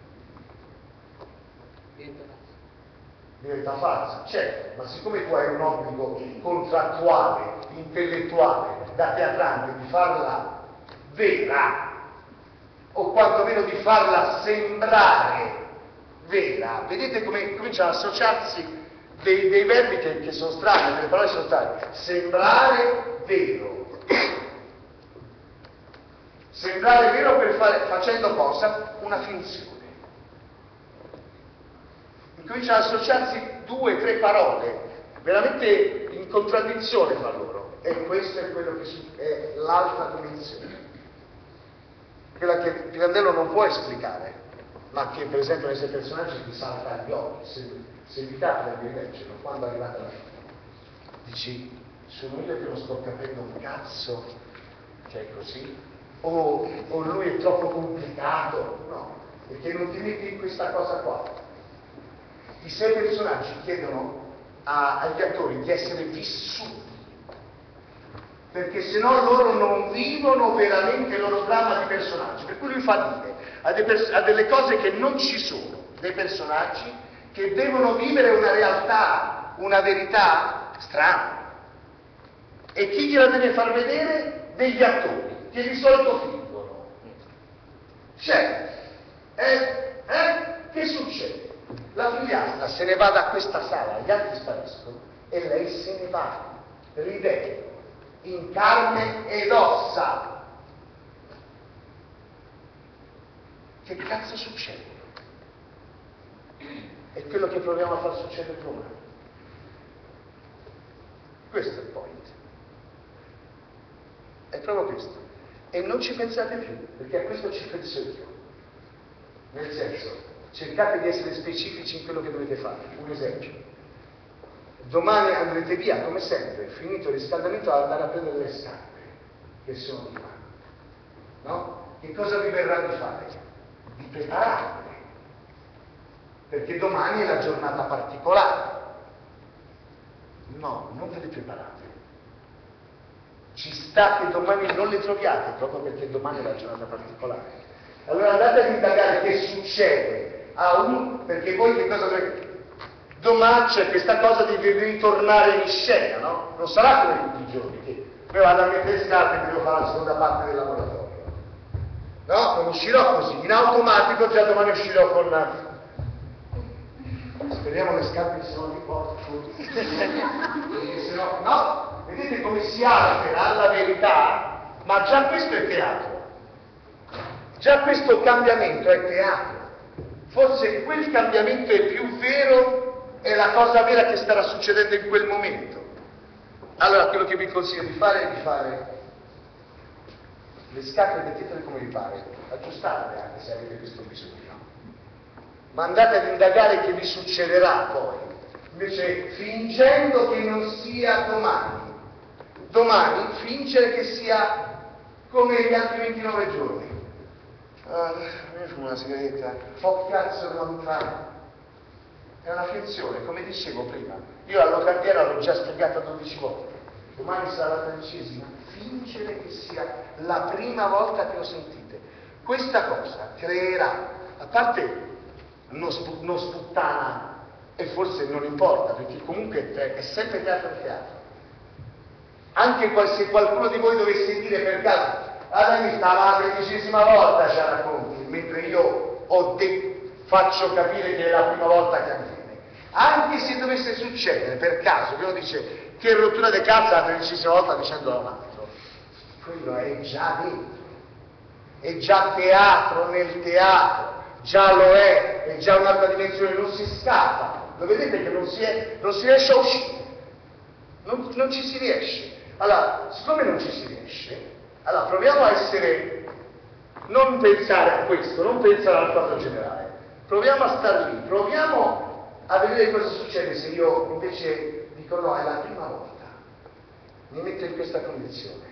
Speaker 1: Diventa falsa, certo, ma siccome tu hai un obbligo contrattuale, intellettuale, da teatrante, di farla vera, o quantomeno di farla sembrare vera, vedete come cominciano ad associarsi dei, dei verbi che, che sono strani, delle parole sono strane. Sembrare vero. Sembrare vero per fare, facendo cosa? Una finzione. Cominciano ad associarsi due, tre parole, veramente in contraddizione fra loro. E questo è quello che è l'altra dimensione. Quella che Pirandello non può esplicare, ma che per esempio nei suoi personaggi ti salta agli occhi. Se, se vi capita di leggerlo, quando arrivate alla fine, dici, sono io che non sto capendo un cazzo, che è così, o, o lui è troppo complicato, no, perché non ti metti in questa cosa qua. I sei personaggi chiedono a, agli attori di essere vissuti, perché se no loro non vivono veramente il loro dramma di personaggi, per cui lui fa dire a, de pers- a delle cose che non ci sono, dei personaggi che devono vivere una realtà, una verità strana. E chi gliela deve far vedere? Degli attori, che di solito fingono. C'è, eh, eh, che succede? La figliastra se ne va da questa sala, gli altri spariscono e lei se ne va, ridendo, in carne ed ossa. Che cazzo succede? È quello che proviamo a far succedere domani. Questo è il point. È proprio questo. E non ci pensate più, perché a questo ci penso io. Nel senso, cercate di essere specifici in quello che dovete fare. Un esempio. Domani andrete via, come sempre, finito il riscaldamento, ad andare a prendere le scarpe, che sono di mano. No? Che cosa vi verrà di fare? Di prepararle. Perché domani è la giornata particolare. No, non ve le preparate. Ci sta che domani non le troviate, proprio perché domani è la giornata particolare. Allora andate ad indagare che succede a un... perché voi che cosa dovete... Domani c'è questa cosa di ritornare in scena, no? Non sarà come tutti i giorni, che poi vado a mettere le scarpe e devo fare la seconda parte del laboratorio. No, non uscirò così, in automatico già domani uscirò con... Speriamo le scarpe che sono di porto, perché se no... No, vedete come si altera la verità? Ma già questo è teatro. Già questo cambiamento è teatro. Forse quel cambiamento è più vero, è la cosa vera che starà succedendo in quel momento. Allora quello che vi consiglio di fare è di fare le scarpe, mettetele come vi pare, aggiustarle anche se avete questo bisogno. ma andate ad indagare che vi succederà poi. Invece fingendo che non sia domani, domani fingere che sia come gli altri ventinove giorni. Ah, io fumo una sigaretta, oh cazzo non fa. È una finzione, come dicevo prima. Io alla locandiera l'ho già spiegata dodici volte. Domani sarà la tredicesima. Fingere che sia la prima volta che lo sentite. Questa cosa creerà, a parte non, spu- non sputtana, e forse non importa, perché comunque è sempre teatro e teatro. Anche se qualcuno di voi dovesse dire per caso, ah, mi sta la tredicesima volta ce la racconti, mentre io ho de- faccio capire che è la prima volta che avviene. Anche se dovesse succedere per caso, che uno dice che rottura di cazzo la tredicesima volta dicendo a un altro, quello è già dentro, è già teatro nel teatro, già lo è, è già un'altra dimensione, non si scappa. Lo vedete che non si, è, non si riesce a uscire, non, non ci si riesce. Allora, siccome non ci si riesce, allora proviamo a essere, non pensare a questo, non pensare al quadro generale, proviamo a star lì, proviamo a vedere cosa succede se io invece dico no, è la prima volta, mi metto in questa condizione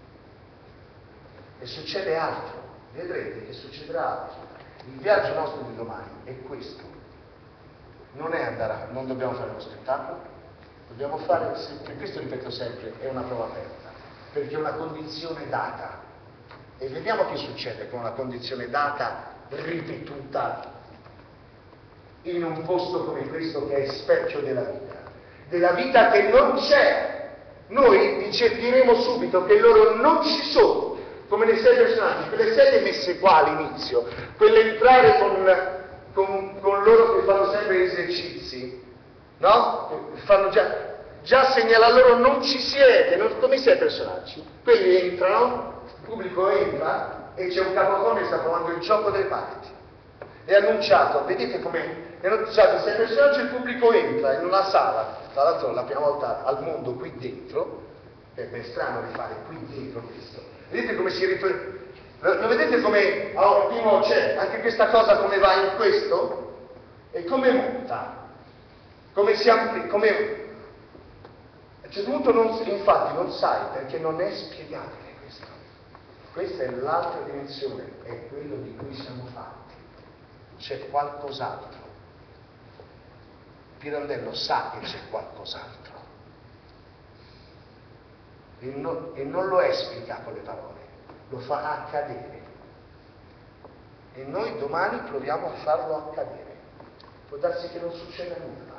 Speaker 1: e succede altro, vedrete che succederà altro. Il viaggio nostro di domani è questo. Non è andare a, non dobbiamo fare uno spettacolo, dobbiamo fare, e questo ripeto sempre, è una prova aperta, perché è una condizione data. E vediamo che succede con una condizione data ripetuta in un posto come questo che è specchio della vita, della vita che non c'è. Noi vi diremo subito che loro non ci sono, come le sei personaggi, quelle sedie messe qua all'inizio, quelle entrare con... Con, con loro che fanno sempre esercizi, no? Fanno già, già segnala loro non ci siete, non, come siete personaggi? Quelli entrano, il pubblico entra e c'è un capocone che sta provando il gioco delle parti. È annunciato, vedete come è annunciato, sei personaggi il pubblico entra in una sala, tra l'altro la prima volta al mondo qui dentro, è ben strano rifare qui dentro questo. Vedete come si ritorna? Lo vedete come a ottimo c'è anche questa cosa come va in questo e come muta, come si amplia, come a un certo punto non, infatti non sai perché non è spiegabile questo. Questa è l'altra dimensione, è quello di cui siamo fatti. C'è qualcos'altro. Pirandello sa che c'è qualcos'altro e, no, e non lo esplica con le parole. Lo fa accadere e noi domani proviamo a farlo accadere. Può darsi che non succeda nulla,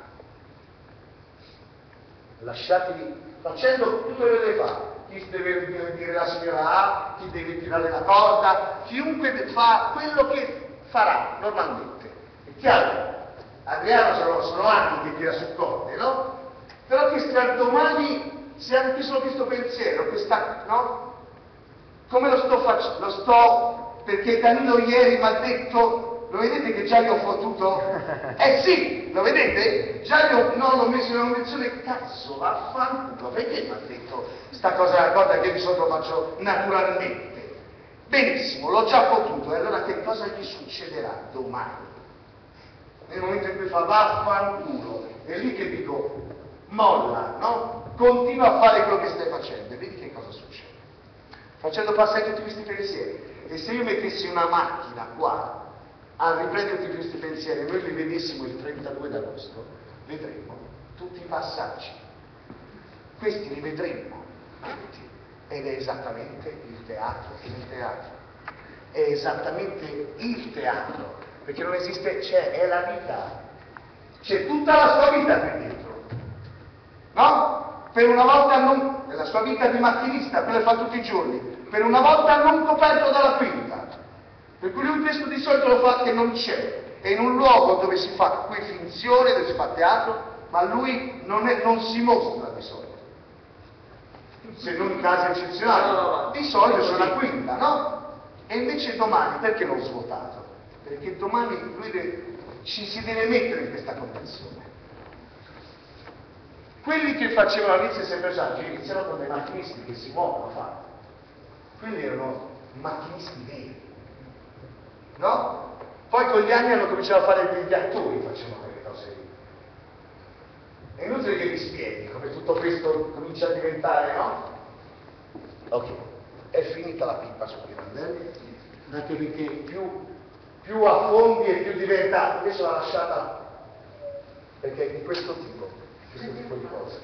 Speaker 1: lasciatevi facendo tutto quello che deve fare. Chi deve dire la signora A, chi deve tirare la corda, chiunque fa quello che farà normalmente. È chiaro? Adriano sono, sono anni che tira su corde, no? Però che sta domani si è anche solo questo pensiero, questa, no? Come lo sto facendo? Lo sto perché Danilo ieri mi ha detto, lo vedete che già gli ho fottuto? Eh sì, lo vedete? Già gli ho, no, l'ho messo in una condizione, cazzo, vaffanculo, perché mi ha detto sta cosa, cosa che di solito faccio naturalmente? Benissimo, l'ho già fottuto, e allora che cosa gli succederà domani? Nel momento in cui fa vaffanculo, è lì che dico, molla, no? Continua a fare quello che stai facendo, e vedi che cosa succede. Facendo passare tutti questi pensieri. E se io mettessi una macchina qua a riprendere tutti questi pensieri e noi li vedessimo il trentadue d'agosto, vedremo tutti i passaggi. Questi li vedremo tutti. Ed è esattamente il teatro, il teatro. È esattamente il teatro. Perché non esiste, c'è, è la vita. C'è tutta la sua vita qui dentro. No? Per una volta non, nella sua vita di macchinista, quella fa tutti i giorni, per una volta non coperto dalla quinta. Per cui lui questo di solito lo fa che non c'è, è in un luogo dove si fa qui finzione, dove si fa teatro, ma lui non, è, non si mostra di solito. Se non in casi eccezionali, no, no, no. Di solito c'è una quinta, no? E invece domani, perché l'ho svuotato? Perché domani lui deve, ci si deve mettere in questa condizione. Quelli che facevano all'inizio sei personaggi iniziano con dei macchinisti che si muovono a fare. Quelli erano macchinisti veri, no? Poi con gli anni hanno cominciato a fare degli attori, facevano quelle cose lì. È inutile che vi spieghi come tutto questo comincia a diventare, no? Ok, è finita la pippa su Pirandelli, anche perché più, più affondi e più diventa, invece l'ha lasciata, perché di questo tipo, questo tipo di cose.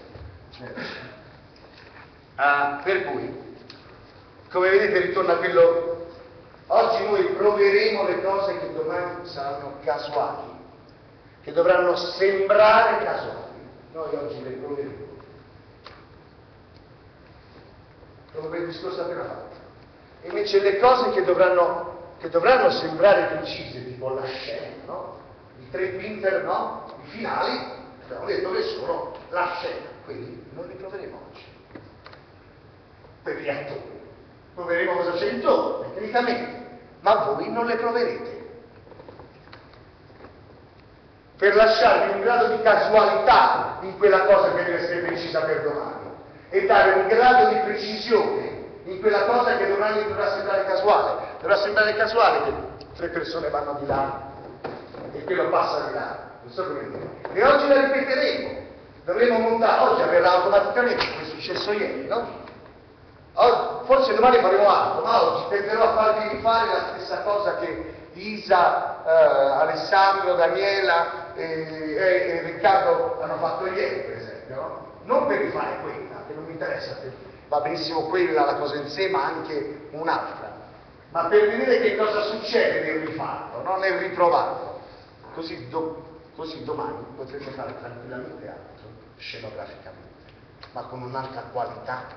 Speaker 1: Ah, per cui, come vedete ritorna a quello, oggi noi proveremo le cose che domani saranno casuali, che dovranno sembrare casuali, noi oggi le proveremo. Come il discorso appena fatto. E invece le cose che dovranno, che dovranno sembrare precise, tipo la scena, no? I tre Pinter, no? I finali, abbiamo detto che sono la scena, quindi non li proveremo oggi. Per gli attori. Proveremo cosa c'è intorno, tecnicamente, ma voi non le proverete. Per lasciarvi un grado di casualità in quella cosa che deve essere precisa per domani e dare un grado di precisione in quella cosa che domani dovrà sembrare casuale. Dovrà sembrare casuale che tre persone vanno di là e quello passa di là. Non so come dire. E oggi la ripeteremo. Dovremo montare, oggi avverrà automaticamente, come è successo ieri, no? Oggi, forse domani faremo altro, ma oggi tenterò a farvi rifare la stessa cosa che Isa, eh, Alessandro, Daniela e, e, e Riccardo hanno fatto ieri, per esempio, no? Non per rifare quella, che non mi interessa, va benissimo quella, la cosa in sé, ma anche un'altra, ma per vedere che cosa succede nel rifarlo, no? Nel ritrovarlo. Così, do, così domani potrete fare tranquillamente altro, scenograficamente, ma con un'altra qualità.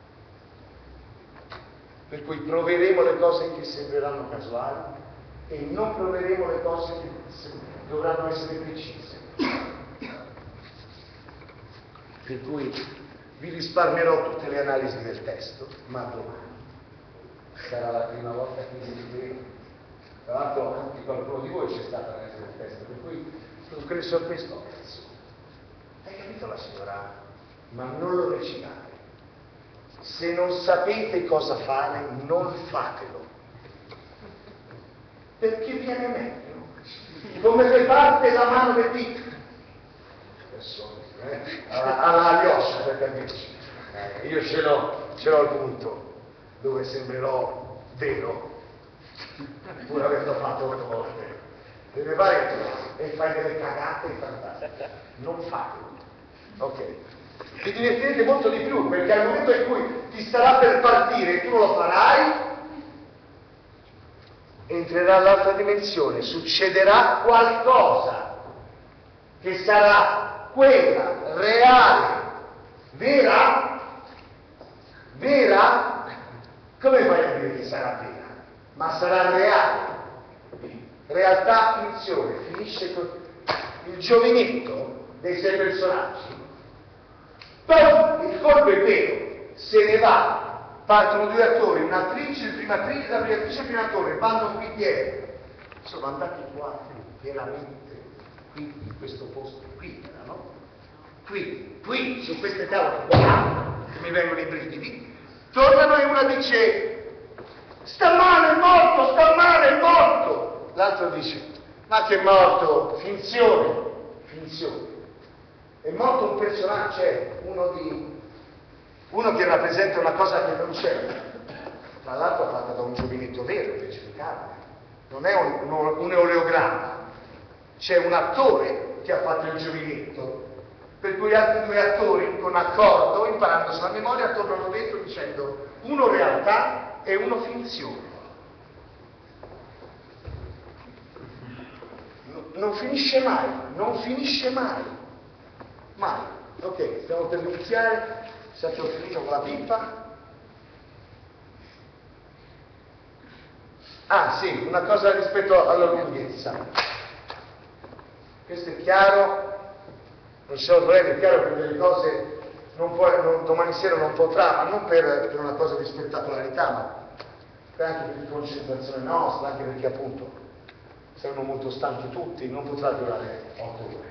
Speaker 1: Per cui proveremo le cose che sembreranno casuali e non proveremo le cose che dovranno essere precise. Per cui vi risparmierò tutte le analisi del testo, ma domani sarà la prima volta che vi sentiremo. Tra l'altro anche qualcuno di voi c'è stata l'analisi del testo, per cui sono quelle sorprese. Oh, cazzo, hai capito la signora? Ma non lo recitate. Se non sapete cosa fare, non fatelo. Perché viene meglio. Come se parte la mano del dito. Eh? Alla, alla Alyosha, per capirci. Eh, io ce l'ho, ce l'ho il punto dove sembrerò vero, pur avendo fatto otto volte. Deve fare e fai delle cagate fantastiche. Non fatelo. Ok. Vi divertirete molto di più, perché al momento in cui ti starà per partire e tu lo farai, entrerà all'altra dimensione, succederà qualcosa che sarà quella reale, vera, vera, come fai a dire che sarà vera? Ma sarà reale, realtà, finzione, finisce con il giovinetto dei sei personaggi. Poi il colpo è vero, se ne va, partono due attori, un'attrice, il prima attrice, la prima attrice e il primo attore, vanno qui dietro, sono andati qua, veramente, qui, in questo posto, qui, no? Qui, qui, su queste tavole, qua, mi vengono i brividi, tornano e una dice, sta male, è morto, sta male, è morto, l'altro dice, ma che è morto, finzione, finzione. È morto un personaggio, cioè uno, di, uno che rappresenta una cosa che non c'è, tra l'altro fatta da un giovinetto vero invece di carne, non è un, un, un oleogramma, c'è un attore che ha fatto il giovinetto, per cui altri due attori con accordo, imparandosi la memoria, tornano dentro dicendo uno realtà e uno finzione. No, non finisce mai, non finisce mai. Mai. Ok, stiamo per iniziare, sempre ho finito con la pippa. Ah sì, una cosa rispetto alla lunghezza. Questo è chiaro, non c'è problema, è chiaro che delle cose non può, non, domani sera non potrà, ma non per, per una cosa di spettacolarità, ma per anche per concentrazione nostra, anche perché appunto saranno molto stanchi tutti, non potrà durare otto ore.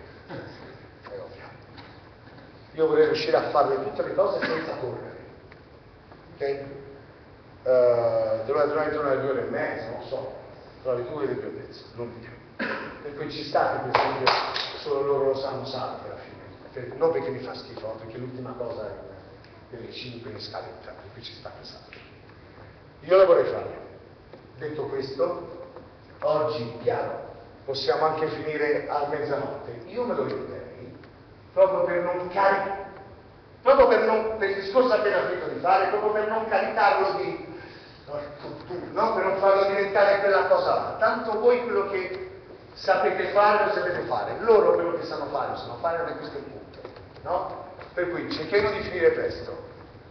Speaker 1: Io vorrei riuscire a fare tutte le cose senza correre. Ok? Uh, dovrà durare intorno alle due ore e mezza, non so. tra le tue e le tue altezze, non di più. Per cui ci sta che per esempio solo loro lo sanno salti alla fine, per, non perché mi fa schifo, ma perché l'ultima cosa è delle cinque in scaletta, per cui ci sta che salti. Io la vorrei fare. Detto questo, oggi, chiaro, possiamo anche finire a mezzanotte. Io me lo ricorderei, proprio per non caricare, proprio per, non, per il discorso appena finito di fare, proprio per non caricarlo di, no? Per non farlo diventare quella cosa là. Tanto voi quello che sapete fare lo sapete fare, loro quello che sanno fare lo sanno fare, non è questo il punto, no? Per cui cerchiamo di finire presto.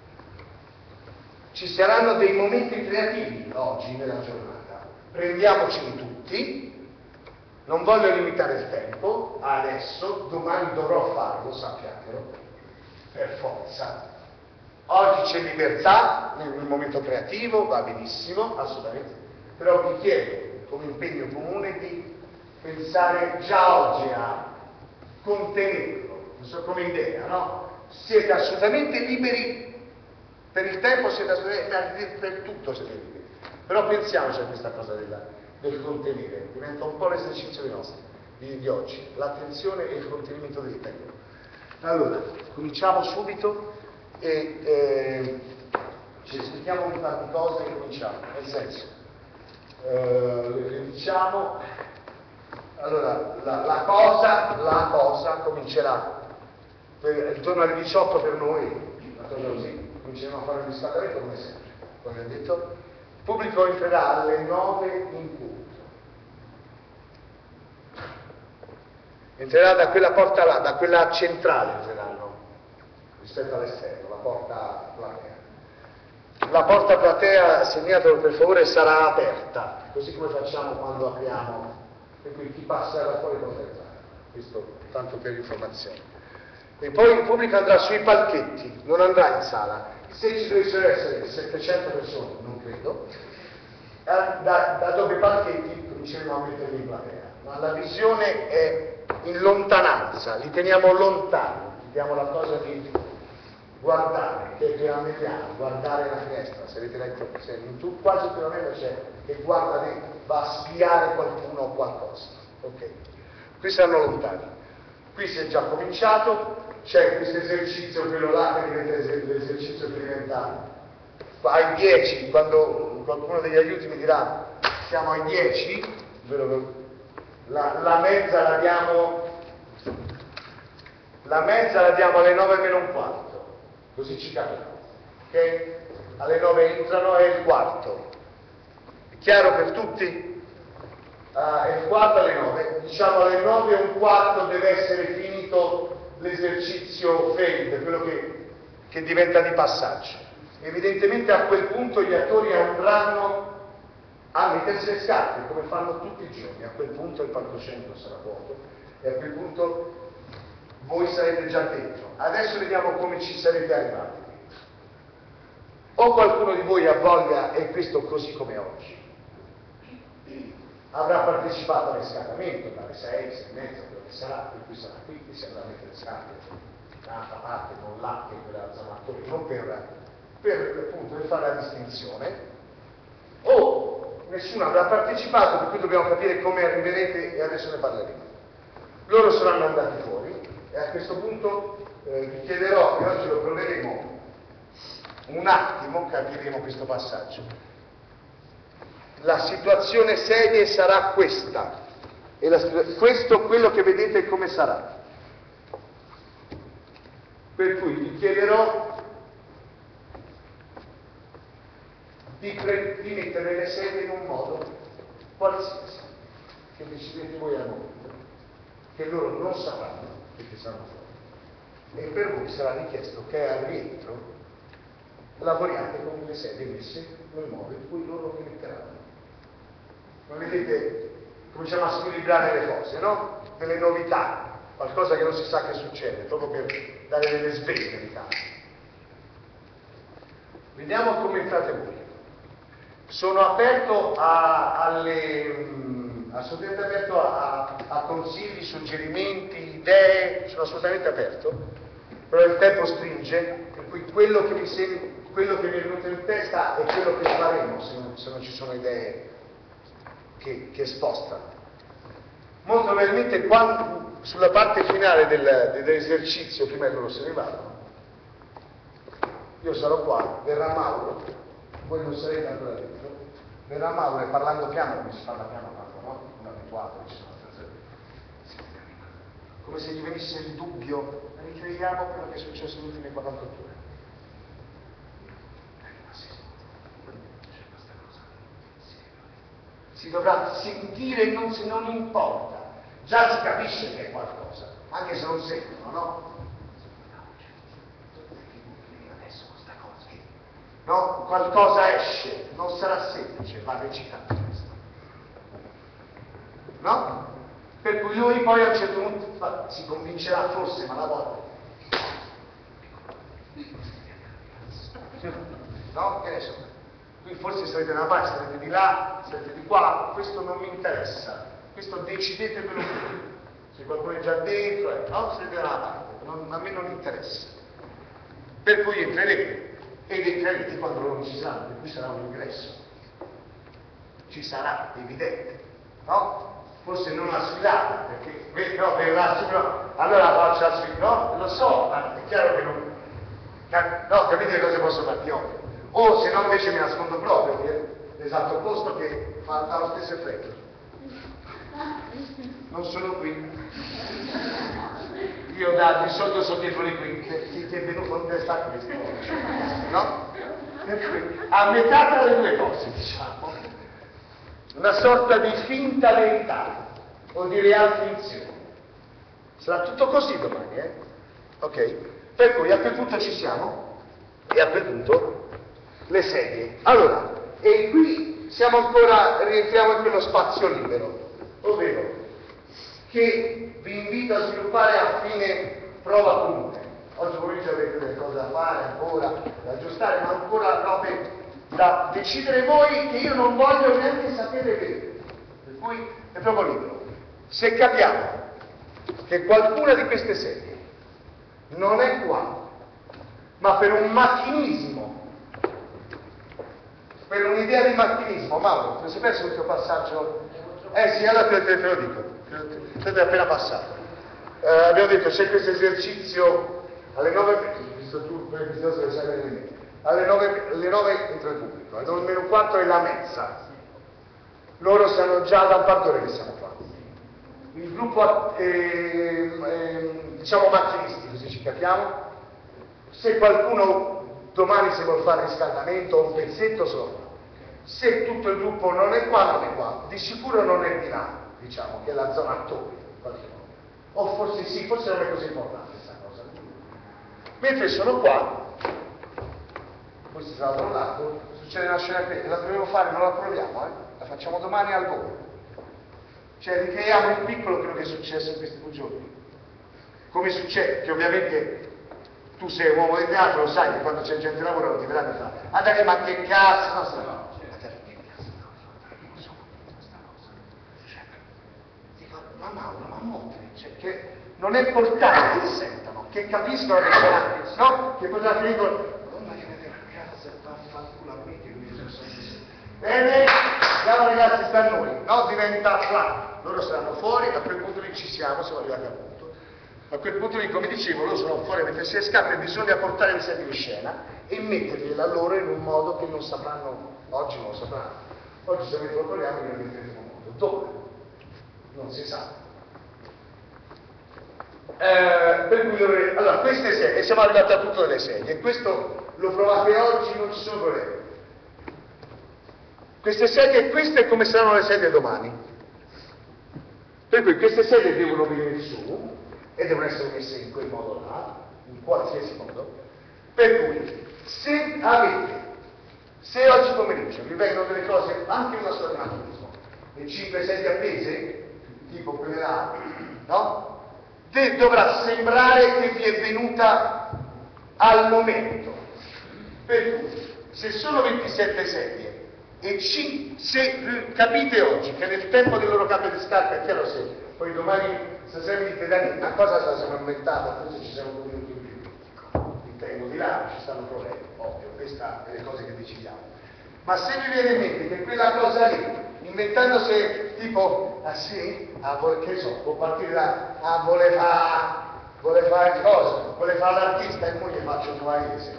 Speaker 1: Ci saranno dei momenti creativi oggi nella giornata, prendiamoceli tutti, non voglio limitare il tempo, adesso, domani dovrò farlo, sappiatelo, per forza. Oggi c'è libertà nel momento creativo, va benissimo, assolutamente, però vi chiedo come impegno comune di pensare già oggi a contenerlo, non so, come idea, no? Siete assolutamente liberi. Per il tempo siete assolutamente, per tutto siete liberi. Però pensiamoci a questa cosa della, del contenere, diventa un po' l'esercizio di, nostri, di, di oggi, l'attenzione e il contenimento del tempo. Allora, cominciamo subito e eh, ci sentiamo un po' di cose e cominciamo, nel senso, eh, le diciamo, allora, la, la cosa, la cosa comincerà per, intorno alle diciotto per noi, una cosa così. Cominceremo a fare un riscaldamento come sempre, come ho detto. Il pubblico entrerà alle nove in punto. Entrerà da quella porta là, da quella centrale entreranno, rispetto all'esterno, la porta platea. La porta platea, segnatelo per favore, sarà aperta, così come facciamo quando apriamo, per cui chi passa da fuori potrà entrare. Questo tanto per informazione. E poi il pubblico andrà sui palchetti, non andrà in sala. Se ci dovessero essere settecento persone, non credo, da, da dove i palchetti cominceremo a metterli in platea. Ma la visione è in lontananza, li teniamo lontani, diamo la cosa di guardare, che è piano piano, guardare la finestra. Se avete letto, se in tu, quasi più o meno c'è che guarda dentro, va a spiare qualcuno o qualcosa. Ok, qui saranno lontani. Qui si è già cominciato. C'è questo esercizio, quello là che diventa l'esercizio che diventa ai dieci, quando qualcuno degli aiuti mi dirà siamo ai dieci, la, la mezza la diamo la mezza la diamo alle nove meno un quarto, così ci capiamo, ok? Alle nove entrano e il quarto, è chiaro per tutti? Uh, è il quarto alle nove, diciamo alle nove e un quarto deve essere finito l'esercizio fade, quello che, che diventa di passaggio. Evidentemente a quel punto gli attori andranno a mettersi le scarpe, come fanno tutti i giorni. A quel punto il palcoscenico sarà vuoto e a quel punto voi sarete già dentro. Adesso vediamo come ci sarete arrivati. O qualcuno di voi ha voglia, e questo così come oggi, avrà partecipato al riscaldamento dalle sei, sei e mezza, quello che sarà, per cui sarà qui che si andrà a mettere le scarpe da un'altra parte, non là che quella zamatore, non per, per, appunto, per fare la distinzione, o nessuno avrà partecipato, per cui dobbiamo capire come arriverete e adesso ne parleremo. Loro saranno andati fuori e a questo punto eh, vi chiederò, e oggi lo proveremo un attimo, capiremo questo passaggio. La situazione sedie sarà questa, e la, questo quello che vedete come sarà. Per cui vi chiederò di, pre, di mettere le sedie in un modo qualsiasi, che decidete voi al momento, che loro non sapranno perché saranno fuori. E per voi sarà richiesto che al rientro lavoriate con le sedie messe nel modo in cui loro vi metteranno. Ma vedete, cominciamo a squilibrare le cose, no? Delle novità, qualcosa che non si sa che succede, proprio per dare delle sveglie di caso. Vediamo come entrate voi. Sono aperto a, alle, mh, assolutamente aperto a, a, a consigli, suggerimenti, idee, sono assolutamente aperto, però il tempo stringe, per cui quello che mi, sem- quello che mi è venuto in testa è quello che faremo se non, se non ci sono idee che, che sposta. Molto probabilmente quando, sulla parte finale del, dell'esercizio, prima che loro se ne vadano, io sarò qua, verrà Mauro, voi non sarete ancora dentro, verrà Mauro e parlando piano, come si parla piano quando, no? Un abituato, ci sono altre come se gli venisse il dubbio, ricreiamo quello che è successo nelle ultime quarantotto ore. Si dovrà sentire non, se non importa, già si capisce che è qualcosa, anche se non sentono, no? Adesso questa cosa, no? Qualcosa esce, non sarà semplice, va recitato questo, no? Per cui lui poi a un certo punto si convincerà forse, ma la volta, no? Che ne so? Qui forse sarete da una parte, sarete di là, sarete di qua, questo non mi interessa, questo decidete quello che volete. Se qualcuno è già dentro, eh, no, sarete da una parte, non, a me non interessa. Per cui entrerete, ed entrerete quando loro non ci saranno, per cui sarà un ingresso. Ci sarà, evidente, no? Forse non la sfilata, perché no, per la sfilata, allora faccio la sfilata, no? Lo so, ma è chiaro che non... No, capite cosa posso farti io? O se no invece mi nascondo proprio, che è l'esatto opposto che fa, fa lo stesso effetto. Non sono qui. Io da, di solito sono dietro le quinte, chi ti è venuto in testa questo? No? Per cui, a metà tra le due cose, diciamo, una sorta di finta verità, o di real finzione. Sarà tutto così domani, eh? Ok? Per cui a quel punto ci siamo, e a quel punto le sedie. Allora, e qui siamo ancora, rientriamo in quello spazio libero, ovvero che vi invito a sviluppare a fine prova comune. Oggi pomeriggio avete delle cose da fare ancora, da aggiustare, ma ancora robe da decidere voi che io non voglio neanche sapere bene. Per cui è proprio libero. Se capiamo che qualcuna di queste sedie non è qua, ma per un macchinismo, per un'idea di macchinismo, Mauro, ti sei perso questo passaggio? Eh sì, allora te, te, te lo dico, te, te è appena passato. Eh, abbiamo detto c'è questo esercizio alle nove, visto tu, visto se sai bene, alle nove, alle nove entra il pubblico, alle nove meno quattro è la mezza. Loro sanno già da un quarto d'ora che siamo qua. Il gruppo, eh, eh, diciamo macchinisti, così ci capiamo. Se qualcuno domani si vuole fare riscaldamento o un pezzetto solo, se tutto il gruppo non è qua, non è qua, di sicuro non è di là, diciamo, che è la zona attorno, o forse sì, forse non è così importante questa cosa. Mentre sono qua, questo sarà da un lato, succede una scena che la dovevo fare, non la proviamo, eh? La facciamo domani al volo. Cioè ricreiamo in piccolo quello che è successo in questi due giorni. Come succede? Che ovviamente tu sei un uomo di teatro, lo sai che quando c'è gente che lavora non ti verrà di fare. Andare ma che cazzo, no, no, no. Ma Mauro, ma molti, cioè, che non è importante che sentano, che capiscono che c'è, no? Che potrà finire con Madonna che vede a casa e fa fa il culo a me che mi sono. Bene, andiamo ragazzi, sta a noi, no? Diventa là, loro saranno fuori, a quel punto lì ci siamo, siamo arrivati al punto. A quel punto lì, come dicevo, loro sono fuori a mettersi le scarpe e bisogna portare le sedie in scena e mettergliela loro in un modo che non sapranno, oggi non lo sapranno. Oggi se vi controlliamo li metteremo in un modo. Dove? Non si sa. Eh, per cui dovrei... Allora, queste sedie, siamo arrivati a tutto delle sedie, e questo lo provate oggi, non ci sono problemi. Queste sedie, queste è come saranno le sedie domani. Per cui queste sedie devono venire su e devono essere messe in quel modo là, in qualsiasi modo. Per cui, se avete, se oggi pomeriggio vi vengono delle cose, anche una storia di macchinismo, le cinque sedie appese, tipo quelle là, no? De- dovrà sembrare che vi è venuta al momento. Per cui, se sono ventisette sedie e ci, se capite oggi che nel tempo del loro cambio di scarpa, è chiaro se poi domani stasera mi dite Dani, una cosa se la siamo inventata, forse ci siamo due minuti in più. Intendo di là, ci stanno problemi, ovvio, questa è le cose che decidiamo. Ma se vi viene in mente che quella cosa lì inventando se tipo, ah sì, ah, vuole- che so, può partire da, ah vuole fare, vuole fare cosa, vuole fare l'artista e poi gli faccio trovare io.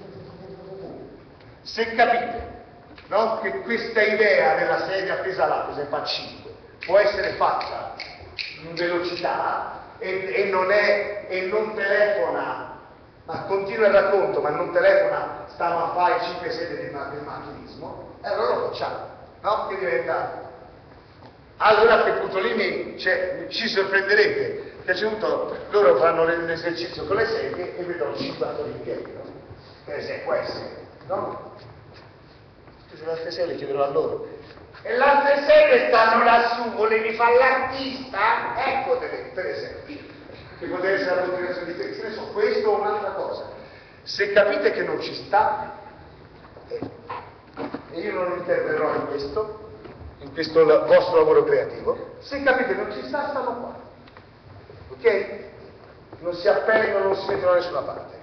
Speaker 1: Se capite, no, che questa idea della sedia appesa là, per esempio a cinque, può essere fatta in velocità e, e non è, e non telefona, ma continua il racconto, ma non telefona, stiamo a fare cinque sedie del, del macchinismo, e allora lo facciamo, no? Che diventa... Allora a quel punto lì mi, cioè, ci sorprenderete, che a un certo punto loro fanno l'esercizio con le sedie e vedono cinque attori in piedi, no? Per esempio, può essere, no? Se le altre sedie chiederò a loro. E le altre sedie stanno lassù, volevi fare l'artista? Eccotele, per esempio. Che potrebbe essere la continuazione di questo. Ne so, questo o un'altra cosa. Se capite che non ci sta, eh, e io non interverrò in questo, in questo la- vostro lavoro creativo, se capite che non ci sta, stanno qua. Ok? Non si appellano, non si mettono da nessuna parte.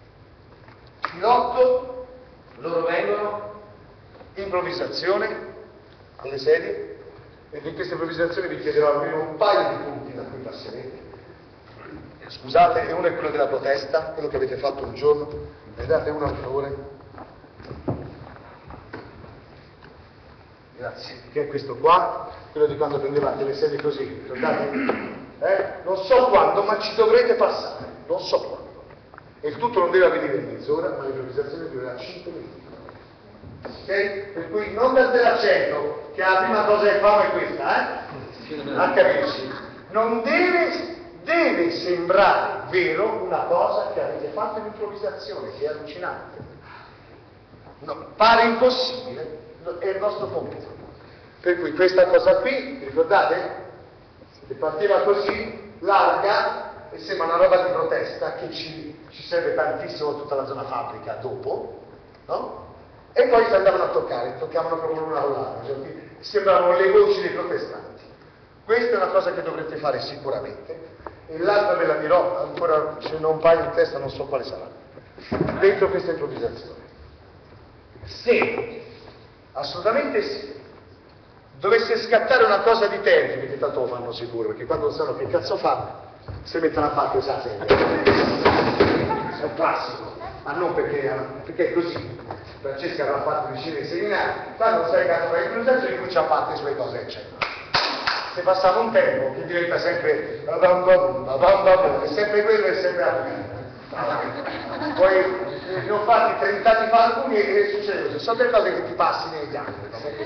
Speaker 1: L'otto, loro vengono, improvvisazione, con le sedie, e di questa improvvisazione vi chiederò almeno un paio di punti da cui passerete. Scusate, e uno è quello della protesta, quello che avete fatto un giorno. Ne date uno per favore? Grazie. Che è questo qua, quello di quando prendevate le sedie così, ricordate? Eh? Non so quando, ma ci dovrete passare, non so quando. E il tutto non deve avvenire in mezz'ora, ma l'improvvisazione durerà cinque minuti. Ok? Per cui non date l'accento, che la prima cosa che famo è questa, eh? A capirci. Non deve, deve sembrare vero una cosa che avete fatto in improvvisazione, che è allucinante. No, pare impossibile, è il vostro compito. Per cui questa cosa qui, vi ricordate? Che partiva così, larga, e sembra una roba di protesta che ci, ci serve tantissimo tutta la zona fabbrica dopo, no? E poi si andavano a toccare, toccavano proprio l'una con l'altra, cioè, sembravano le voci dei protestanti. Questa è una cosa che dovrete fare sicuramente, e l'altra ve la dirò ancora, se non paio in testa non so quale sarà, dentro questa improvvisazione. Se, assolutamente sì, dovesse scattare una cosa di termini, che tanto lo fanno sicuro, perché quando non sanno che cazzo fa, si mettono a fare questa serie. È un classico, ma non perché, perché è così. Francesca aveva fatto vicino ai seminari, quando sai cazzo fa improvvisazione, comincia a fare le sue cose, eccetera. Se passava un tempo che diventa sempre è sempre quello e sempre la poi ne ho fatti trenta anni fa alcuni e succede così, sono delle cose che ti passi negli anni,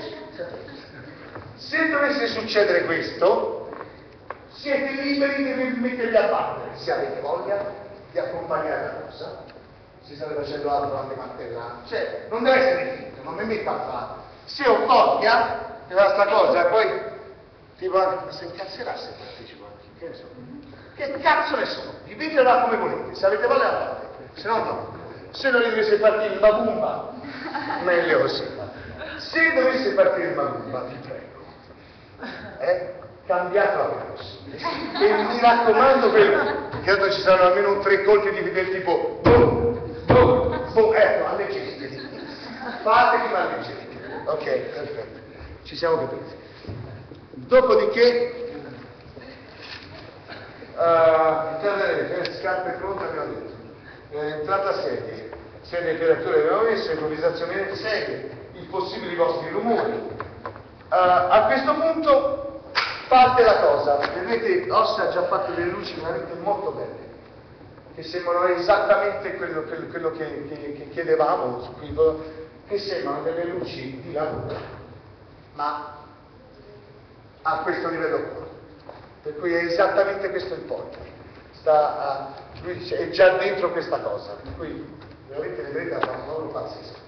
Speaker 1: se dovesse succedere questo, siete liberi di metterli a battere, se avete voglia di accompagnare la cosa, si state facendo altro anche martellare, cioè non deve essere finto, non mi metto a fare, se ho voglia di fare sta cosa e poi tipo, ma si incazzerà se partecipo anche, che ne so, che cazzo ne so, dividetela come volete, se avete voglia la fate, se no no, se non dovesse partire il Magumba, meglio così, se dovesse partire il Magumba, vi prego, eh, cambiatela per possibile, e mi raccomando quello, che tanto ci saranno almeno tre colpi di del tipo, boom, boom, boom, ecco, alleggeriteli, fateli ma alleggeriteli, ok, perfetto, ci siamo capiti. Dopodiché, uh, entrata, scarpe pronte abbiamo detto, eh, entrata sedie, sedie per atture abbiamo messo, improvvisazione sedie, i possibili vostri rumori. Uh, a questo punto parte la cosa, vedete Ossi ha già fatto delle luci veramente molto belle, che sembrano esattamente quello, quello, quello che, che, che chiedevamo, su cui, che sembrano delle luci di lavoro, ma a questo livello qua, per cui è esattamente questo il point, sta a, lui è già dentro questa cosa, per cui veramente vedrete a fare un lavoro pazzesco.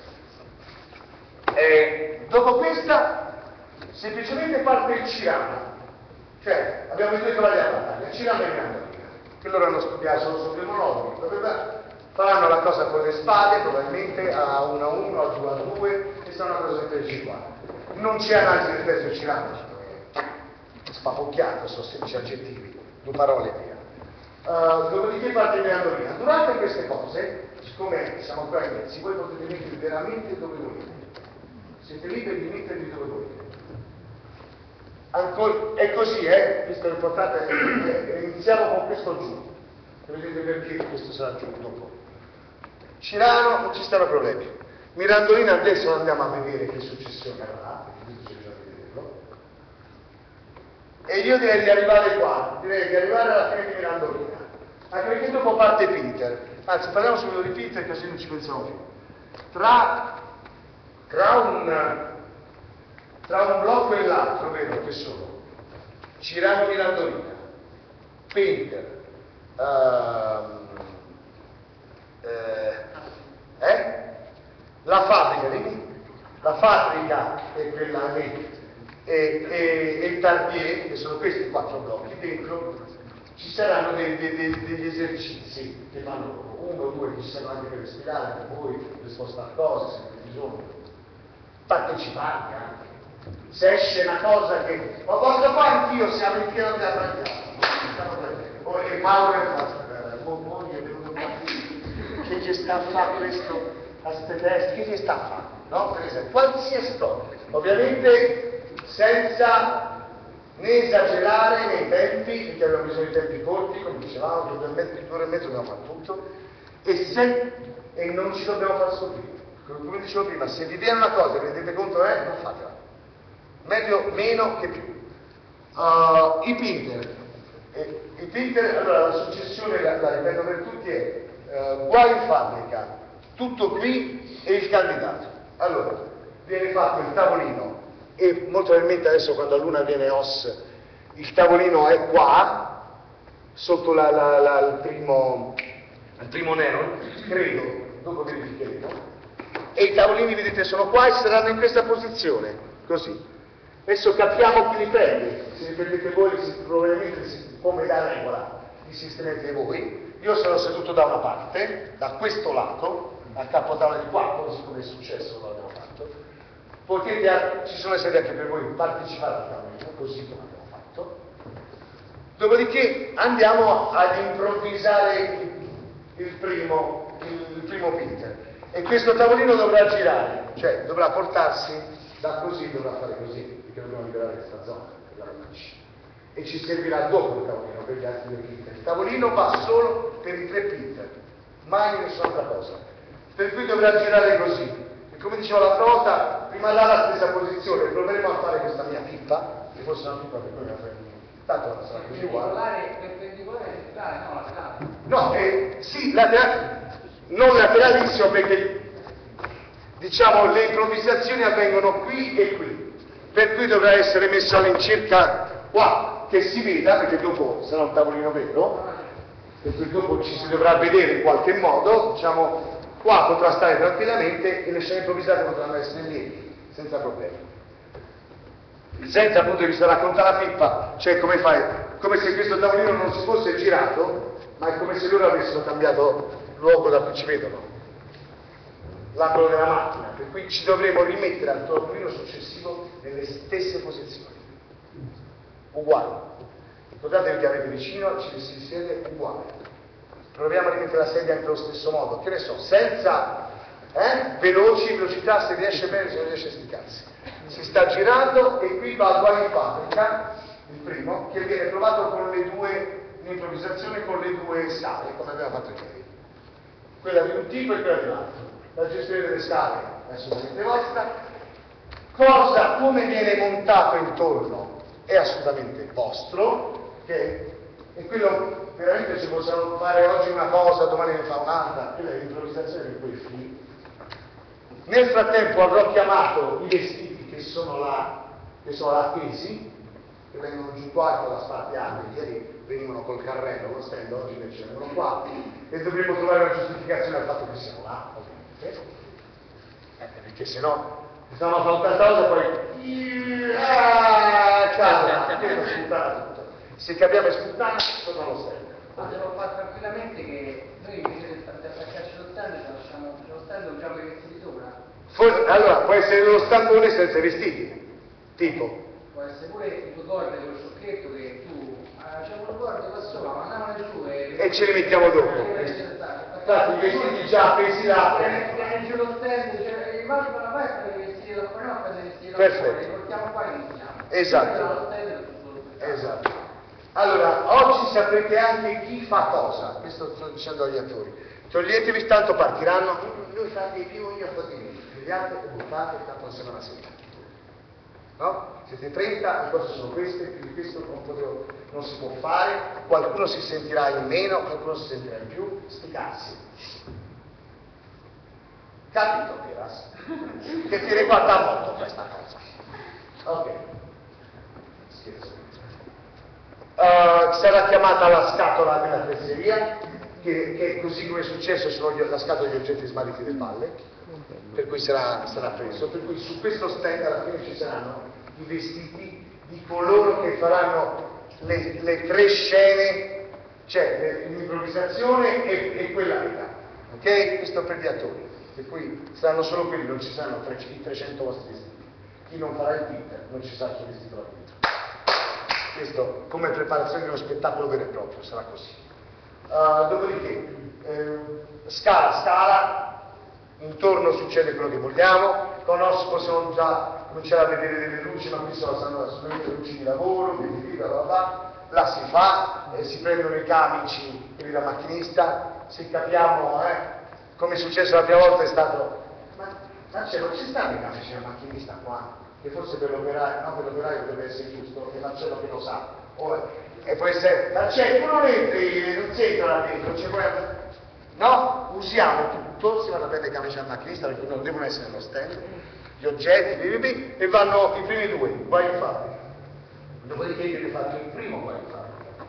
Speaker 1: E dopo questa semplicemente parte il Cirama, cioè abbiamo due cavalli a battaglia, Cirama e Mirandolina, che loro hanno studiato solo su due monologhi, faranno la cosa con le spade probabilmente a uno a uno, a due a due, e sarà una cosa sempre cinquanta. Non c'è analisi del testo del Cirama, spapocchiato, sono semplici aggettivi, due parole e via. Uh, dopodiché parte il Mirandolina. Durante queste cose, siccome siamo qua in mezzo, voi potete mettervi veramente dove volete. Siete liberi di mettervi dove volete. Ancora, è così, eh? Questo è l'importante, è, iniziamo con questo giù. Vedete perché questo sarà giù dopo. Cirano, non ci stanno problemi. Mirandolina adesso andiamo a vedere che successione avrà, perché questo c'è già da vederlo. E io direi di arrivare qua, direi di arrivare alla fine di Mirandolina. Anche perché dopo parte Peter. Anzi, parliamo subito di Peter, così non ci pensiamo più. Tra, tra, un, tra un blocco e l'altro, vedo che sono Cirano Mirandolina, Peter, uh, eh, eh? la fabbrica lì, la fabbrica è quella lì, e, e, e il Tardier, che sono questi quattro blocchi, dentro ci saranno dei, dei, dei, degli esercizi che fanno uno o due, che ci saranno anche per respirare, per voi, per spostare cose, se avete bisogno. Partecipate anche. Se esce una cosa che... Ma posso qua anch'io, siamo in pieno di arrabbiato. O e Mauro è moglie è venuto qua. Che gli sta a fare questo a ste teste? Che gli sta a fare? No? Per esempio, qualsiasi cosa. Ovviamente senza né esagerare nei tempi, perché abbiamo bisogno di tempi corti, come dicevamo, che due ore e mezzo dobbiamo fare tutto, e, se, e non ci dobbiamo far soffrire. Come dicevo prima, se vi viene una cosa e vi rendete conto, eh, non fatela. Meglio meno che più. Uh, I Pinter. Eh, I Pinter, allora la successione, la, la ripeto per tutti, è uh, guai in fabbrica, tutto qui e il candidato. Allora, viene fatto il tavolino, e molto probabilmente adesso quando a Luna viene os, il tavolino è qua, sotto la, la, la, il, primo, il primo nero, credo, dopo verificheremo, e i tavolini vedete sono qua e saranno in questa posizione, così. Adesso capiamo chi li prende, se li prendete voi, probabilmente come da regola li sistemate voi. Io sono seduto da una parte, da questo lato, a capotavola di qua, così come è successo lo abbiamo fatto. Potete, ci sono le sedie anche per voi, partecipare al tavolino, così come abbiamo fatto. Dopodiché andiamo ad improvvisare il, il primo, il, il primo Pinter. E questo tavolino dovrà girare, cioè dovrà portarsi da così, dovrà fare così, perché dobbiamo liberare questa zona, per la luce. E ci servirà dopo il tavolino per gli altri due Pinter. Il tavolino va solo per i tre Pinter, mai nessun'altra cosa. Per cui dovrà girare così. E come dicevo l'altra volta, rimarrà la stessa posizione, proveremo a fare questa mia pippa, che fosse una pippa per cui la faremo. Tanto sarà così uguale.
Speaker 17: Perpendicolare laterale, no, laterale.
Speaker 1: No, eh, sì, laterale, non lateralissimo perché diciamo le improvvisazioni avvengono qui e qui, per cui dovrà essere messo all'incirca qua, che si veda, perché dopo sarà un tavolino vero, per cui dopo ci si dovrà vedere in qualche modo, diciamo qua potrà stare tranquillamente e le scene improvvisate potranno essere lì, senza problemi. Senza appunto di vista raccontare la pippa, cioè come fai? Come se questo tavolino non si fosse girato, ma è come se loro avessero cambiato luogo da cui ci vedono, l'angolo della macchina, per cui ci dovremo rimettere al tavolino successivo nelle stesse posizioni, uguali. Ricordatevi che avete vicino, ci si siede uguale. Proviamo a rimettere la sedia anche allo stesso modo, che ne so, senza eh, veloci, velocità, se riesce bene, se non riesce a sticcarsi. Si sta girando e qui va a guai in fabbrica, il primo, che viene provato con le due, in improvvisazione con le due scale, come abbiamo fatto ieri. Quella di un tipo e quella di un altro. La gestione delle scale è assolutamente vostra. Cosa, come viene montato intorno è assolutamente vostro, ok? E quello veramente ci possiamo fare oggi una cosa, domani ne fa un'altra, quella è l'improvvisazione di questi. Nel frattempo avrò chiamato i vestiti che sono là, che sono là appesi, che vengono giù qua con la spartiata, ieri venivano col carrello, lo stand, oggi invece vengono qua, e dovremmo trovare una giustificazione al fatto che siamo là, ovviamente, eh, perché se no, stiamo a fare tanta cosa poi, ah, cazzo, che non sputtana tutto. Se capiamo e sputtana, torna lo stand.
Speaker 13: Possiamo fare tranquillamente che noi invece di attaccarci lo stand, ci lasciamo lo stand un gioco di vestiti sopra.
Speaker 1: For- allora, può essere lo stampone senza vestiti, tipo.
Speaker 13: Può essere pure il tuo corda con lo sciocchetto che tu, ah, c'è un corda qua sopra, mandiamole giù e...
Speaker 1: E ce li mettiamo dopo. Infatti i vestiti già appesi là.
Speaker 13: Viene giù lo stand, cioè, il male per la festa per i vestiti dopo, no, per i vestiti dopo, li portiamo qua e iniziamo.
Speaker 1: Esatto. Esatto. Allora, oggi saprete anche chi fa cosa, questo sto dicendo agli attori. Toglietevi, tanto partiranno, noi fate di più, io fate di meno, pigliate e buttate, tanto non sembra una sera. No? Siete trenta, le cose sono queste, più di questo non, potevo, non si può fare, qualcuno si sentirà in meno, qualcuno si sentirà in più, sti cazzi. Capito, Piras? Che ti riguarda molto questa cosa. Ok. Scherzo. Uh, sarà chiamata la scatola della tesseria, che, che così come è successo sono gli, la scatola degli oggetti smarriti del palle, per cui sarà, sarà preso. Per cui su questo stand alla fine ci saranno i vestiti di coloro che faranno le, le tre scene, cioè l'improvvisazione e, e quella vera. Ok? Questo per gli attori. Per cui saranno solo quelli, non ci saranno tre, i trecento vostri vestiti. Chi non farà il Peter non ci sarà il suo vestito là dentro. Questo come preparazione di uno spettacolo vero e proprio, sarà così. Uh, dopodiché, eh, scala, scala, intorno succede quello che vogliamo, con Os possiamo già cominciare a vedere delle luci, ma qui sono assolutamente luci di lavoro, quindi qui, bla bla bla, là si fa, eh, si prendono i camici, quelli da macchinista, se capiamo, eh, come è successo la prima volta è stato, ma, ma cioè, non ci stanno i camici da macchinista qua? Che forse per l'operaio, no, per l'operaio dovrebbe essere giusto, che Marcello che lo sa. O, e poi se, Marcello, tu non entri, non sei entra là dentro, c'è poi... No, usiamo tutto, si vanno a prendere i camici al macchinista perché non devono essere nello stand, gli oggetti, bim, bim, bim, e vanno i primi due, guai in fabbrica. Dopodiché viene fatto il primo guai in fabbrica.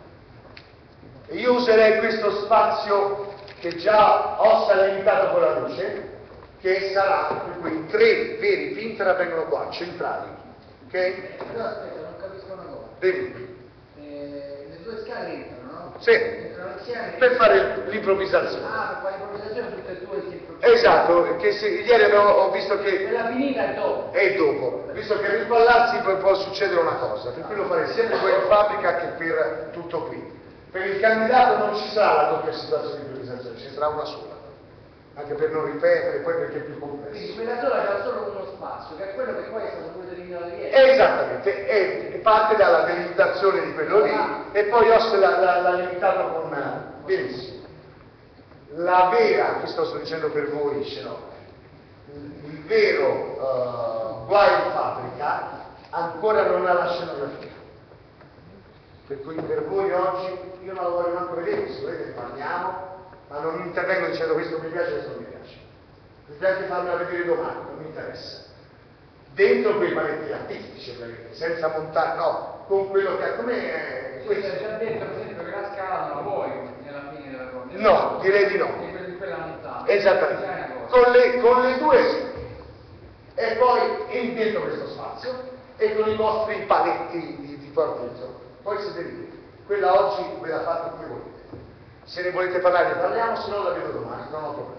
Speaker 1: E io userei questo spazio che già Ossa l'ha limitato con la luce, che sarà, per cui tre veri Pinter vengono qua, centrali, ok?
Speaker 13: Però aspetta, non capisco una cosa.
Speaker 1: Devi.
Speaker 13: Eh, le due scale entrano, no?
Speaker 1: Sì,
Speaker 13: entrano insieme.
Speaker 1: per fare l'improvvisazione.
Speaker 13: Ah, per fare l'improvvisazione tutte e due si improvvisano.
Speaker 1: Esatto, che se, ieri abbiamo, ho visto che...
Speaker 13: Quella finita è dopo.
Speaker 1: È dopo, visto che per ballarsi poi può succedere una cosa, per cui lo farei sia per voi in fabbrica che per tutto qui. Per il candidato non ci sarà la doppia situazione di improvvisazione, ci sarà una sola. Anche per non ripetere, poi perché è più complesso.
Speaker 13: Quindi quella sola c'ha solo uno spazio, che è quello che poi è stato pure delimitato ieri.
Speaker 1: Esattamente, e parte dalla delimitazione di quello lì, ah. e poi Oss l'ha, l'ha, l'ha limitato con... benissimo. La vera, questo sto dicendo per voi, dice no, il vero uh, guai in fabbrica ancora non ha la scenografia. Per cui per voi oggi, io non la voglio manco vedere, se volete parliamo, ma non intervengo dicendo questo mi piace, questo non mi piace. Potete farmela vedere domani, non mi interessa. Dentro quei paletti artistici, senza montare, no, con quello che come è questo.
Speaker 13: Hai già detto per esempio che la scala non la vuoi nella fine della cosa.
Speaker 1: No, direi di no.
Speaker 13: Di quella montata.
Speaker 1: Esattamente. Con le, con le due sì. E poi in dentro questo spazio e con i vostri paletti di tipo appunto. Poi siete lì. Quella oggi ve la fate come volete. Se ne volete parlare, parliamo, se no la vedo domani, non ho problemi.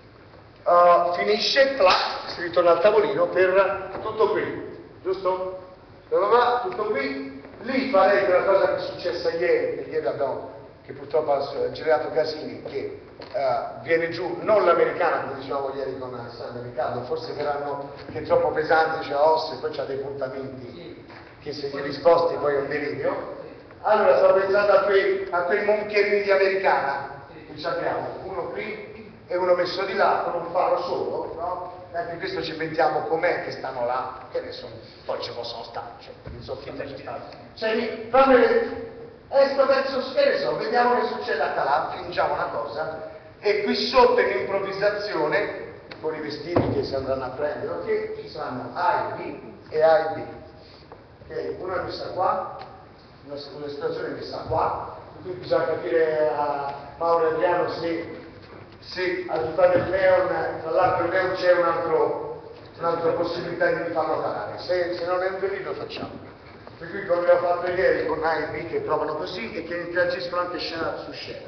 Speaker 1: Uh, finisce, clac, si ritorna al tavolino per tutto qui, giusto? Tutto qui. Lì farei quella cosa che è successa ieri, che ieri abbiamo, che purtroppo ha generato casini, che uh, viene giù, non l'americana, come dicevamo ieri con Alessandro Riccardo, forse verranno, che è troppo pesante, c'è ossa e poi c'ha dei puntamenti che se gli risposti poi è un delirio. Allora stavo pensando a quei, a quei moncherini di americana che ci abbiamo, uno qui e uno messo di là con un faro solo, no? E anche questo ci inventiamo com'è che stanno là, che ne so, poi ci possono stare, cioè, in soffitta ci stanno. Cioè lì, fammi vedere, esco verso, che ne so, vediamo che succede a calà, fingiamo una cosa, e qui sotto in improvvisazione, con i vestiti che si andranno a prendere, ok, ci saranno A e B e A e B. Ok, una è messa qua, una, una situazione è messa qua, qui bisogna capire a Mauro e Adriano se, se al di là del neon, tra l'altro il neon c'è un altro, un'altra possibilità di farlo calare, se, se non è un delirio lo facciamo. Per cui come abbiamo fatto ieri con A e B che provano così e che interagiscono anche scena su scena.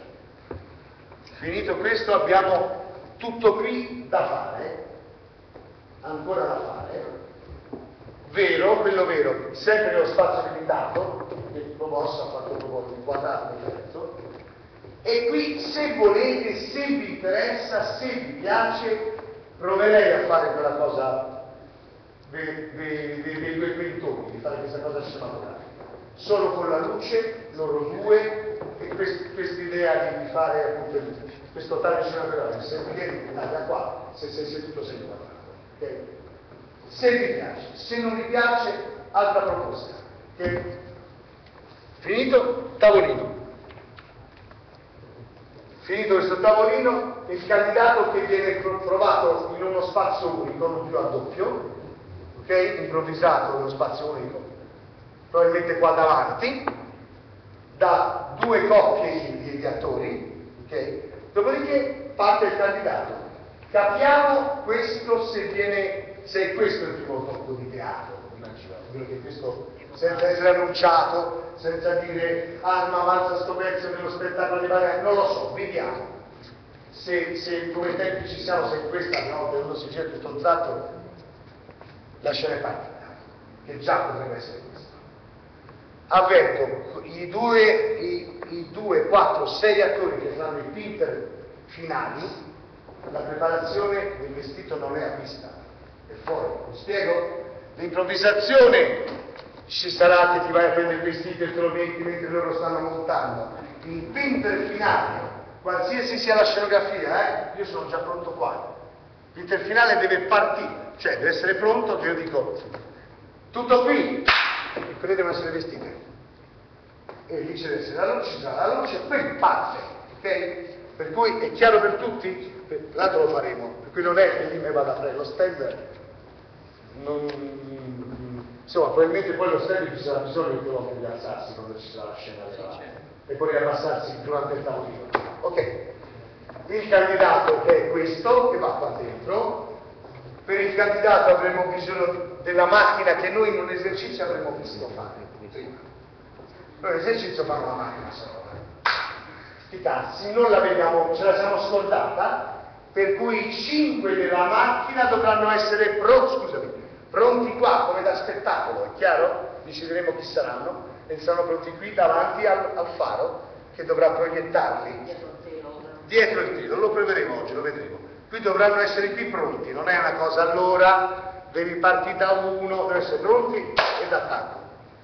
Speaker 1: Finito questo abbiamo tutto qui da fare, ancora da fare. Vero, quello vero, sempre nello spazio limitato, che il Promosso ha fatto proprio il quadrato perfetto, e qui se volete, se vi interessa, se vi piace, proverei a fare quella cosa dei, dei, dei, dei due quintoni, di fare questa cosa cinematografica. solo con la luce, loro due, e questa idea di fare appunto questo taglio cinematografico, se mi vieni da qua, se sei seduto sei guardato, ok? Se vi piace, se non vi piace, altra proposta, ok? Finito? Tavolino. Finito questo tavolino, il candidato che viene trovato in uno spazio unico, non più a doppio, ok? Improvvisato in uno spazio unico, probabilmente qua davanti, da due coppie di, di attori, ok? Dopodiché parte il candidato. Capiamo questo se viene, se è questo il primo tocco di teatro, immagino, che questo senza essere annunciato, senza dire ah ma avanza sto pezzo nello spettacolo di Maria, non lo so, vediamo. Se, se come tempi ci siamo, se questa no, per uno si gira tutto un tratto, lasciare partita, che già potrebbe essere questo. Avverto, i due, i, i due, quattro, sei attori che fanno i pinter finali, la preparazione del vestito non è a vista, è fuori. Mi spiego? L'improvvisazione ci sarà che ti vai a prendere il vestito e te lo metti mentre loro stanno montando. Il pinter finale, qualsiasi sia la scenografia, eh, io sono già pronto qua. Il pinter finale deve partire, cioè deve essere pronto che io dico tutto qui, e quelle devono essere vestite. E lì ci deve essere la luce, ci sarà la luce, e poi parte, ok? Per cui è chiaro per tutti? L'altro lo faremo, per cui non è che lì mi vado a fare lo stand, non... insomma probabilmente poi lo stand ci sarà bisogno di volte di alzarsi quando ci sarà la scena della... e poi riabbassarsi durante il tavolino. Ok, il candidato che è questo, che va qua dentro, per il candidato avremo bisogno della macchina che noi in un esercizio avremmo visto fare prima. Noi l'esercizio fanno la macchina solo. Sti cazzi, non la vediamo, ce la siamo scordata, per cui i cinque della macchina dovranno essere pronti, scusami, pronti qua come da spettacolo, è chiaro? Decideremo chi saranno e saranno pronti qui davanti al, al faro che dovrà proiettarli dietro il telo, lo proveremo oggi, lo vedremo. Qui dovranno essere qui pronti, non è una cosa allora, devi partire da uno, devono essere pronti e d'attacco.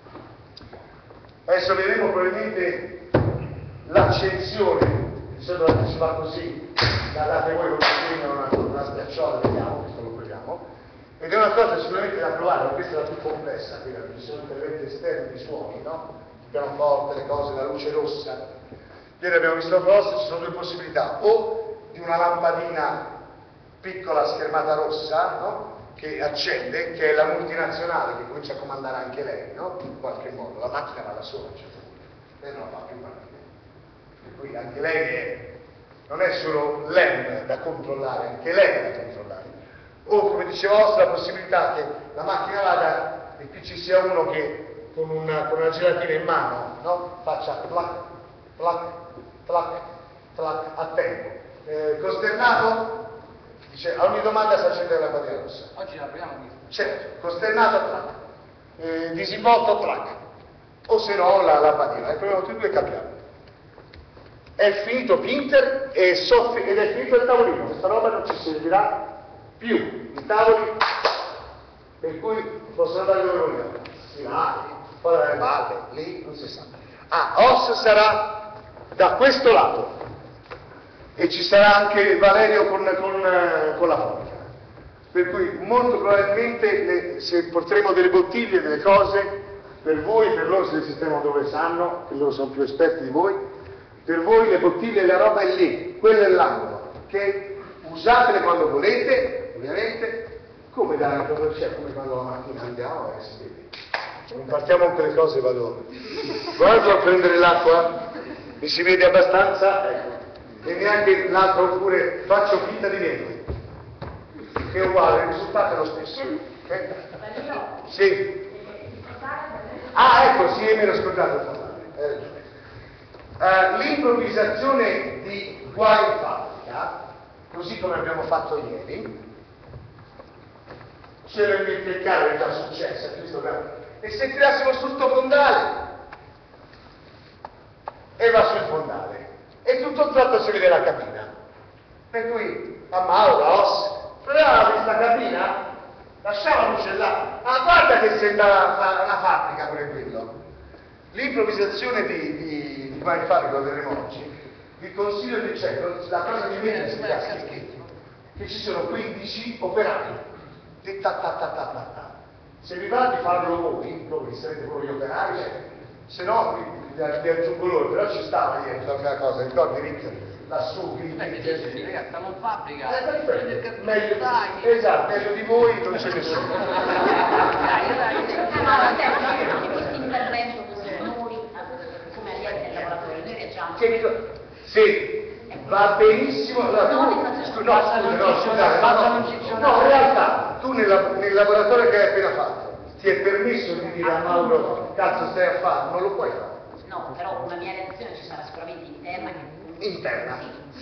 Speaker 1: Adesso vedremo probabilmente l'accensione, di solito si fa così, la date voi con una, una schiacciola, vediamo, questo lo proviamo, ed è una cosa sicuramente da provare, perché questa è la più complessa, quindi ci sono interventi esterni di suoni, no? Il pianoforte, le cose, la luce rossa. Ieri abbiamo visto la proposta, ci sono due possibilità, o di una lampadina piccola schermata rossa, no? Che accende, che è la multinazionale, che comincia a comandare anche lei, no? In qualche modo, la macchina va da sola a un certo punto, lei non la fa più partire. Per cui anche lei è, non è solo l'E M da controllare, anche lei è da controllare. O come diceva Osta, la possibilità che la macchina vada e qui ci sia uno che con una, con una gelatina in mano, no? Faccia plac, plac, plac, plac a tempo. Eh, costernato? Dice, a ogni domanda si accende la lampadina rossa.
Speaker 13: Oggi la proviamo questa.
Speaker 1: Certo, costernato, track. Eh, disinvolto, track. O se no la lampadina. E proviamo tutti e due e capiamo. È finito Pinter e soffi- ed è finito il tavolino. Questa roba non ci servirà più. I tavoli, per cui possono andare dove vogliamo. Si là, poi dalle balle, lì, non si sa. Ah, Oss sarà da questo lato. E ci sarà anche Valerio con, con, con la fonica. Per cui molto probabilmente le, se porteremo delle bottiglie, delle cose, per voi, per loro se le sistemano dove sanno, che loro sono più esperti di voi, per voi le bottiglie e la roba è lì, quello è l'angolo, ok? Usatele quando volete, ovviamente, come, da, cioè, come quando la mattina andiamo e si vede. Non partiamo con quelle cose, vado. Guardo a prendere l'acqua, mi si vede abbastanza, ecco. E neanche l'altro oppure faccio finta di niente, che è uguale, il risultato è lo stesso. Okay? Sì. Ah, ecco, sì, mi ero scordato. Uh, l'improvvisazione di guai in fabbrica, così come abbiamo fatto ieri, ce lo mette chiaro, è già successo, e se tirassimo sul fondale e va sul fondale. E tutto un tratto si vede la cabina. Per cui a Mauro, a Oss, proviamo questa cabina, lasciamo la luce là. Ah, guarda che sembra una, una fabbrica pure quello. L'improvvisazione di, di, di Mai Fabbrico delle Moci, vi consiglio di c'è, la cosa di mettere sugli schicchetti, che ci sono quindici operai, e ta ta ta ta ta ta. Se vi va di farlo voi, voi sarete proprio gli operai, cioè, se no vi, vi, vi aggiungo loro, però ci stava ieri qualche cosa, ricordi Rick? Lassù, quindi...
Speaker 13: Ragazzi, stiamo in fabbrica.
Speaker 1: Eh, perfetto. Meglio, esatto, meglio di voi non c'è nessuno.
Speaker 6: Dai, dai, dai. Questo intervento noi, come allievi del laboratorio, noi reagiamo.
Speaker 1: Che, sì, va benissimo. Allora, tu, no, scusa, no, scusate, no, no, in realtà, tu nel, nel laboratorio che hai appena fatto, ti è permesso di dire a Mauro, cazzo stai a fare? Non lo puoi fare.
Speaker 6: No, però una mia reazione ci sarà sicuramente interna. Che...
Speaker 1: Interna.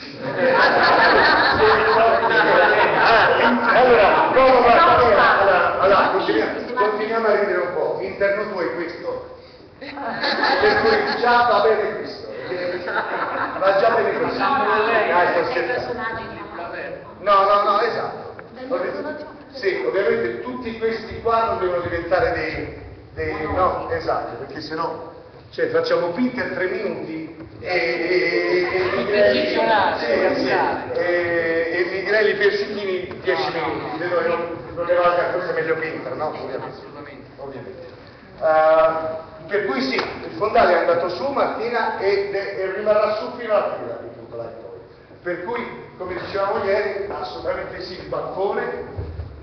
Speaker 1: allora, come va? Allora, allora continuiamo, continuiamo a ridere un po'. Interno tu è questo. Per cui già va bene questo. Va già bene questo. Dai, sto scherzando. No, no, no, esatto. Sì, ovviamente tutti questi qua non devono diventare dei, dei no, esatto, perché sennò cioè facciamo Pinter tre minuti e, e, e, e Migrelli sì, sì, e, e Migrelli Persichini dieci minuti, vedo non, non ne valga, forse è meglio Pinter, no? Ovviamente. Ovviamente. Uh, per cui sì, il fondale è andato su Martina e, e rimarrà su fino alla fine di tutta la vittoria. Per cui, come dicevamo ieri, assolutamente sì, il bancone.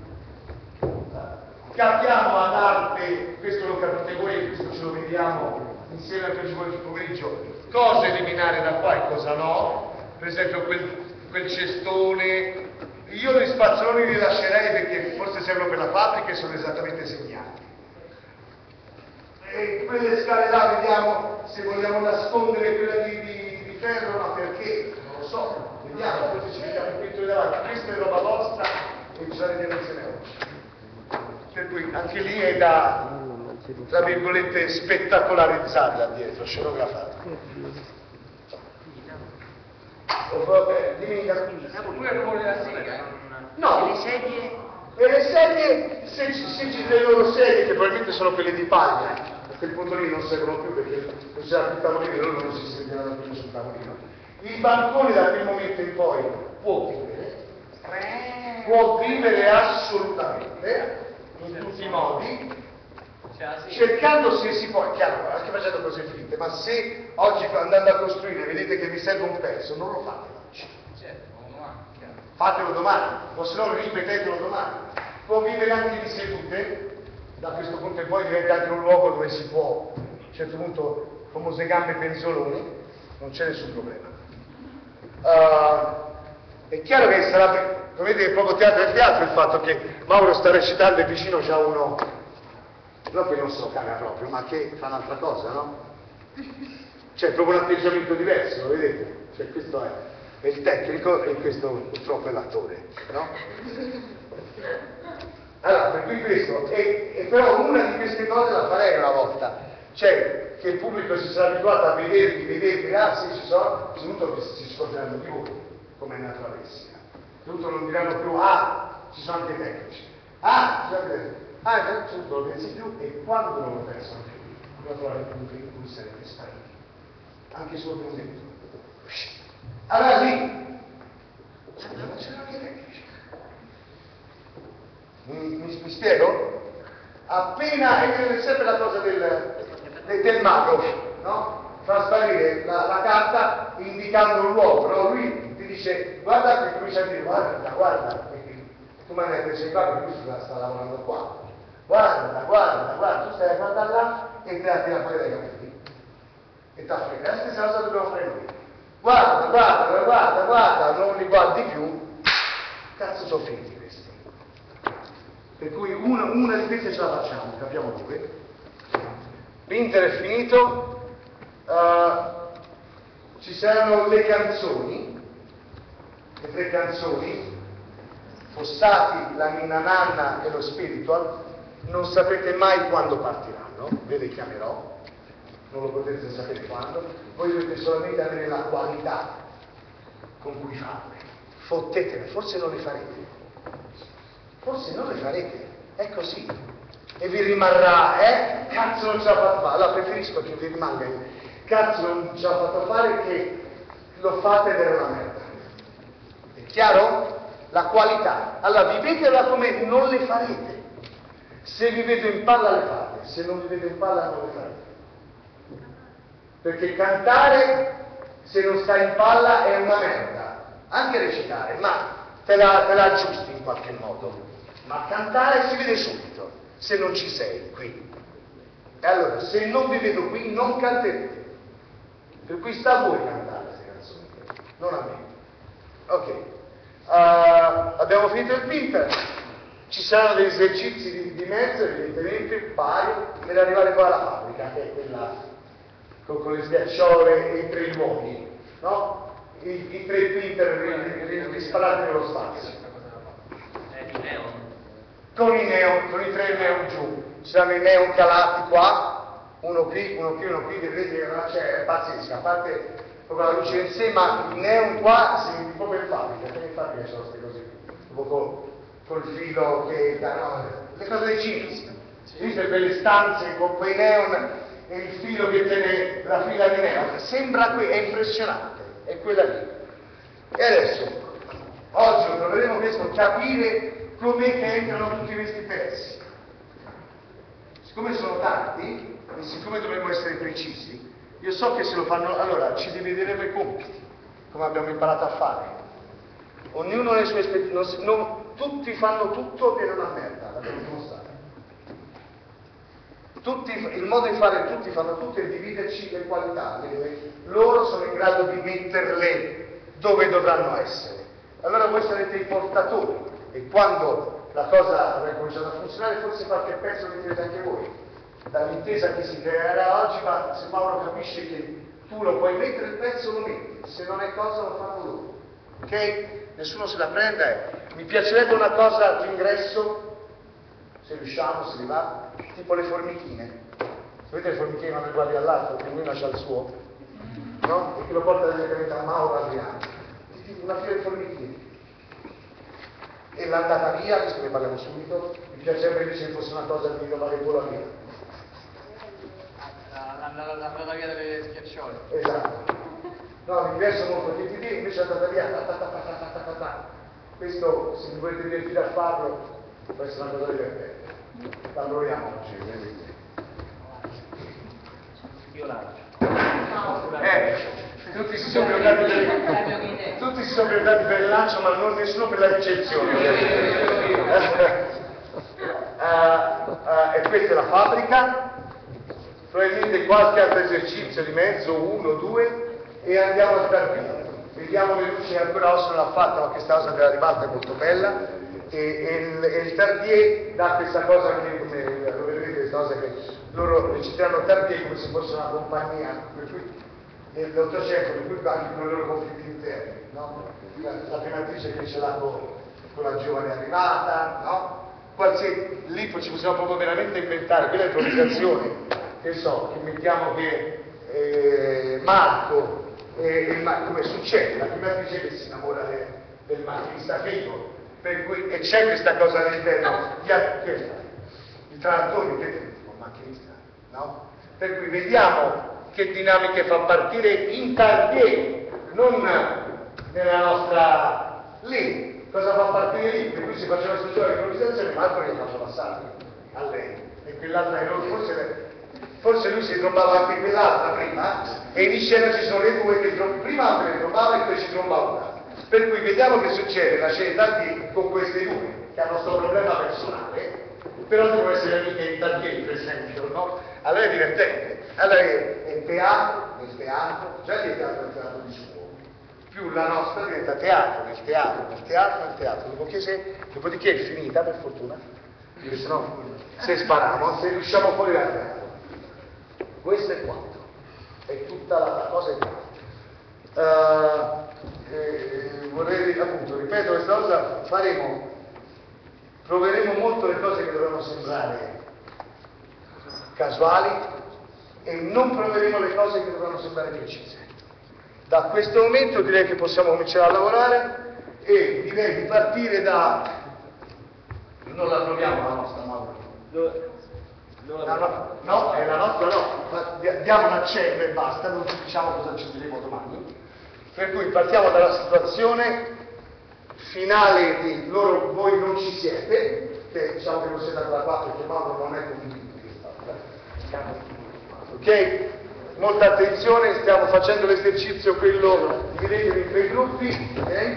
Speaker 1: Capiamo ad arte, questo lo capite voi, questo ce lo vediamo insieme al precedente pomeriggio, cosa eliminare da qua e cosa no. Per esempio quel, quel cestone, io gli spazzoloni li lascerei perché forse servono per la fabbrica e sono esattamente segnati. E quelle scale là vediamo se vogliamo nascondere quella di, di, di ferro, ma perché? Non lo so, vediamo, forse ci vediamo il quinto di davanti, questa è roba vostra e ci sarete insieme oggi. Per cui anche lì è da, tra virgolette, spettacolarizzata dietro, scenografata. Eh, dimmi,
Speaker 13: Oppure il rumore della sega?
Speaker 1: no,
Speaker 13: le sedie?
Speaker 1: E le sedie, se, se ci le loro sedie, che probabilmente sono quelle di paglia, a quel punto lì non servono più perché non c'era più il tavolino, loro non si sentiranno più sul tavolino. Il bancone da quel momento in poi può vivere, può vivere assolutamente, in tutti i modi, cercando se si può, chiaro, anche facendo cose finte, ma se oggi andando a costruire vedete che vi serve un pezzo, non lo fate oggi. Fatelo domani, o se no ripetetelo domani. Può vivere anche di sedute, da questo punto in poi diventa anche un luogo dove si può, a un certo punto, famose gambe penzoloni, non c'è nessun problema. Uh, è chiaro che sarà, come vedete, proprio teatro e teatro il fatto che Mauro sta recitando e vicino c'ha uno, no che non so caga proprio, ma che fa un'altra cosa, no? C'è proprio un atteggiamento diverso, lo vedete? Cioè questo è, è il tecnico e questo purtroppo è l'attore, no? Allora, per cui questo, e, e però una di queste cose la farei una volta, cioè che il pubblico si sarà abituato a vedere, di vedere, ah sì ci sono, soprattutto che si scorderanno di voi, come è naturalissima. Soprattutto non diranno più, ah, ci sono anche tecnici, ah, ci sono anche tecnici, ah, soprattutto non lo pensi più, e quando non lo pensano più, devo trovare il punto in cui sarete spariti, anche solo per un momento. Allora lì, ma c'erano anche tecnici. Mi, mi, mi spiego? Appena, è sempre la cosa del, del, del mago, no? Fa sparire la, la carta indicando un luogo, no? Lui ti dice, guarda che comincia a dire, guarda, guarda, perché tu mi hai detto, sei qua, perché lui sta, sta lavorando qua. Guarda, guarda, guarda, tu stai a guardare là e te la tira fuori dai capelli. E ti frega, la stessa cosa dobbiamo fare noi. Guarda, guarda, guarda, guarda, non li guardi più, cazzo sono finiti questi. Per cui una, una di queste ce la facciamo, capiamo due. L'Inter è finito, uh, ci saranno le canzoni, le tre canzoni, Fossati, la Ninna Nanna e lo Spiritual, non sapete mai quando partiranno, ve le chiamerò. Non lo potete sapere quando, voi dovete solamente avere la qualità con cui farle. Fottetene, forse non le farete, forse non le farete, è così. e vi rimarrà, eh? Cazzo non ce l'ha fatto fare, allora preferisco che vi rimanga il cazzo non ce l'ha fatto fare che lo fate ed era una merda. È chiaro? La qualità. Allora vivetela come non le farete. Se vi vedo in palla le fate, se non vi vedo in palla non le farete. Perché cantare, se non stai in palla, è una merda. Anche recitare, ma te la, te la aggiusti in qualche modo. Ma cantare si vede subito, se non ci sei qui. E allora, se non vi vedo qui, non canterete. Per cui sta a voi cantare queste canzoni, non a me. Ok. Uh, abbiamo finito il Pinter. Ci saranno degli esercizi di, di mezzo, evidentemente, pari, per arrivare poi alla fabbrica, che è quella con, con le sghiacciole e i tre luoghi, no? I, i tre Pinter disparati nello spazio.
Speaker 15: Eh, i neon.
Speaker 1: Con i neon, con i tre neon giù. Ci saranno i neon calati qua, uno qui, uno qui, uno qui, vedete che non c'è, è pazzesca, a parte proprio la luce in sé, ma il neon qua si proprio in fabbrica, che in fabbrica sono queste cose qui, proprio col, col filo che dà, no, le cose dei jeans, viste quelle stanze con quei neon e il filo che tiene la fila di neon, sembra qui, è impressionante, è quella lì. E adesso, oggi lo proveremo questo, capire com'è che entrano tutti questi pezzi. Siccome sono tanti, e siccome dovremmo essere precisi, io so che se lo fanno, allora ci divideremo i compiti, come abbiamo imparato a fare. Ognuno ha le sue esperienze, non, non, tutti fanno tutto che non ha merda, l'abbiamo dimostrato. Tutti, il modo di fare tutti fanno tutto è dividerci le qualità, le, le, loro sono in grado di metterle dove dovranno essere. Allora voi sarete i portatori e quando la cosa avrà cominciato a funzionare forse qualche pezzo lo mettete anche voi. Dall'intesa che si creerà oggi, ma se Mauro capisce che tu lo puoi mettere il pezzo lo metti, se non è cosa lo fanno loro. Ok? Nessuno se la prenda. Eh. Mi piacerebbe una cosa all'ingresso, se riusciamo, se vi va, tipo le formichine. Sapete le formichine vanno uguali all'altro, il pinguino c'ha il suo, no? E chi lo porta direttamente a Mauro Adriano. Una fila di formichine. E l'andata via, visto che parliamo subito, mi piacerebbe invece che fosse una cosa che mi domani vola via.
Speaker 13: L'andata via delle schiacciole.
Speaker 1: Esatto. No, mi piace molto che ti dico, invece è andata via. Ta, ta, ta, ta, ta, ta, ta. Questo, se mi volete divertire a farlo, può essere una cosa divertente. Lavoriamo oggi, vedi?
Speaker 13: Io lancio.
Speaker 1: Eh, tutti si sono preoccupati per, tutti si sono preoccupati per il lancio, ma non nessuno per la ricezione. uh, uh, e questa è la fabbrica. Probabilmente qualche altro esercizio di mezzo, uno, due, e andiamo al Tardier. Vediamo le luci ancora Osso non l'ha fatta, ma questa cosa della ribalta è molto bella. E, e, il, e il Tardier dà questa cosa che, come lo vedrete, questa cosa che loro reciteranno Tardier come se fosse una compagnia, per cui nell'Ottocento, per cui anche con i loro conflitti interni, no? La, la prima attrice che ce l'ha con, con la giovane arrivata, no? Qualsiasi, lì ci possiamo proprio veramente inventare, quella è improvvisazione. Che so, che mettiamo che eh, Marco, eh, ma come succede, la prima attrice che si innamora de, del macchinista Fico, per cui, e c'è questa cosa all'interno, i traduttori che tipo macchinista, no? Per cui vediamo che dinamiche fa partire in Tardier, non nella nostra lì, cosa fa partire lì, per cui si faceva questo gioco di improvvisazione, Marco glielo faccio passare a lei, e quell'altra che non forse. Forse lui si trombava anche quell'altra prima, e in scena ci sono le due che trom- prima le trombava e poi ci tromba una. Per cui vediamo che succede la scena di con queste due, che hanno questo problema personale, però devono essere amiche in Tardier, per esempio, no? Allora è divertente. Allora è, è teatro, nel teatro, già è teatro nel teatro di suo, più la nostra diventa teatro, nel teatro, nel teatro, nel teatro. Dopodiché, se, dopodiché è finita, per fortuna, perché sennò se spariamo, se riusciamo fuori dal teatro. Questo è quanto, è tutta la, la cosa è quanto. Uh, eh, vorrei appunto, ripeto questa cosa, faremo, proveremo molto le cose che dovranno sembrare casuali e non proveremo le cose che dovranno sembrare precise. Da questo momento direi che possiamo cominciare a lavorare e direi di partire da, non la proviamo la nostra Mauro, No, no, no, è la nostra no, diamo un accenno e basta, non ci diciamo cosa ci diremo domani. Per cui partiamo dalla situazione finale di loro, voi non ci siete, che diciamo che non siete ancora qua perché Mauro non è convinto di questa cosa. Ok? Molta attenzione, stiamo facendo l'esercizio quello dividetevi in tre gruppi, ok?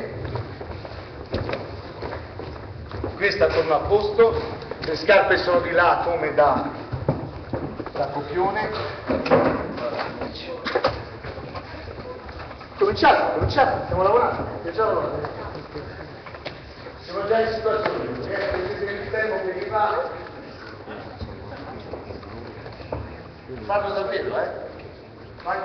Speaker 1: Questa torna a posto, le scarpe sono di là come da, da copione. Cominciate, cominciate, stiamo lavorando, stiamo già lavorando. Siamo già in situazione, eh, vedete il tempo che vi va. Parlo davvero, eh? Vai.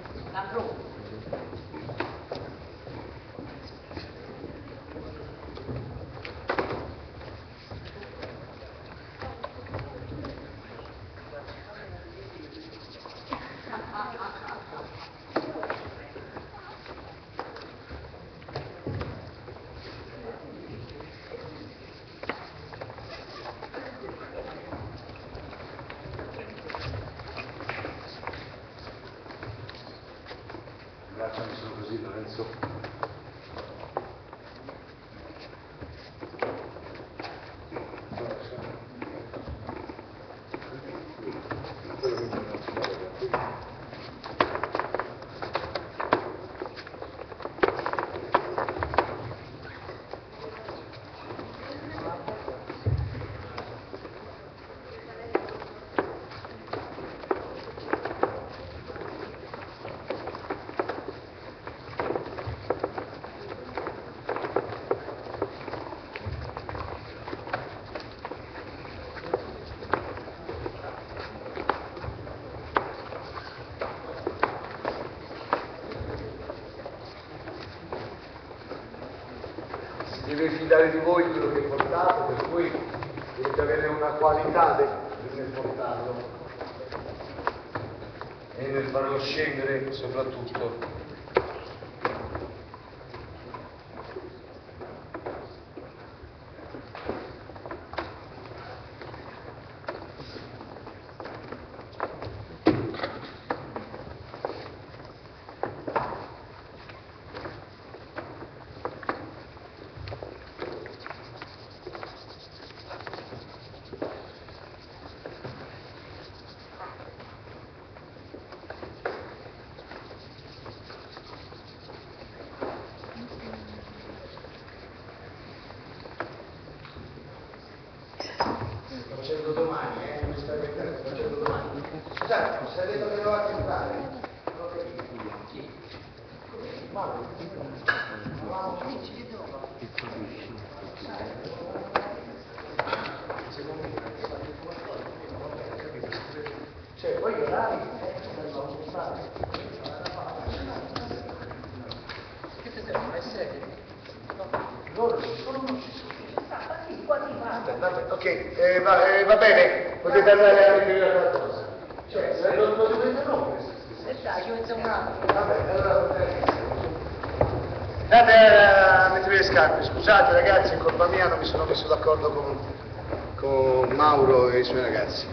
Speaker 1: Deve fidare di voi quello che portate, per cui dovete avere una qualità nel portarlo e nel farlo scendere soprattutto. Facendo domani, eh, non mi stai mettendo, sto facendo domani. Scusate, se hai detto che dovevate entrare? Non ho capito. Chi? Mauro. Mauro. Secondo me, cioè, poi gli orari, eh, non lo fare. Che ti devono essere? Loro ci sono o non ci sono? Vabbè, ok, eh, va, eh, va bene, potete andare a ritirare la cosa. Cioè, se non lo dovete rompere. E dai, io inizio un attimo. Vabbè, allora va bene. Andate a mettere le scarpe, scusate ragazzi, è colpa mia, non mi sono messo d'accordo con, con Mauro e i suoi ragazzi.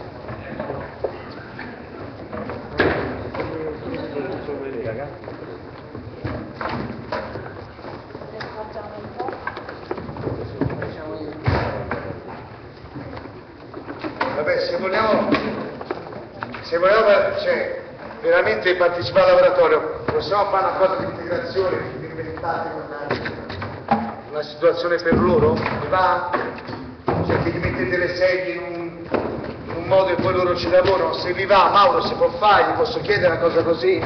Speaker 1: Vabbè, se vogliamo, se vogliamo cioè, veramente partecipare al laboratorio, possiamo fare una cosa di integrazione, vi inventate una, una situazione per loro? Vi va? Cioè che gli mettete le sedie in un, in un modo e poi loro ci lavorano? Se vi va, Mauro, si può fare, gli posso chiedere una cosa così?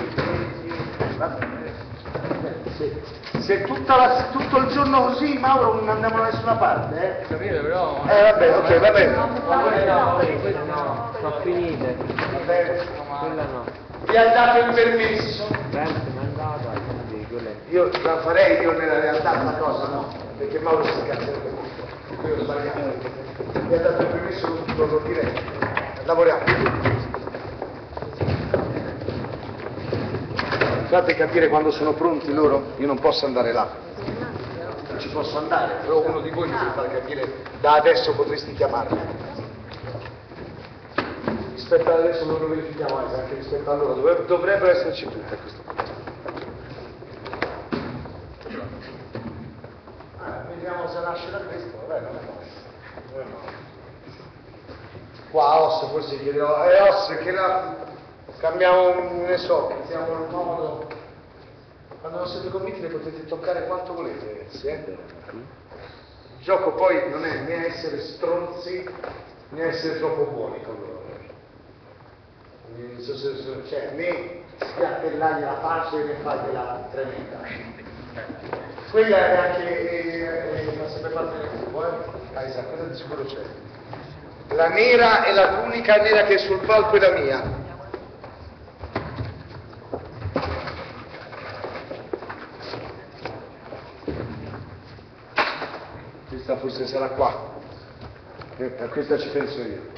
Speaker 1: Se tutta la, tutto il giorno così, Mauro, non andiamo da nessuna parte, eh? Capito, però... Eh, vabbè, ok, va bene.
Speaker 12: No, no, sono finite.
Speaker 1: Va bene.
Speaker 12: Quella no.
Speaker 1: Vi ha dato il permesso?
Speaker 12: Certo, mi è andata, quindi quella è...
Speaker 1: Io la farei io nella realtà una cosa, no? Perché Mauro si scazzerebbe molto. Io ho sbagliato. Vi ha dato il permesso, non lo direi. Lavoriamo. Fate capire quando sono pronti loro, io non posso andare là, non ci posso andare, però uno di voi mi deve far capire, da adesso potresti chiamarmi. rispetto ad adesso non lo verifichiamo mai, anche rispetto a loro dovrebbero, dovrebbero esserci tutte a questo punto. Ah, vediamo se nasce da questo, vabbè, non è male. Non è male. Qua Oss forse chiederò, è Oss che la cambiamo, ne so, mettiamo il modo. Quando non siete convinti ne potete toccare quanto volete, ragazzi, eh? Il gioco poi non è né essere stronzi né essere troppo buoni con loro. Cioè, né spiattellargli la faccia né fargliela tremenda. Quella è anche la sempre parte del gruppo, eh? Ah, esatto, quella di sicuro c'è. La nera è la, l'unica nera che è sul palco è la mia. Questa forse sarà qua. Eh, a questa ci penso io.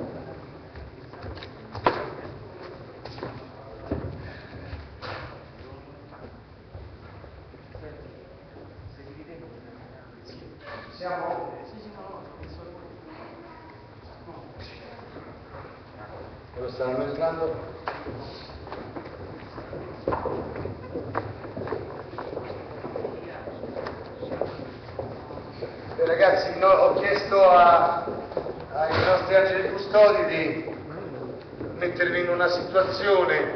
Speaker 1: Siamo? Dove stanno entrando? Eh, ragazzi, no, ho chiesto a, ai nostri angeli custodi di mettervi in una situazione.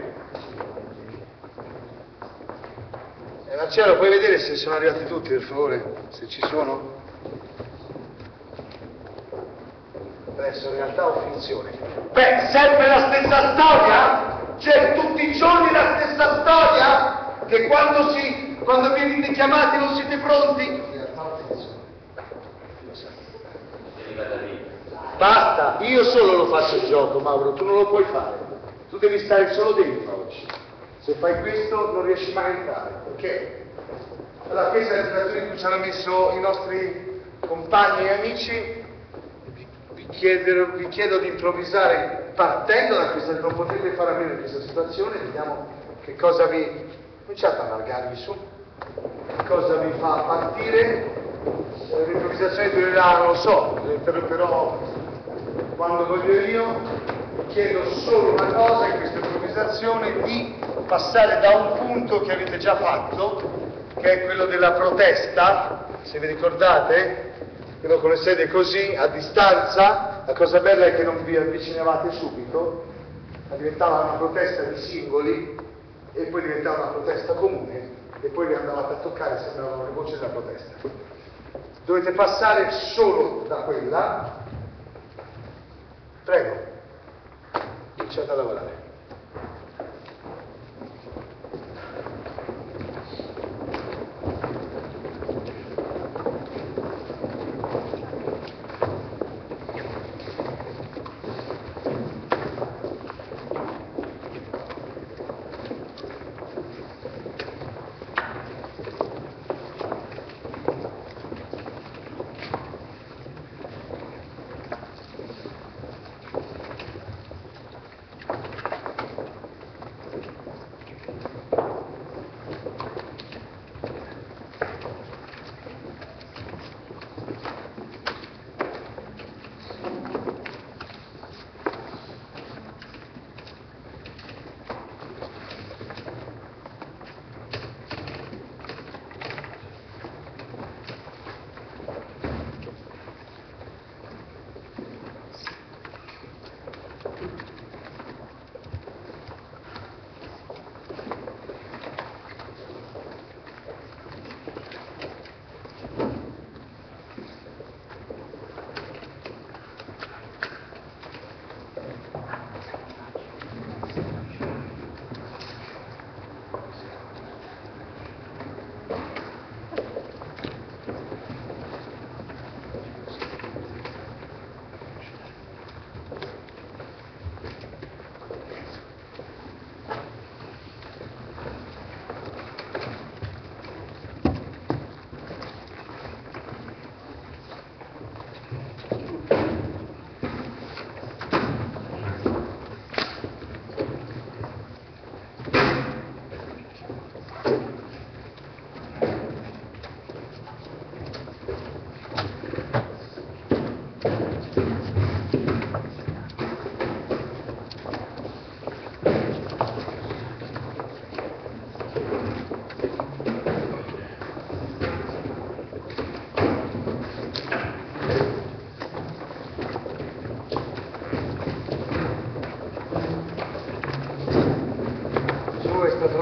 Speaker 1: Eh, Marcello, puoi vedere se sono arrivati tutti, per favore? Se ci sono? Adesso in realtà o finzione? Beh, sempre la stessa storia? C'è tutti i giorni la stessa storia? Che quando, si, quando venite chiamati non siete pronti? In realtà o finzione? Basta, io solo lo faccio il gioco, Mauro, tu non lo puoi fare. Tu devi stare solo dentro oggi. Se fai questo non riesci mai a entrare, ok? Allora, questa è la situazione in cui ci hanno messo i nostri compagni e amici. Vi chiedo, vi chiedo di improvvisare partendo da questa, non potete fare a meno di questa situazione, vediamo che cosa vi... cominciate a allargarvi su, che cosa vi fa partire. Eh, l'improvvisazione durerà, non lo so, però quando voglio io, vi chiedo solo una cosa in questa improvvisazione, di passare da un punto che avete già fatto, che è quello della protesta, se vi ricordate, quello con le sedie così, a distanza. La cosa bella è che non vi avvicinavate subito, ma diventava una protesta di singoli e poi diventava una protesta comune e poi vi andavate a toccare, sembravano le voci della protesta. Dovete passare solo da quella. Prego, iniziate a lavorare.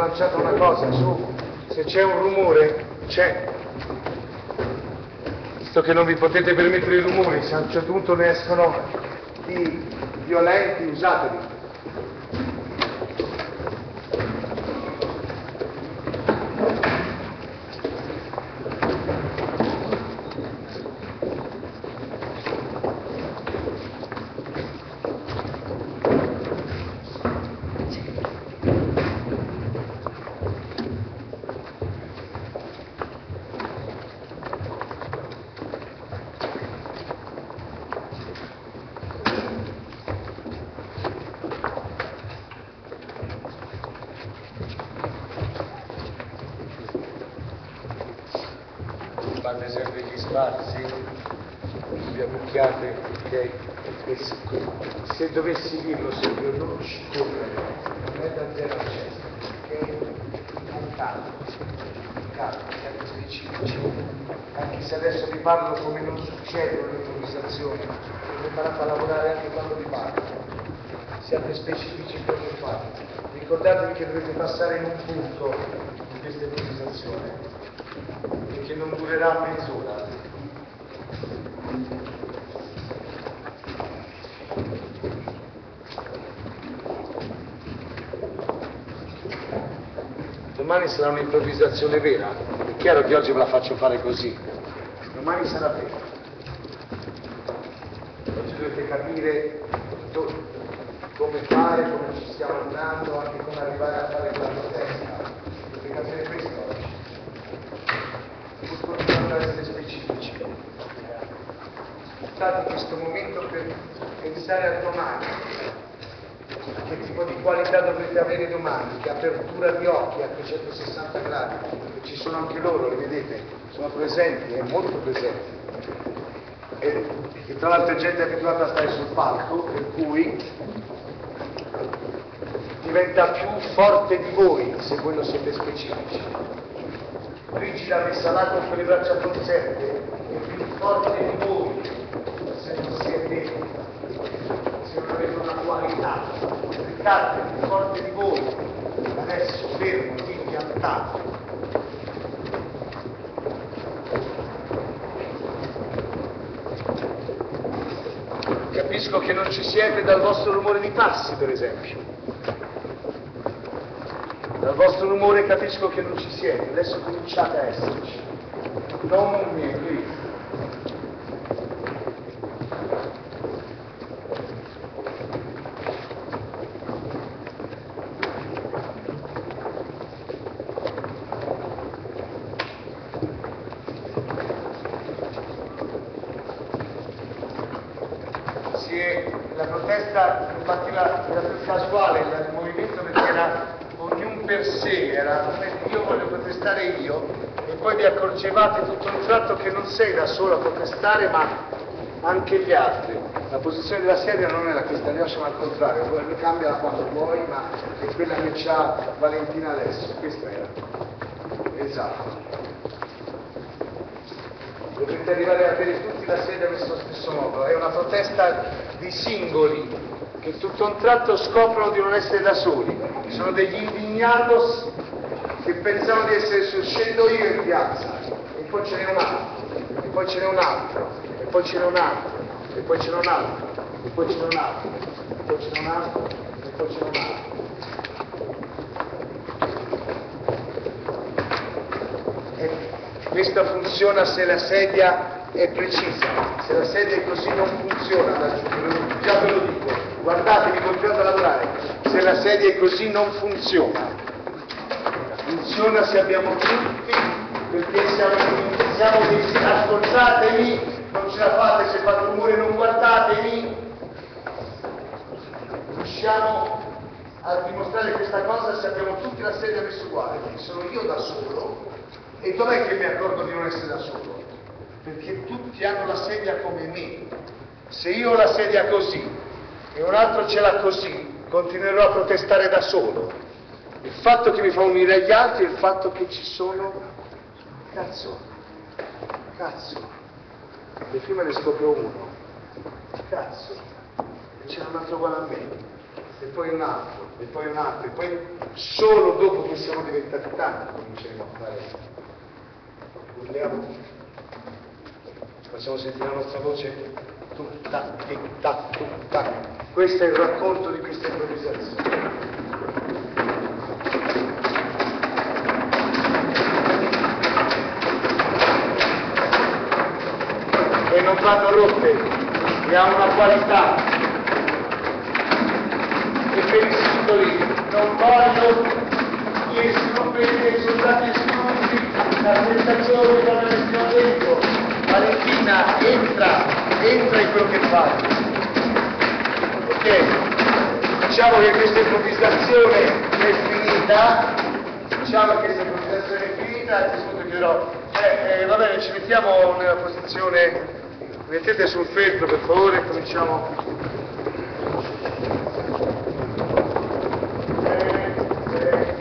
Speaker 1: lanciato una cosa, su, se c'è un rumore, c'è. Visto che non vi potete permettere i rumori, se a un certo punto ne escono di violenti, usateli. Fate sempre gli spazi, vi ammucchiate, ok? E se, se dovessi dirlo, se io non ci correre, non è da zero a cento, ok? Con calma, calma, siate specifici. Anche se adesso vi parlo come non succede un'improvvisazione, vi imparate a lavorare anche quando vi parlo. Siate specifici in quello che fate. Ricordatevi che dovete passare in un punto di questa improvvisazione e che non durerà mezz'ora. Domani sarà un'improvvisazione vera. È chiaro che oggi ve la faccio fare così. Domani sarà vera. Oggi dovete capire dove, come fare, come ci stiamo andando, anche come arrivare a fare quella protesta. Dovete capire questo oggi. Continuando ad essere specifici. State questo momento per pensare a domani, a che tipo di qualità dovrete avere domani, che apertura di occhi a trecentosessanta gradi, e ci sono anche loro, li vedete, sono presenti, è molto presenti. E, e tra l'altro è gente abituata a stare sul palco, per cui diventa più forte di voi se voi non siete specifici. Rigida messa là con le braccia conserte è più forte di voi se non siete, se non avete una qualità. Riccardo è più forte di voi. Adesso fermo, impiantato. Capisco che non ci siete dal vostro rumore di passi, per esempio. Dal vostro rumore capisco che non ci siete, adesso cominciate a esserci. Non mi qui. Si è, la protesta, infatti la, era più casuale il movimento perché era ognuno per sé, era io voglio protestare io, e poi vi accorgevate tutto un tratto che non sei da solo a protestare, ma anche gli altri. La posizione della sedia non era questa, ne siamo al contrario, vuoi cambiala quando vuoi, ma è quella che c'ha Valentina adesso, questa era. Esatto. Dovete arrivare a avere tutti la sedia allo stesso modo, è una protesta di singoli che tutto un tratto scoprono di non essere da soli. Sono degli indignados che pensano di essere su, scendo io in piazza, e poi ce n'è un altro, e poi ce n'è un altro, e poi ce n'è un altro, e poi ce n'è un altro, e poi ce n'è un altro, e poi ce n'è un altro, e poi ce n'è un altro. E questa funziona se la sedia è precisa, se la sedia è così non funziona da giù, già ve lo dico, guardatevi, continuate a lavorare, se la sedia è così non funziona. Funziona se abbiamo tutti, perché siamo, siamo dei, ascoltatemi, non ce la fate, se fate rumore non guardatemi. Riusciamo a dimostrare questa cosa se abbiamo tutti la sedia messa uguale, quindi sono io da solo, e dov'è che mi accorgo di non essere da solo? Perché tutti hanno la sedia come me. Se io ho la sedia così e un altro ce l'ha così, continuerò a protestare da solo. Il fatto che mi fa unire agli altri è il fatto che ci sono... Cazzo, cazzo, le prima ne scopro uno, cazzo, e c'era un altro uguale a me. e poi un altro, e poi un altro, e poi solo dopo che siamo diventati tanti cominceremo a fare. Urliamo, facciamo sentire la nostra voce, tic tac, tic tac, tic tac. Questo è il racconto di questa improvvisazione. E non vanno rotte, e ha una qualità. E per i singoli non voglio che si comprende i soldati esclusi, la sensazione che non stiamo dentro. Valentina, entra, entra in quello che fai. Ok? Diciamo che questa improvvisazione è finita, diciamo che questa improvvisazione è finita, a questo punto chiederò, eh, eh, va bene, ci mettiamo nella posizione. Mettete sul feltro per favore, cominciamo. Eh, eh.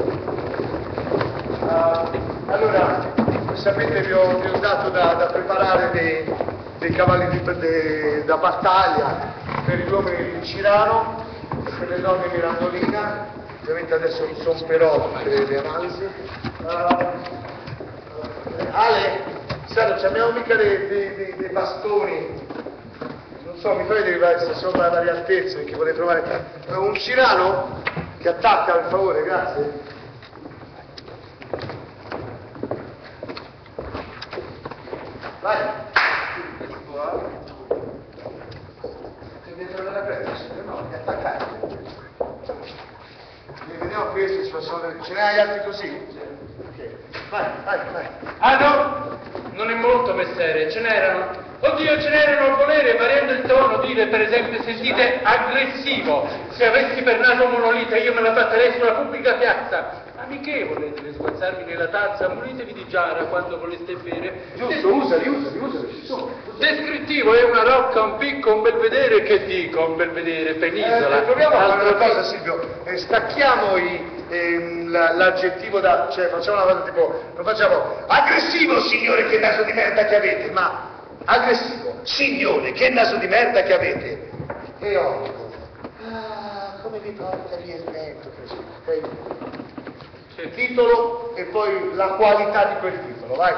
Speaker 1: Uh, allora, sapete vi ho, vi ho dato da, da preparare dei, dei cavalli di, de, da battaglia per gli uomini di Cirano e per le donne di Mirandolina. Ovviamente adesso insomperò tutte le analisi. Uh, Ale, sai, non abbiamo mica dei, dei, dei, dei bastoni, non so, mi fai derivare se sopra la varie altezze perché vorrei trovare un Cirano che attacca, per favore, grazie. Vai. Sei dietro della presa, no, di attaccare. Vediamo questo, ci possono vedere. Ce ne hai altri così? Ok. Vai, vai, vai.
Speaker 10: Ah no, non è molto, messere, ce n'erano. Oddio, ce n'erano a volere, variando il tono, dire per esempio, sentite, aggressivo. Se avessi per naso monolite io me la batterei sulla pubblica piazza. Amichevole, deve sguazzarmi nella tazza, munitevi di giara quando voleste bere.
Speaker 1: Giusto, usali, usali, usali, ci sono.
Speaker 10: Descrittivo, è una rocca, un picco, un belvedere, che dico, un belvedere, penisola.
Speaker 1: Eh, proviamo a fare una cosa, Silvio, eh, stacchiamo i... Ehm, l'aggettivo da, cioè facciamo una cosa tipo, non facciamo aggressivo signore che naso di merda che avete, ma aggressivo, signore che naso di merda che avete, e odico, ah, come vi porta via il vento, ok? Il titolo e poi la qualità di quel titolo, vai.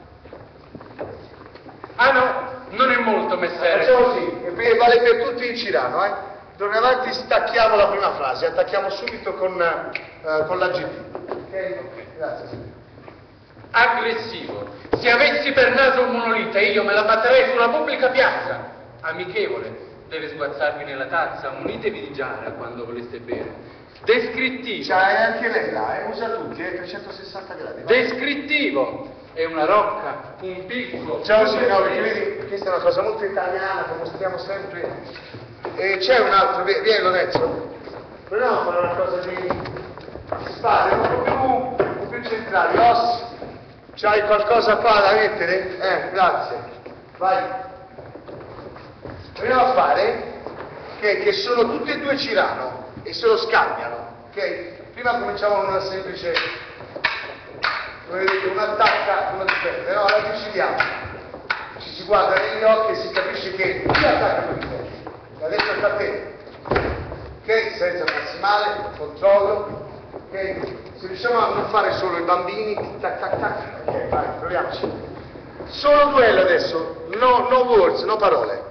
Speaker 10: Ah no, non è molto, messere.
Speaker 1: Facciamo così, e vale per tutti in Cirano, eh? Torno avanti, stacchiamo la prima frase, attacchiamo subito con, uh, con l'aggettivo. Ok? Grazie.
Speaker 10: Aggressivo. Se avessi per naso un monolite io me la batterei sulla pubblica piazza. Amichevole, deve sguazzarvi nella tazza, munitevi di giara quando voleste bere. Descrittivo.
Speaker 1: C'hai anche lei là, eh? Usa tutti, eh? trecentosessanta gradi. Vai.
Speaker 10: Descrittivo. È una rocca, un picco.
Speaker 1: Ciao signore, perché vedi, questa è una cosa molto italiana che mostriamo sempre. E c'è un altro, vieni Lorenzo, proviamo a fare una cosa di spade, un po' più, un po' più centrali, Ossi, c'hai qualcosa qua da mettere? Eh, grazie, vai. Proviamo a fare che, che sono tutti e due Cirano e se lo scambiano, ok? Prima cominciamo con una semplice, come vedete, una attacca, una difende, no? La decidiamo, ci si guarda negli occhi e si capisce che chi attacca per te. Adesso sta a te, ok? Senza farsi male, controllo, ok? Se riusciamo a non fare solo i bambini, tac tac tac, ok, vai, proviamoci. Solo duello adesso, no, no words, no parole.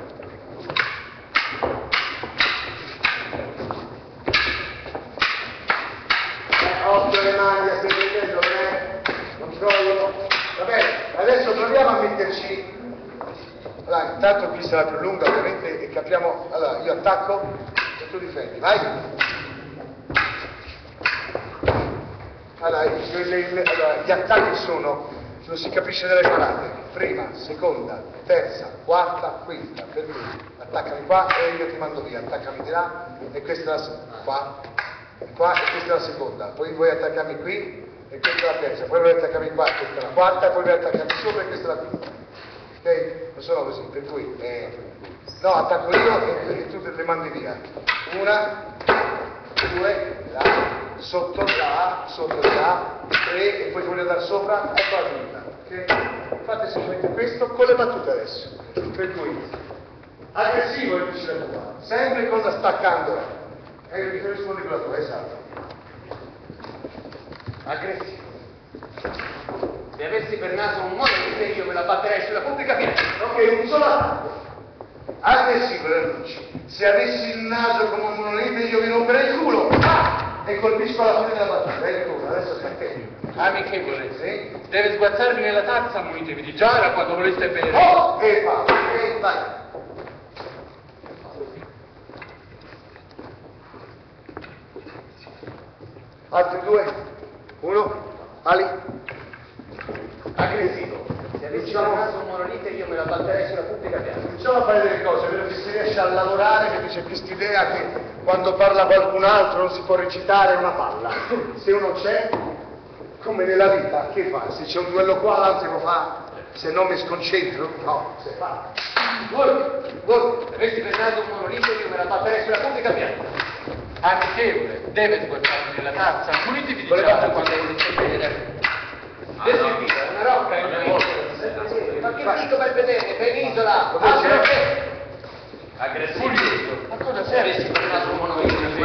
Speaker 1: Eh, occhio le mani, stai vedendo, eh? Controllo. Va bene, adesso proviamo a metterci. Allora, intanto qui sarà più lunga ovviamente e capiamo, allora io attacco e tu difendi, vai! Allora, le, le, allora gli attacchi sono, non si capisce dalle parate, prima, seconda, terza, quarta, quinta, per cui attaccami qua e io ti mando via, attaccami di là e questa è la seconda, qua, e qua e questa è la seconda, poi vuoi attaccarmi qui e questa è la terza, poi vuoi attaccarmi qua, questa è la quarta e poi vuoi attaccarmi sopra e questa è la quinta. Ok? Non sono così, per cui eh, no, attacco io e, e tu te le mandi via. Una, due, là, sotto, là, sotto, là, tre, e poi voglio andare sopra, ecco la quinta. Ok? Fate semplicemente questo con le battute adesso. Per cui aggressivo è difficile da fare, sempre con la staccando. E ti rispondi con la tua, esatto.
Speaker 4: Aggressivo. Se avessi per naso un monolite io me la batterei sulla pubblica piazza.
Speaker 1: Ok, un solo attacco. Aggressivo, Lenucci. Se avessi il naso come un monolite io mi romperei il culo. Ah! E colpisco alla fine della battuta. Ecco, adesso sta a te.
Speaker 10: Amichevole, sì? Deve sguazzarvi nella tazza, munitevi di giara quando voleste bere.
Speaker 1: Oh! E va, e vai. Altri due. Uno. Ali.
Speaker 4: Aggressivo. Se avessi per naso un monolite io me la batterei sulla pubblica piazza.
Speaker 1: Cominciamo a fare delle cose, vedo che si riesce a lavorare, che c'è quest'idea che quando parla qualcun altro non si può recitare una palla. Se uno c'è, come nella vita, che fa? Se c'è un duello qua, l'altro lo fa, se non mi sconcentro, no, se fa.
Speaker 4: Voi, voi, se avessi per naso un monolite io me la batterei sulla pubblica piazza.
Speaker 10: Amichevole, deve sguazzarvi nella tazza, munitevi di
Speaker 4: Voleva
Speaker 10: giara
Speaker 4: tu
Speaker 10: quando
Speaker 4: quando
Speaker 10: voleste bere.
Speaker 4: Deservita, una rocca in una ma che dico per vedere? Penisola! Altro che!
Speaker 10: Aggressivo. Ma cosa serve se per naso un monolite?